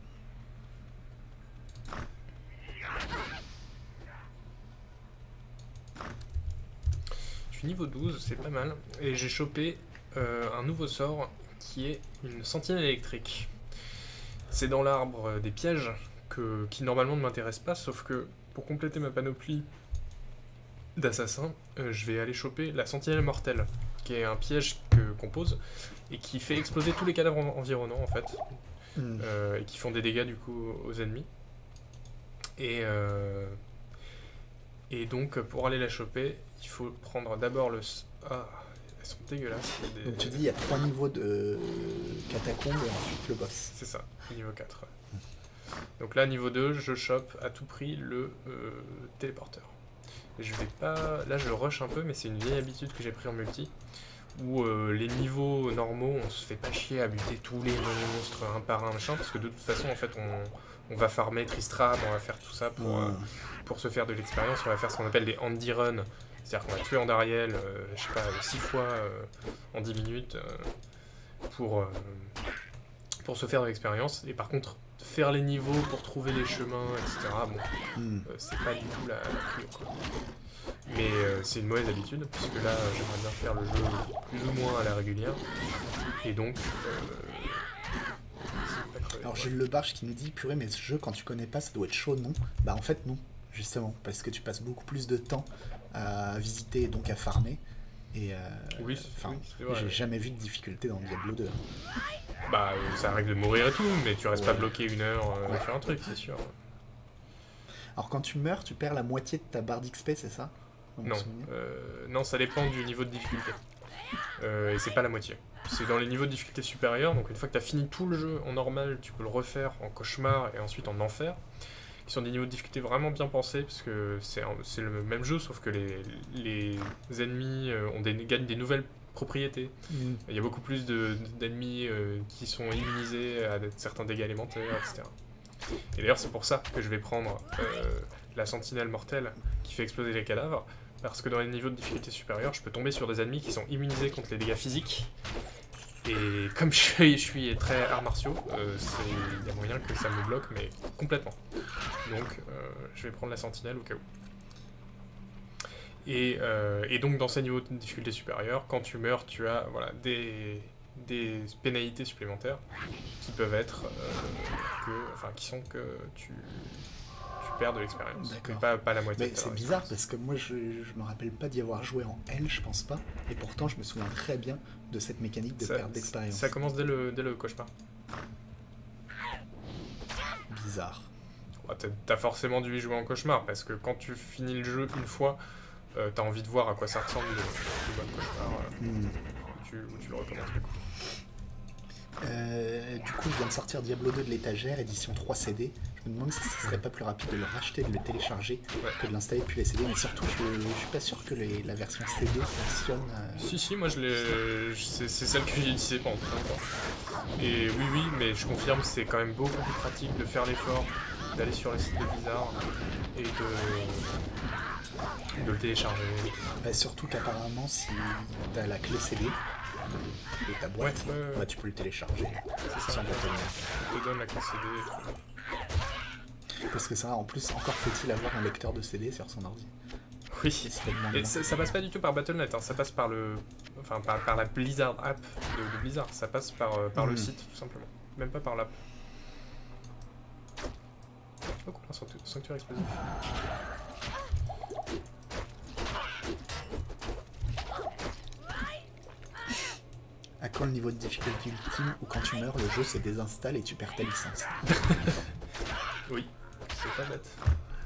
Je suis niveau 12, c'est pas mal. Et j'ai chopé un nouveau sort qui est une sentinelle électrique. C'est dans l'arbre des pièges qui normalement ne m'intéresse pas, sauf que pour compléter ma panoplie d'assassin, je vais aller choper la sentinelle mortelle, qui est un piège qu'on pose et qui fait exploser tous les cadavres environnants en fait, et qui font des dégâts du coup aux ennemis. Et donc pour aller la choper, il faut prendre d'abord le... Ah, elles sont dégueulasses. Donc tu dis il y a 3 niveaux de catacombes et ensuite le boss. C'est ça, niveau 4. Ouais. Donc là, niveau 2, je chope à tout prix le téléporteur. Je vais pas... Là, je rush un peu, mais c'est une vieille habitude que j'ai pris en multi, où les niveaux normaux, on se fait pas chier à buter tous les monstres un par un, machin, parce que de toute façon, en fait, on va farmer Tristram, on va faire tout ça pour se faire de l'expérience, on va faire ce qu'on appelle des handy runs, c'est-à-dire qu'on va tuer Andariel, je sais pas, 6 fois en 10 minutes, pour se faire de l'expérience, et par contre, faire les niveaux pour trouver les chemins, etc. Bon, c'est pas du tout la prio, quoi. Mais c'est une mauvaise habitude, puisque là, j'aimerais bien faire le jeu plus ou moins à la régulière. Et donc... Alors j'ai le Barge qui nous dit, purée, mais ce jeu, quand tu connais pas, ça doit être chaud, non? Bah en fait, non, justement, parce que tu passes beaucoup plus de temps à visiter et donc à farmer. Et oui, j'ai jamais vu de difficulté dans Diablo 2. Bah, ça règle de mourir et tout, mais tu restes pas bloqué 1 heure sur un truc, c'est sûr. Alors quand tu meurs, tu perds la moitié de ta barre d'XP, c'est ça? Non, non, ça dépend du niveau de difficulté. Et c'est pas la moitié. C'est dans les niveaux de difficulté supérieurs, donc une fois que tu as fini tout le jeu en normal, tu peux le refaire en cauchemar et ensuite en enfer, qui sont des niveaux de difficulté vraiment bien pensés, parce que c'est le même jeu, sauf que les ennemis gagnent des nouvelles propriétés. Il y a beaucoup plus d'ennemis qui sont immunisés à certains dégâts élémentaires, etc. Et d'ailleurs, c'est pour ça que je vais prendre la sentinelle mortelle qui fait exploser les cadavres, parce que dans les niveaux de difficulté supérieurs, je peux tomber sur des ennemis qui sont immunisés contre les dégâts physiques. Et comme je suis très arts martiaux, il y a moyen que ça me bloque, mais complètement. Donc, je vais prendre la sentinelle au cas où. Et donc, dans ces niveaux de difficulté supérieure, quand tu meurs, tu as voilà, des pénalités supplémentaires qui peuvent être qui sont que tu perds de l'expérience. D'accord. Pas la moitié. Mais c'est bizarre parce que moi je me rappelle pas d'y avoir joué en L, je pense pas. Et pourtant je me souviens très bien de cette mécanique de perte d'expérience. Ça commence dès le cauchemar. Bizarre. Ouais, t'as forcément dû y jouer en cauchemar parce que quand tu finis le jeu une fois, t'as envie de voir à quoi ça ressemble le mode cauchemar. Où tu le recommences du coup. Du coup, je viens de sortir Diablo 2 de l'étagère, édition 3 CD. Je me demande si ce serait pas plus rapide de le racheter, de le télécharger, que de l'installer depuis les CD. Mais surtout, je suis pas sûr que la version CD fonctionne. Si, moi c'est celle que j'ai utilisée pendant très longtemps. Et oui, mais je confirme, c'est quand même beaucoup plus pratique de faire l'effort, d'aller sur le site de Blizzard et de le télécharger. Surtout qu'apparemment, si t'as la clé CD de ta boîte, bah, tu peux le télécharger. C'est ça, on te donne la clé CD. Parce que ça, en plus, encore faut-il avoir un lecteur de CD sur son ordi. Oui, et ça passe pas du tout par Battle.net, hein. Ça passe par par la Blizzard app de Blizzard, ça passe par le site tout simplement, même pas par l'app. Oh cool, un sanctuaire explosif. À quand le niveau de difficulté ultime où quand tu meurs, le jeu se désinstalle et tu perds ta licence? Oui, c'est pas bête.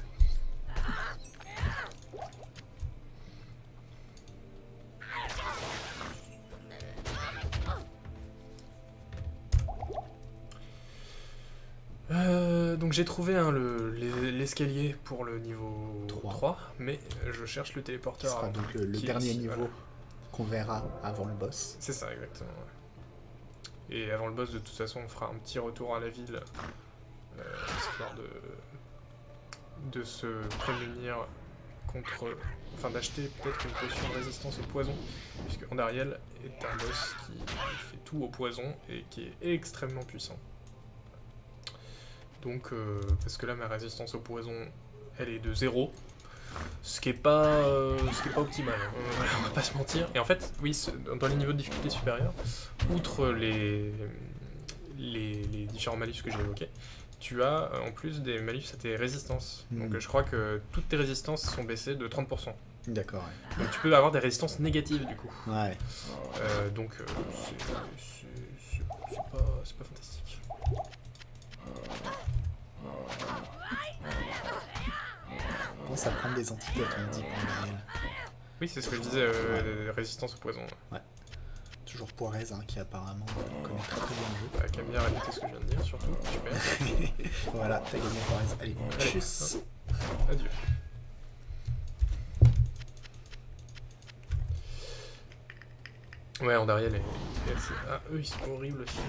Donc j'ai trouvé l'escalier pour le niveau 3, mais je cherche le téléporteur. Ce sera donc le dernier niveau qu'on verra avant le boss. C'est ça, exactement. Ouais. Et avant le boss, de toute façon, on fera un petit retour à la ville, histoire de se prémunir contre... Enfin, d'acheter peut-être une potion de résistance au poison, puisque Andariel est un boss qui fait tout au poison et qui est extrêmement puissant. Donc, parce que là, ma résistance au poison, elle est de 0, ce qui est pas optimal, on va pas se mentir. Et en fait, oui, dans les niveaux de difficulté supérieurs, outre les différents malus que j'ai évoqués, tu as en plus des malus à tes résistances. Donc je crois que toutes tes résistances sont baissées de 30%. D'accord. Ouais. Donc tu peux avoir des résistances négatives du coup. Ouais. Donc c'est pas fantastique. Ça prend des antidotes, on dit, pour Ariel. Oui, c'est ce que je disais, résistance au poison. Ouais. Toujours Poirez, qui apparemment connaît très bien le jeu. Qui aime bien répéter ce que je viens de dire, surtout. Super. Voilà, t'as gagné Poirez. Allez, tchuss. Adieu. Ouais, Andariel est assez... Ah, eux, ils sont horribles aussi.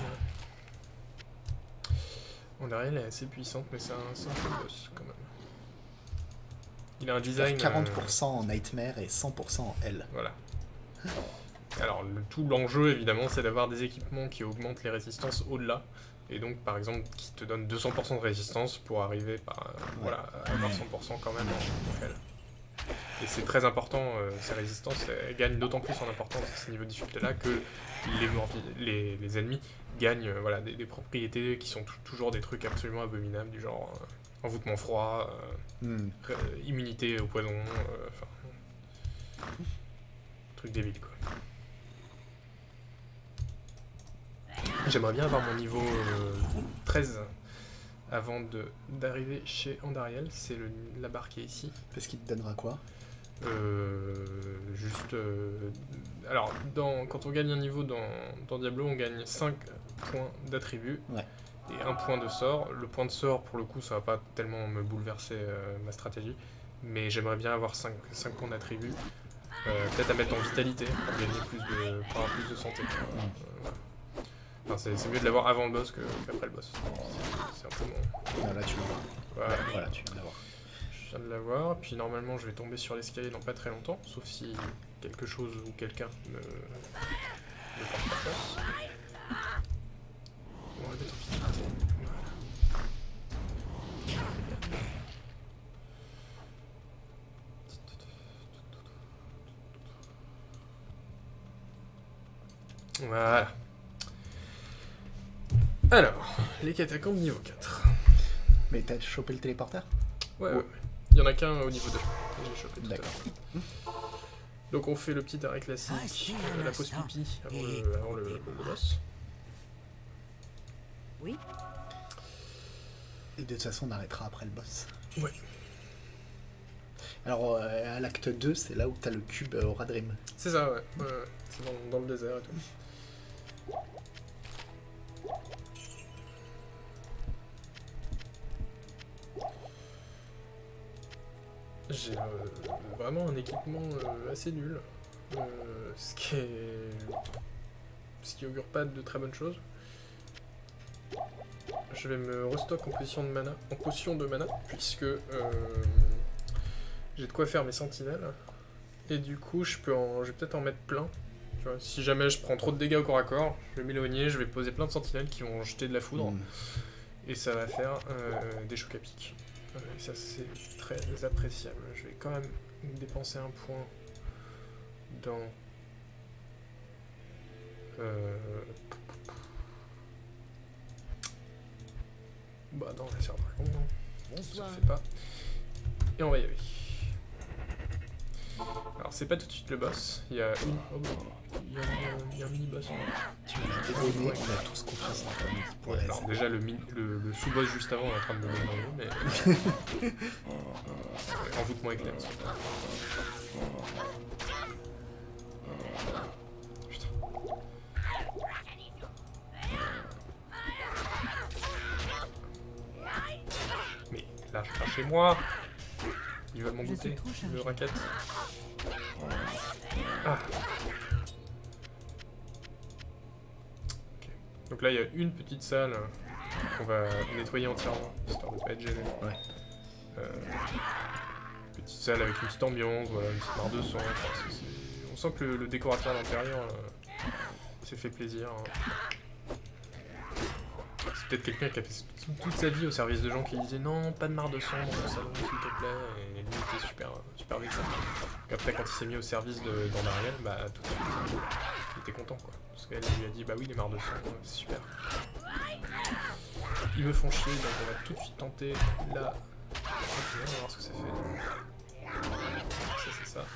Andariel est assez puissante, mais c'est un simple boss, quand même. Il a un design... 40% en Nightmare et 100% en L. Voilà. Alors, tout l'enjeu, évidemment, c'est d'avoir des équipements qui augmentent les résistances au-delà. Et donc, par exemple, qui te donnent 200% de résistance pour arriver voilà, à avoir 100% quand même en L. Et c'est très important, ces résistances, elles gagnent d'autant plus en importance à ce niveau de difficulté-là que les ennemis gagnent voilà, des propriétés qui sont toujours des trucs absolument abominables, du genre envoûtement froid, immunité au poison, truc débile quoi. J'aimerais bien avoir mon niveau 13 avant d'arriver chez Andariel, c'est la barre qui est ici. Parce qu'il te donnera quoi? Alors, quand on gagne un niveau dans Diablo, on gagne 5 points d'attribut et 1 point de sort. Le point de sort, pour le coup, ça va pas tellement me bouleverser ma stratégie, mais j'aimerais bien avoir 5 points d'attribut Peut-être à mettre en vitalité pour gagner pour avoir plus de santé. Voilà. Enfin, c'est mieux de l'avoir avant le boss qu'après le boss. C'est un peu mon... Ah, là, tu l'as. Voilà, tu viens de l'avoir. Je viens de l'avoir, puis normalement je vais tomber sur l'escalier dans pas très longtemps, sauf si quelque chose ou quelqu'un me porte la place. On va le mettre en vitalité. Voilà. Alors, les catacombes niveau 4. Mais t'as chopé le téléporteur? Ouais. Il y en a qu'un au niveau 2. J'ai chopé tout à l'heure. Donc on fait le petit arrêt classique, la pause pipi avant le boss. Oui. Et de toute façon, on arrêtera après le boss. Ouais. Alors, à l'acte 2, c'est là où t'as le cube Aura Dream. C'est ça, ouais. C'est dans le désert et tout. J'ai vraiment un équipement assez nul, ce qui augure pas de très bonnes choses. Je vais me restock en potion de mana, puisque j'ai de quoi faire mes sentinelles, et du coup je vais peut-être en mettre plein. Tu vois, si jamais je prends trop de dégâts au corps à corps, je vais m'éloigner, je vais poser plein de sentinelles qui vont jeter de la foudre, et ça va faire des chocs à pic. Et ça c'est très appréciable. Je vais quand même dépenser un point dans dans la serre dragon, non, ça le fait pas. Et on va y aller. Alors c'est pas tout de suite le boss, il y a il y a un mini-boss. Tu m'as dégommé, on a tous confiance en toi. Alors déjà le sous-boss juste avant on est en train de me demander, mais... envoûtement éclair. Putain. Mais lâche pas chez moi. Il va m'en goûter, le racket. Ah. Okay. Donc là il y a une petite salle qu'on va nettoyer entièrement, histoire de pas être gêné. Ouais. Petite salle avec une petite ambiance, voilà, une petite barre de son. Enfin, on sent que le décorateur d'intérieur s'est fait plaisir. C'est peut-être quelqu'un qui a fait toute sa vie au service de gens qui disaient non, pas de marre de son dans le salon, s'il te plaît, et lui était super vexé. Donc après, quand il s'est mis au service d'Andariel, bah tout de suite, il était content quoi. Parce qu'elle lui a dit bah oui, il est marre de son, c'est super. Ils me font chier, donc on va tout de suite tenter la. On va voir ce que ça fait. Ça, c'est ça.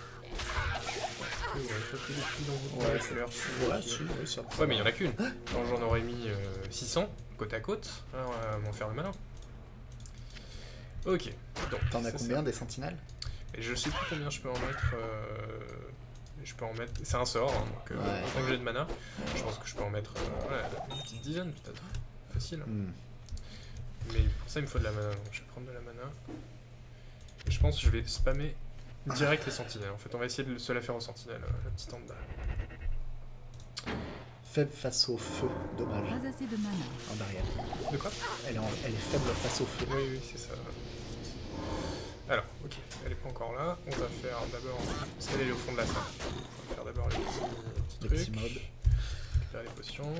Ouais, mais il y en a qu'une. Quand j'en aurais mis 600 côte à côte, alors on va m'en faire le malin. Ok. T'en as combien des sentinelles? Et je sais plus combien je peux en mettre. C'est un sort, hein, donc tant que j'ai de mana, je pense que je peux en mettre une petite dizaine peut-être. Facile. Mais pour ça il me faut de la mana, donc je vais prendre de la mana. Et je pense que je vais spammer direct les sentinelles. En fait, on va essayer de se la faire aux sentinelles, la petite en bas. Faible face au feu, dommage. Pas assez de mana. En arrière. De quoi? Elle est faible face au feu. Oui, c'est ça. Alors, ok, elle est pas encore là. On va faire d'abord. Parce qu'elle est au fond de la salle. On va faire d'abord les petits trucs. Mobs. Récupérer les potions.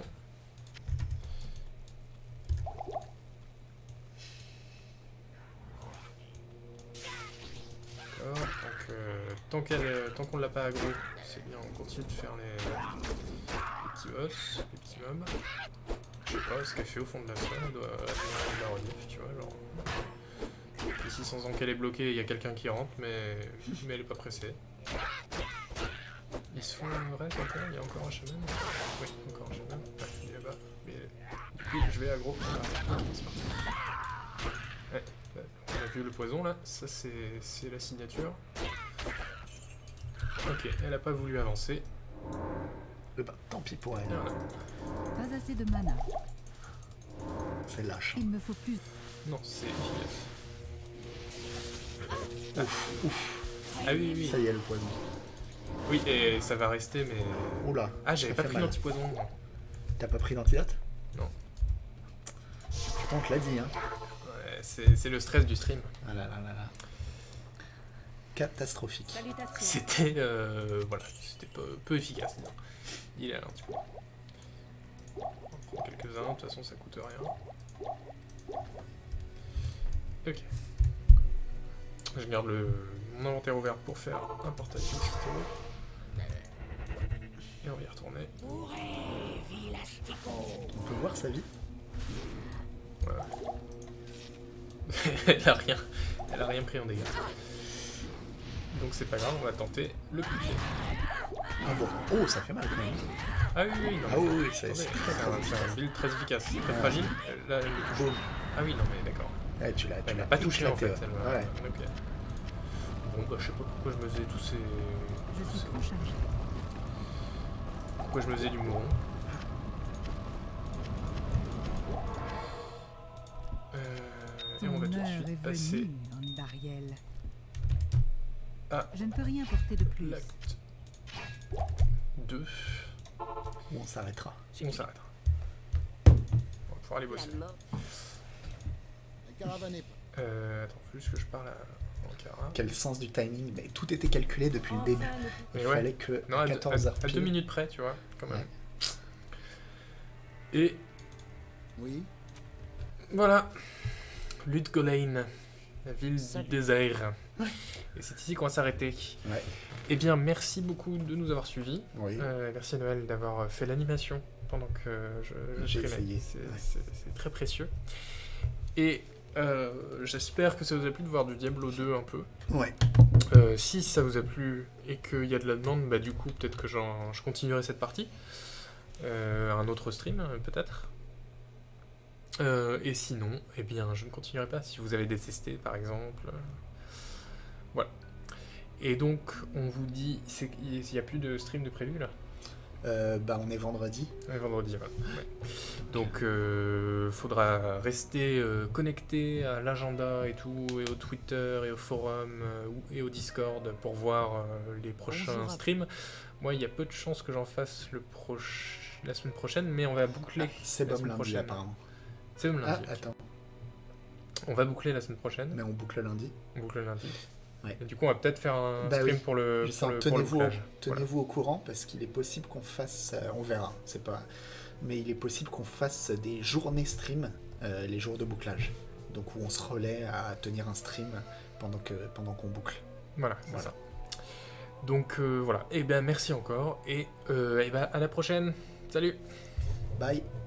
Donc, tant qu'on l'a pas aggro, c'est bien, on continue de faire les petits boss, les petits mobs. Je sais pas ce qu'elle fait au fond de la salle, elle doit tenir la relief, tu vois, genre. Ici, sans qu'elle est bloquée, il y a quelqu'un qui rentre, mais elle est pas pressée. Ils se font un reste encore, il y a encore un chaman. Oui, encore un chaman. Ouais, il est là-bas. Mais du coup, je vais aggro. Voilà, c'est parti. Ouais, on a vu le poison là, ça c'est la signature. Ok, elle a pas voulu avancer. Bah, tant pis pour elle. Voilà. Pas assez de mana. C'est lâche. Il me faut plus. Non, c'est efficace. Ouf. Ah oui. Ça y est, le poison. Oui, et ça va rester, mais... Oula. Ah, j'avais ça pas fait pris mal. l'antipoison. T'as pas pris d'antidote? Non. Pourtant, on te l'a dit, hein. Ouais, c'est le stress du stream. Ah là là là là. Catastrophique. Salutations. C'était... voilà, c'était peu efficace. Disons. Il est là un petit peu. On prend quelques-uns, de toute façon ça coûte rien. Ok. Je garde mon inventaire ouvert pour faire un portail de Cisto. Et on va y retourner. On peut voir sa vie? Voilà. Elle a rien pris en dégâts. Donc c'est pas grave, on va tenter le piqué. Ah bon. Oh, ça fait mal quand même. Ah oui, oui, non. Ah oui, oui, Attendez, c'est c'est un build très efficace, très fragile. Là, elle me touche. Boum. Ah oui, non mais d'accord. Ouais, tu l'as Elle m'a pas touché en fait. éclaté, Elle ouais. m'a- Ok. Bon bah je sais pas pourquoi je me faisais tous ces... Je suis trop chargé. Pourquoi je me faisais du mouron. Et on va tout de Ton heure suite est passer venue, Andariel. à Je ne peux rien porter de plus. l'acte 2. Où on s'arrêtera. On s'arrêtera. On va pouvoir aller bosser. La caravane est Attends, faut juste que je parle à Ankara. Quel sens du timing, mais tout était calculé depuis le début. Il Mais ouais. fallait que Non, à 14 heures à 2 pile. minutes près, tu vois, quand même. Ouais. Et Oui. voilà. Ludgolain, la ville du désert. Et c'est ici qu'on va s'arrêter. Ouais. Eh bien, merci beaucoup de nous avoir suivis. Oui. Merci Noël d'avoir fait l'animation pendant que je J'ai streamais. essayé, C'est ouais. c'est très précieux. Et j'espère que ça vous a plu de voir du Diablo 2 un peu. Ouais. Si ça vous a plu et qu'il y a de la demande, bah du coup peut-être que je continuerai cette partie. Un autre stream peut-être. Et sinon, eh bien je ne continuerai pas si vous avez détesté par exemple. Voilà. Et donc on vous dit, il n'y a plus de stream de prévu là? Bah on est vendredi. Ouais, vendredi, voilà. Ouais. Donc, faudra rester connecté à l'agenda et tout, et au Twitter, et au forum, et au Discord pour voir les prochains streams. Moi, il y a peu de chances que j'en fasse la semaine prochaine, mais on va boucler C'est la Bob semaine lundi prochaine. apparemment. C'est bon Ah, lundi. attends. On va boucler la semaine prochaine. Mais on boucle lundi. On boucle le lundi. Ouais. Et du coup, on va peut-être faire un Bah stream oui. pour le Tenez-vous bouclage. tenez-vous au courant parce qu'il est possible qu'on fasse, on verra, c'est pas, mais il est possible qu'on fasse des journées stream, les jours de bouclage, donc où on se relaie à tenir un stream pendant qu'on boucle. Voilà, c'est Voilà. ça. Donc voilà. Et ben merci encore et ben à la prochaine. Salut. Bye.